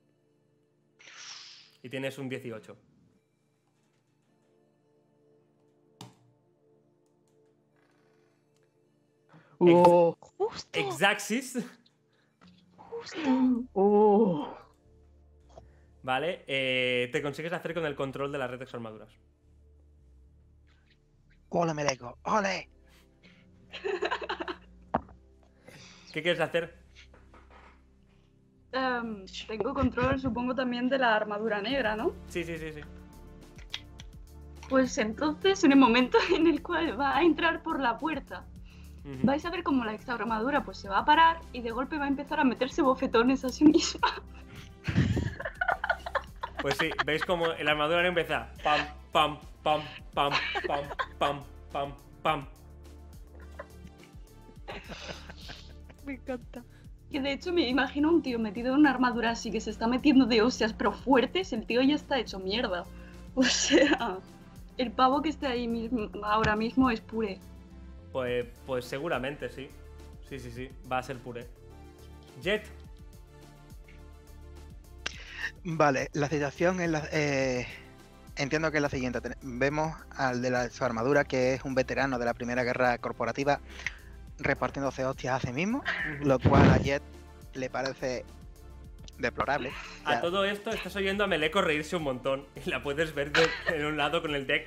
Speaker 2: Y tienes un 18.
Speaker 3: ¡Oh!
Speaker 5: Justo.
Speaker 2: Exaxis.
Speaker 5: Justo.
Speaker 3: ¡Oh!
Speaker 2: ¿Vale? Te consigues hacer con el control de la red de exoarmaduras.
Speaker 4: ¡Ole, Meleco! ¡Ole!
Speaker 2: ¿Qué quieres hacer?
Speaker 6: Tengo control, supongo, también de la armadura negra, ¿no?
Speaker 2: Sí, sí, sí, sí.
Speaker 6: Pues entonces, en el momento en el cual va a entrar por la puerta,
Speaker 2: Ujú.
Speaker 6: vais a ver cómo la extra armadura pues se va a parar y de golpe va a empezar a meterse bofetones a sí misma.
Speaker 2: Pues sí, veis como la armadura empieza pam, pam, pam, pam, pam, pam, pam, pam.
Speaker 5: Me encanta.
Speaker 6: Que de hecho me imagino un tío metido en una armadura así que se está metiendo de hostias, pero fuertes, el tío ya está hecho mierda. O sea, el pavo que esté ahí mismo, ahora mismo es puré.
Speaker 2: Pues seguramente sí. Sí, sí, sí. Va a ser puré. Jet.
Speaker 4: Vale, la situación es la... entiendo que es la siguiente. Vemos al de su armadura, que es un veterano de la Primera Guerra Corporativa, repartiéndose hostias a sí mismo, lo cual a Jet le parece deplorable.
Speaker 2: A
Speaker 4: Ya,
Speaker 2: todo esto estás oyendo a Meleco reírse un montón. Y la puedes ver en un lado con el deck.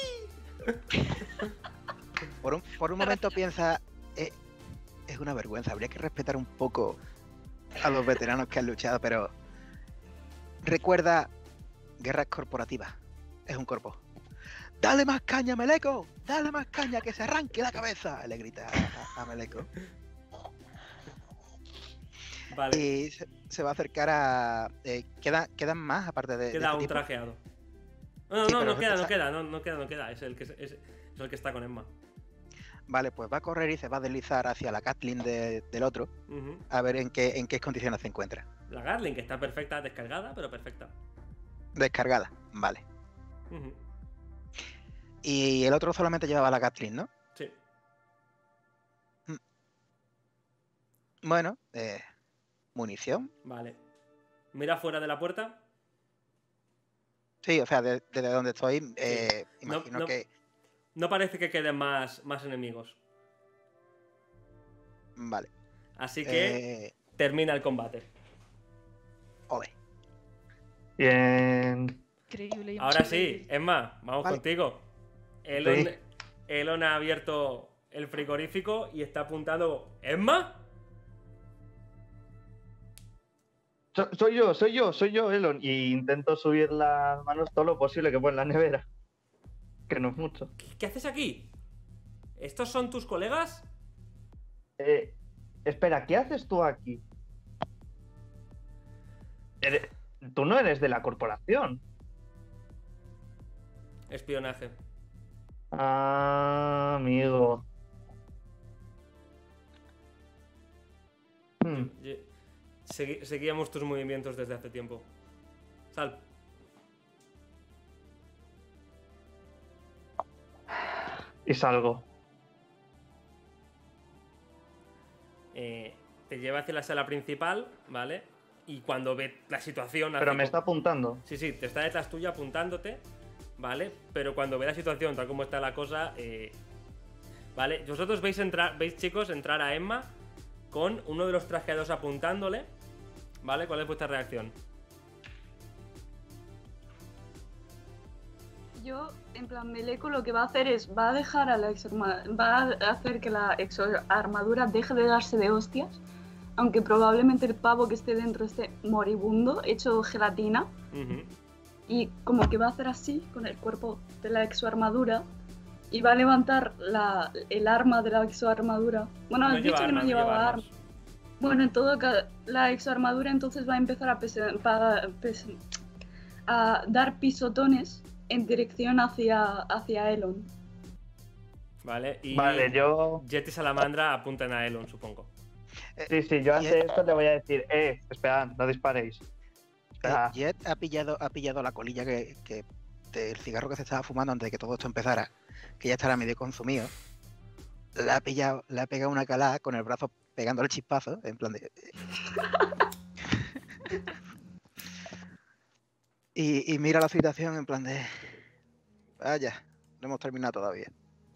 Speaker 4: por un momento piensa, es una vergüenza, habría que respetar un poco a los veteranos que han luchado, pero recuerda, guerras corporativas, es un cuerpo. ¡Dale más caña, Meleco! ¡Dale más caña, que se arranque la cabeza! Le grita a Meleco.
Speaker 2: Vale.
Speaker 4: Y se va a acercar a... ¿quedan más aparte de
Speaker 2: Queda
Speaker 4: este
Speaker 2: un
Speaker 4: tipo?
Speaker 2: trajeado. No,
Speaker 4: Sí,
Speaker 2: no,
Speaker 4: pero
Speaker 2: no queda,
Speaker 4: esa-
Speaker 2: no queda, no queda. Es el es el que está con Emma.
Speaker 4: Vale, pues va a correr y se va a deslizar hacia la Kathleen del otro,
Speaker 2: Ujú.
Speaker 4: a ver en qué condiciones se encuentra.
Speaker 2: La Garling, que está perfecta, descargada, pero perfecta.
Speaker 4: Descargada, vale.
Speaker 2: Ujú.
Speaker 4: Y el otro solamente llevaba la Kathleen, ¿no?
Speaker 2: Sí.
Speaker 4: Bueno, munición.
Speaker 2: Vale. Mira fuera de la puerta.
Speaker 4: Sí, o sea, desde donde estoy,
Speaker 2: No-
Speaker 4: imagino
Speaker 2: no-
Speaker 4: que...
Speaker 2: No parece que queden más enemigos.
Speaker 4: Vale.
Speaker 2: Así que
Speaker 4: Eh,
Speaker 2: termina el combate.
Speaker 4: ole.
Speaker 3: Bien.
Speaker 5: Increíble.
Speaker 2: Ahora sí, Emma, vamos
Speaker 4: Vale.
Speaker 2: contigo. Elon ha abierto el frigorífico y está apuntando. ¿Emma?
Speaker 3: Soy yo, Elon. Y intento subir las manos todo lo posible que pueda en la nevera. Que no es mucho.
Speaker 2: ¿Qué haces aquí? ¿Estos son tus colegas?
Speaker 3: Espera, ¿qué haces tú aquí? Tú no eres de la corporación.
Speaker 2: Espionaje.
Speaker 3: Ah, amigo.
Speaker 2: Seguíamos tus movimientos desde hace tiempo. Sal.
Speaker 3: Y salgo.
Speaker 2: Te lleva hacia la sala principal, ¿vale? Y cuando ve la situación...
Speaker 3: Pero me está apuntando.
Speaker 2: Sí, te está detrás tuya apuntándote, ¿vale? Pero cuando ve la situación, tal como está la cosa, ¿vale? Vosotros veis, chicos, entrar a Emma con uno de los trajeados apuntándole, ¿vale? ¿Cuál es vuestra reacción?
Speaker 6: Yo, en plan, Meleco lo que va a hacer es, va a dejar a va a hacer que la exoarmadura deje de darse de hostias, aunque probablemente el pavo que esté dentro esté moribundo, hecho gelatina, y como que va a hacer así con el cuerpo de la exoarmadura y va a levantar el arma de la exoarmadura. Bueno, has dicho que no llevaba arma. Bueno, en todo caso, la exoarmadura entonces va a empezar a dar pisotones en dirección hacia Elon.
Speaker 2: Vale, y
Speaker 3: Vale, yo...
Speaker 2: Jet y Salamandra apuntan a Elon, supongo.
Speaker 3: Sí, yo ante esto le voy a decir, esperad, no disparéis.
Speaker 4: Jet ha pillado la colilla que del cigarro que se estaba fumando antes de que todo esto empezara, que ya estará medio consumido. Le ha pegado una calada con el brazo pegándole el chispazo, en plan de... y mira la situación en plan de... Vaya, no hemos terminado todavía.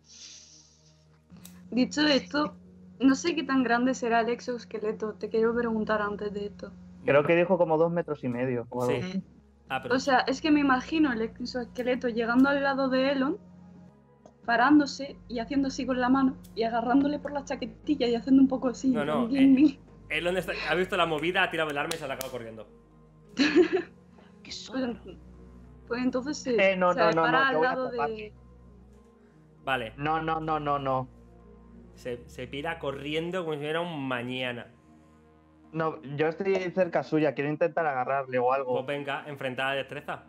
Speaker 6: Dicho esto, no sé qué tan grande será el exoesqueleto. Te quiero preguntar antes de esto.
Speaker 3: Creo que dijo como 2,5 metros. O algo
Speaker 2: Sí.
Speaker 3: así.
Speaker 2: Pero...
Speaker 6: O sea, es que me imagino el exoesqueleto llegando al lado de Elon, parándose y haciendo así con la mano y agarrándole por la chaquetilla y haciendo un poco así.
Speaker 2: No, Elon ha visto la movida, ha tirado el arma y se ha acabado corriendo.
Speaker 5: ¿Qué son?
Speaker 6: Pues entonces se
Speaker 3: te
Speaker 6: para al
Speaker 3: voy a
Speaker 6: lado
Speaker 3: tapar.
Speaker 6: de...
Speaker 2: Vale.
Speaker 3: No.
Speaker 2: Se pira corriendo como si fuera un mañana.
Speaker 3: No, yo estoy cerca suya, quiero intentar agarrarle o algo.
Speaker 2: Pues venga, enfrentada de destreza.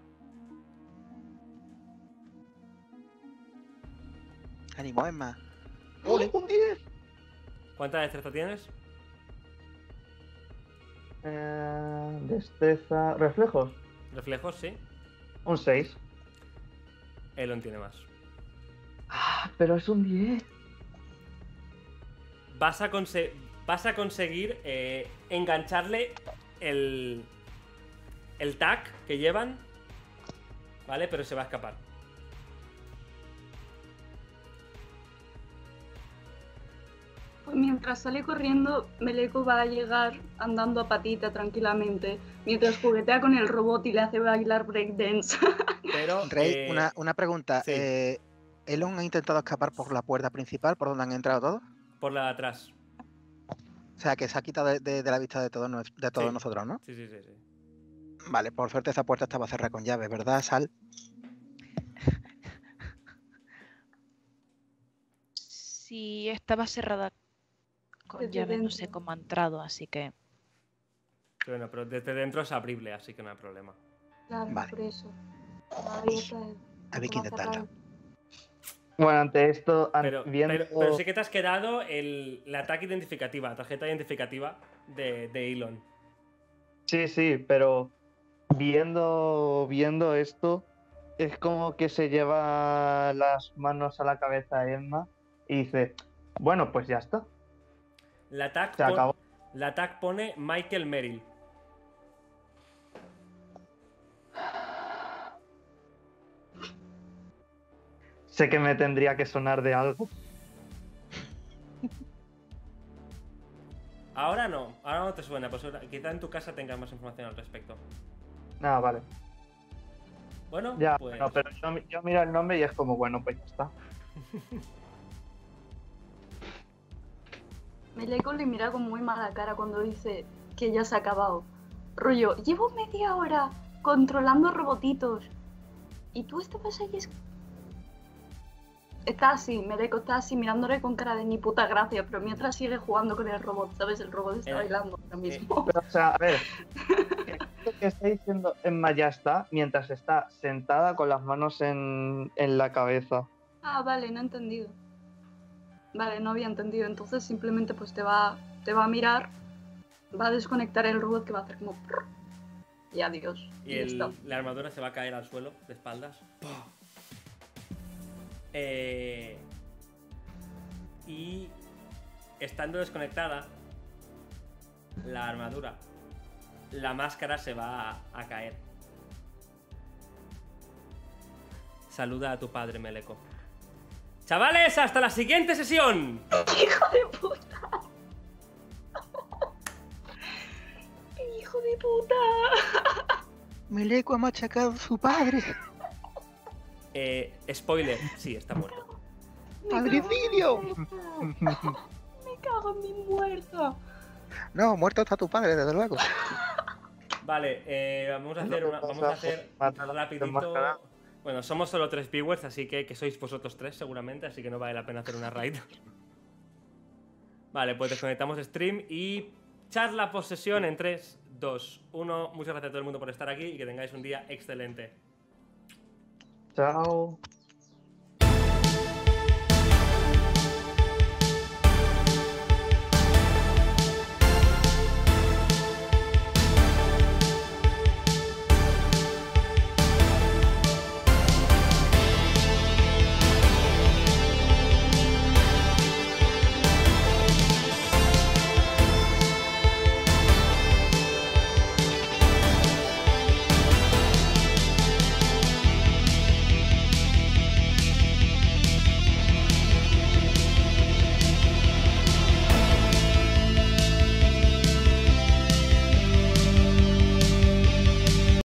Speaker 4: Ánimo, Emma.
Speaker 3: ¡Ole, un 10!
Speaker 2: ¿Cuánta destreza tienes?
Speaker 3: Destreza... ¿Reflejos?
Speaker 2: Reflejos, sí.
Speaker 3: Un 6.
Speaker 2: Elon tiene más.
Speaker 3: Pero es un 10.
Speaker 2: Vas a conseguir engancharle el tag que llevan, ¿vale? Pero se va a escapar.
Speaker 6: Pues mientras sale corriendo, Meleco va a llegar andando a patita tranquilamente, mientras juguetea con el robot y le hace bailar breakdance.
Speaker 2: Pero,
Speaker 4: Rey, una pregunta.
Speaker 2: sí.
Speaker 4: ¿Elon ha intentado escapar por la puerta principal, por donde han entrado todos?
Speaker 2: Por la de atrás.
Speaker 4: O sea, que se ha quitado de la vista de todos
Speaker 2: Sí.
Speaker 4: nosotros, ¿no?
Speaker 2: Sí.
Speaker 4: Vale, por suerte esa puerta estaba cerrada con llave, ¿verdad, Sal?
Speaker 5: Sí, estaba cerrada con
Speaker 6: Desde
Speaker 5: llave, no
Speaker 6: dentro.
Speaker 5: sé cómo ha entrado, así que...
Speaker 2: Bueno, pero desde dentro es abrible, así que no hay problema.
Speaker 6: Claro,
Speaker 4: Vale.
Speaker 6: por eso. Abierta,
Speaker 4: Había que intentarlo.
Speaker 3: Bueno, ante esto,
Speaker 2: Pero sí que te has quedado la tarjeta identificativa de Elon.
Speaker 3: Sí, pero viendo esto, es como que se lleva las manos a la cabeza a Emma y dice, bueno, pues ya está.
Speaker 2: La
Speaker 3: Se acabó.
Speaker 2: tag pone Michael Merrill.
Speaker 3: Sé que me tendría que sonar de algo.
Speaker 2: Ahora no te suena, pues quizá en tu casa tengas más información al respecto.
Speaker 3: Nada, vale.
Speaker 2: Bueno,
Speaker 3: Ya,
Speaker 2: pues...
Speaker 3: bueno, pero yo miro el nombre y es como, bueno, pues ya está.
Speaker 6: Meleco le mira con muy mala cara cuando dice que ya se ha acabado. Rollo, llevo media hora controlando robotitos. ¿Y tú estabas ahí? Está así, Meleco está así mirándole con cara de ni puta gracia, pero mientras sigue jugando con el robot, ¿sabes? El robot está bailando ahora mismo.
Speaker 3: Pero, o sea, a ver, esto que está diciendo Emma ya está, mientras está sentada con las manos en la cabeza.
Speaker 6: Ah, vale, no he entendido. Vale, no había entendido. Entonces simplemente pues te va a mirar, va a desconectar el robot que va a hacer como... Y adiós.
Speaker 2: Y
Speaker 6: ya está.
Speaker 2: la armadura se va a caer al suelo, de espaldas. estando desconectada la armadura, la máscara se va a caer. Saluda a tu padre, Meleko. Chavales, hasta la siguiente sesión.
Speaker 6: ¡Hijo de puta! ¡Hijo de puta!
Speaker 4: Meleko ha machacado a su padre.
Speaker 2: Spoiler, sí, está muerto.
Speaker 4: ¡Padricidio!
Speaker 6: Me cago en mi muerto.
Speaker 4: No, muerto está tu padre, desde luego.
Speaker 2: Vale, vamos a hacer rapidito. Bueno, somos solo 3 viewers, así que sois vosotros 3 seguramente, así que no vale la pena hacer una raid. Vale, pues desconectamos stream y charla posesión en 3, 2, 1. Muchas gracias a todo el mundo por estar aquí y que tengáis un día excelente.
Speaker 3: Chao.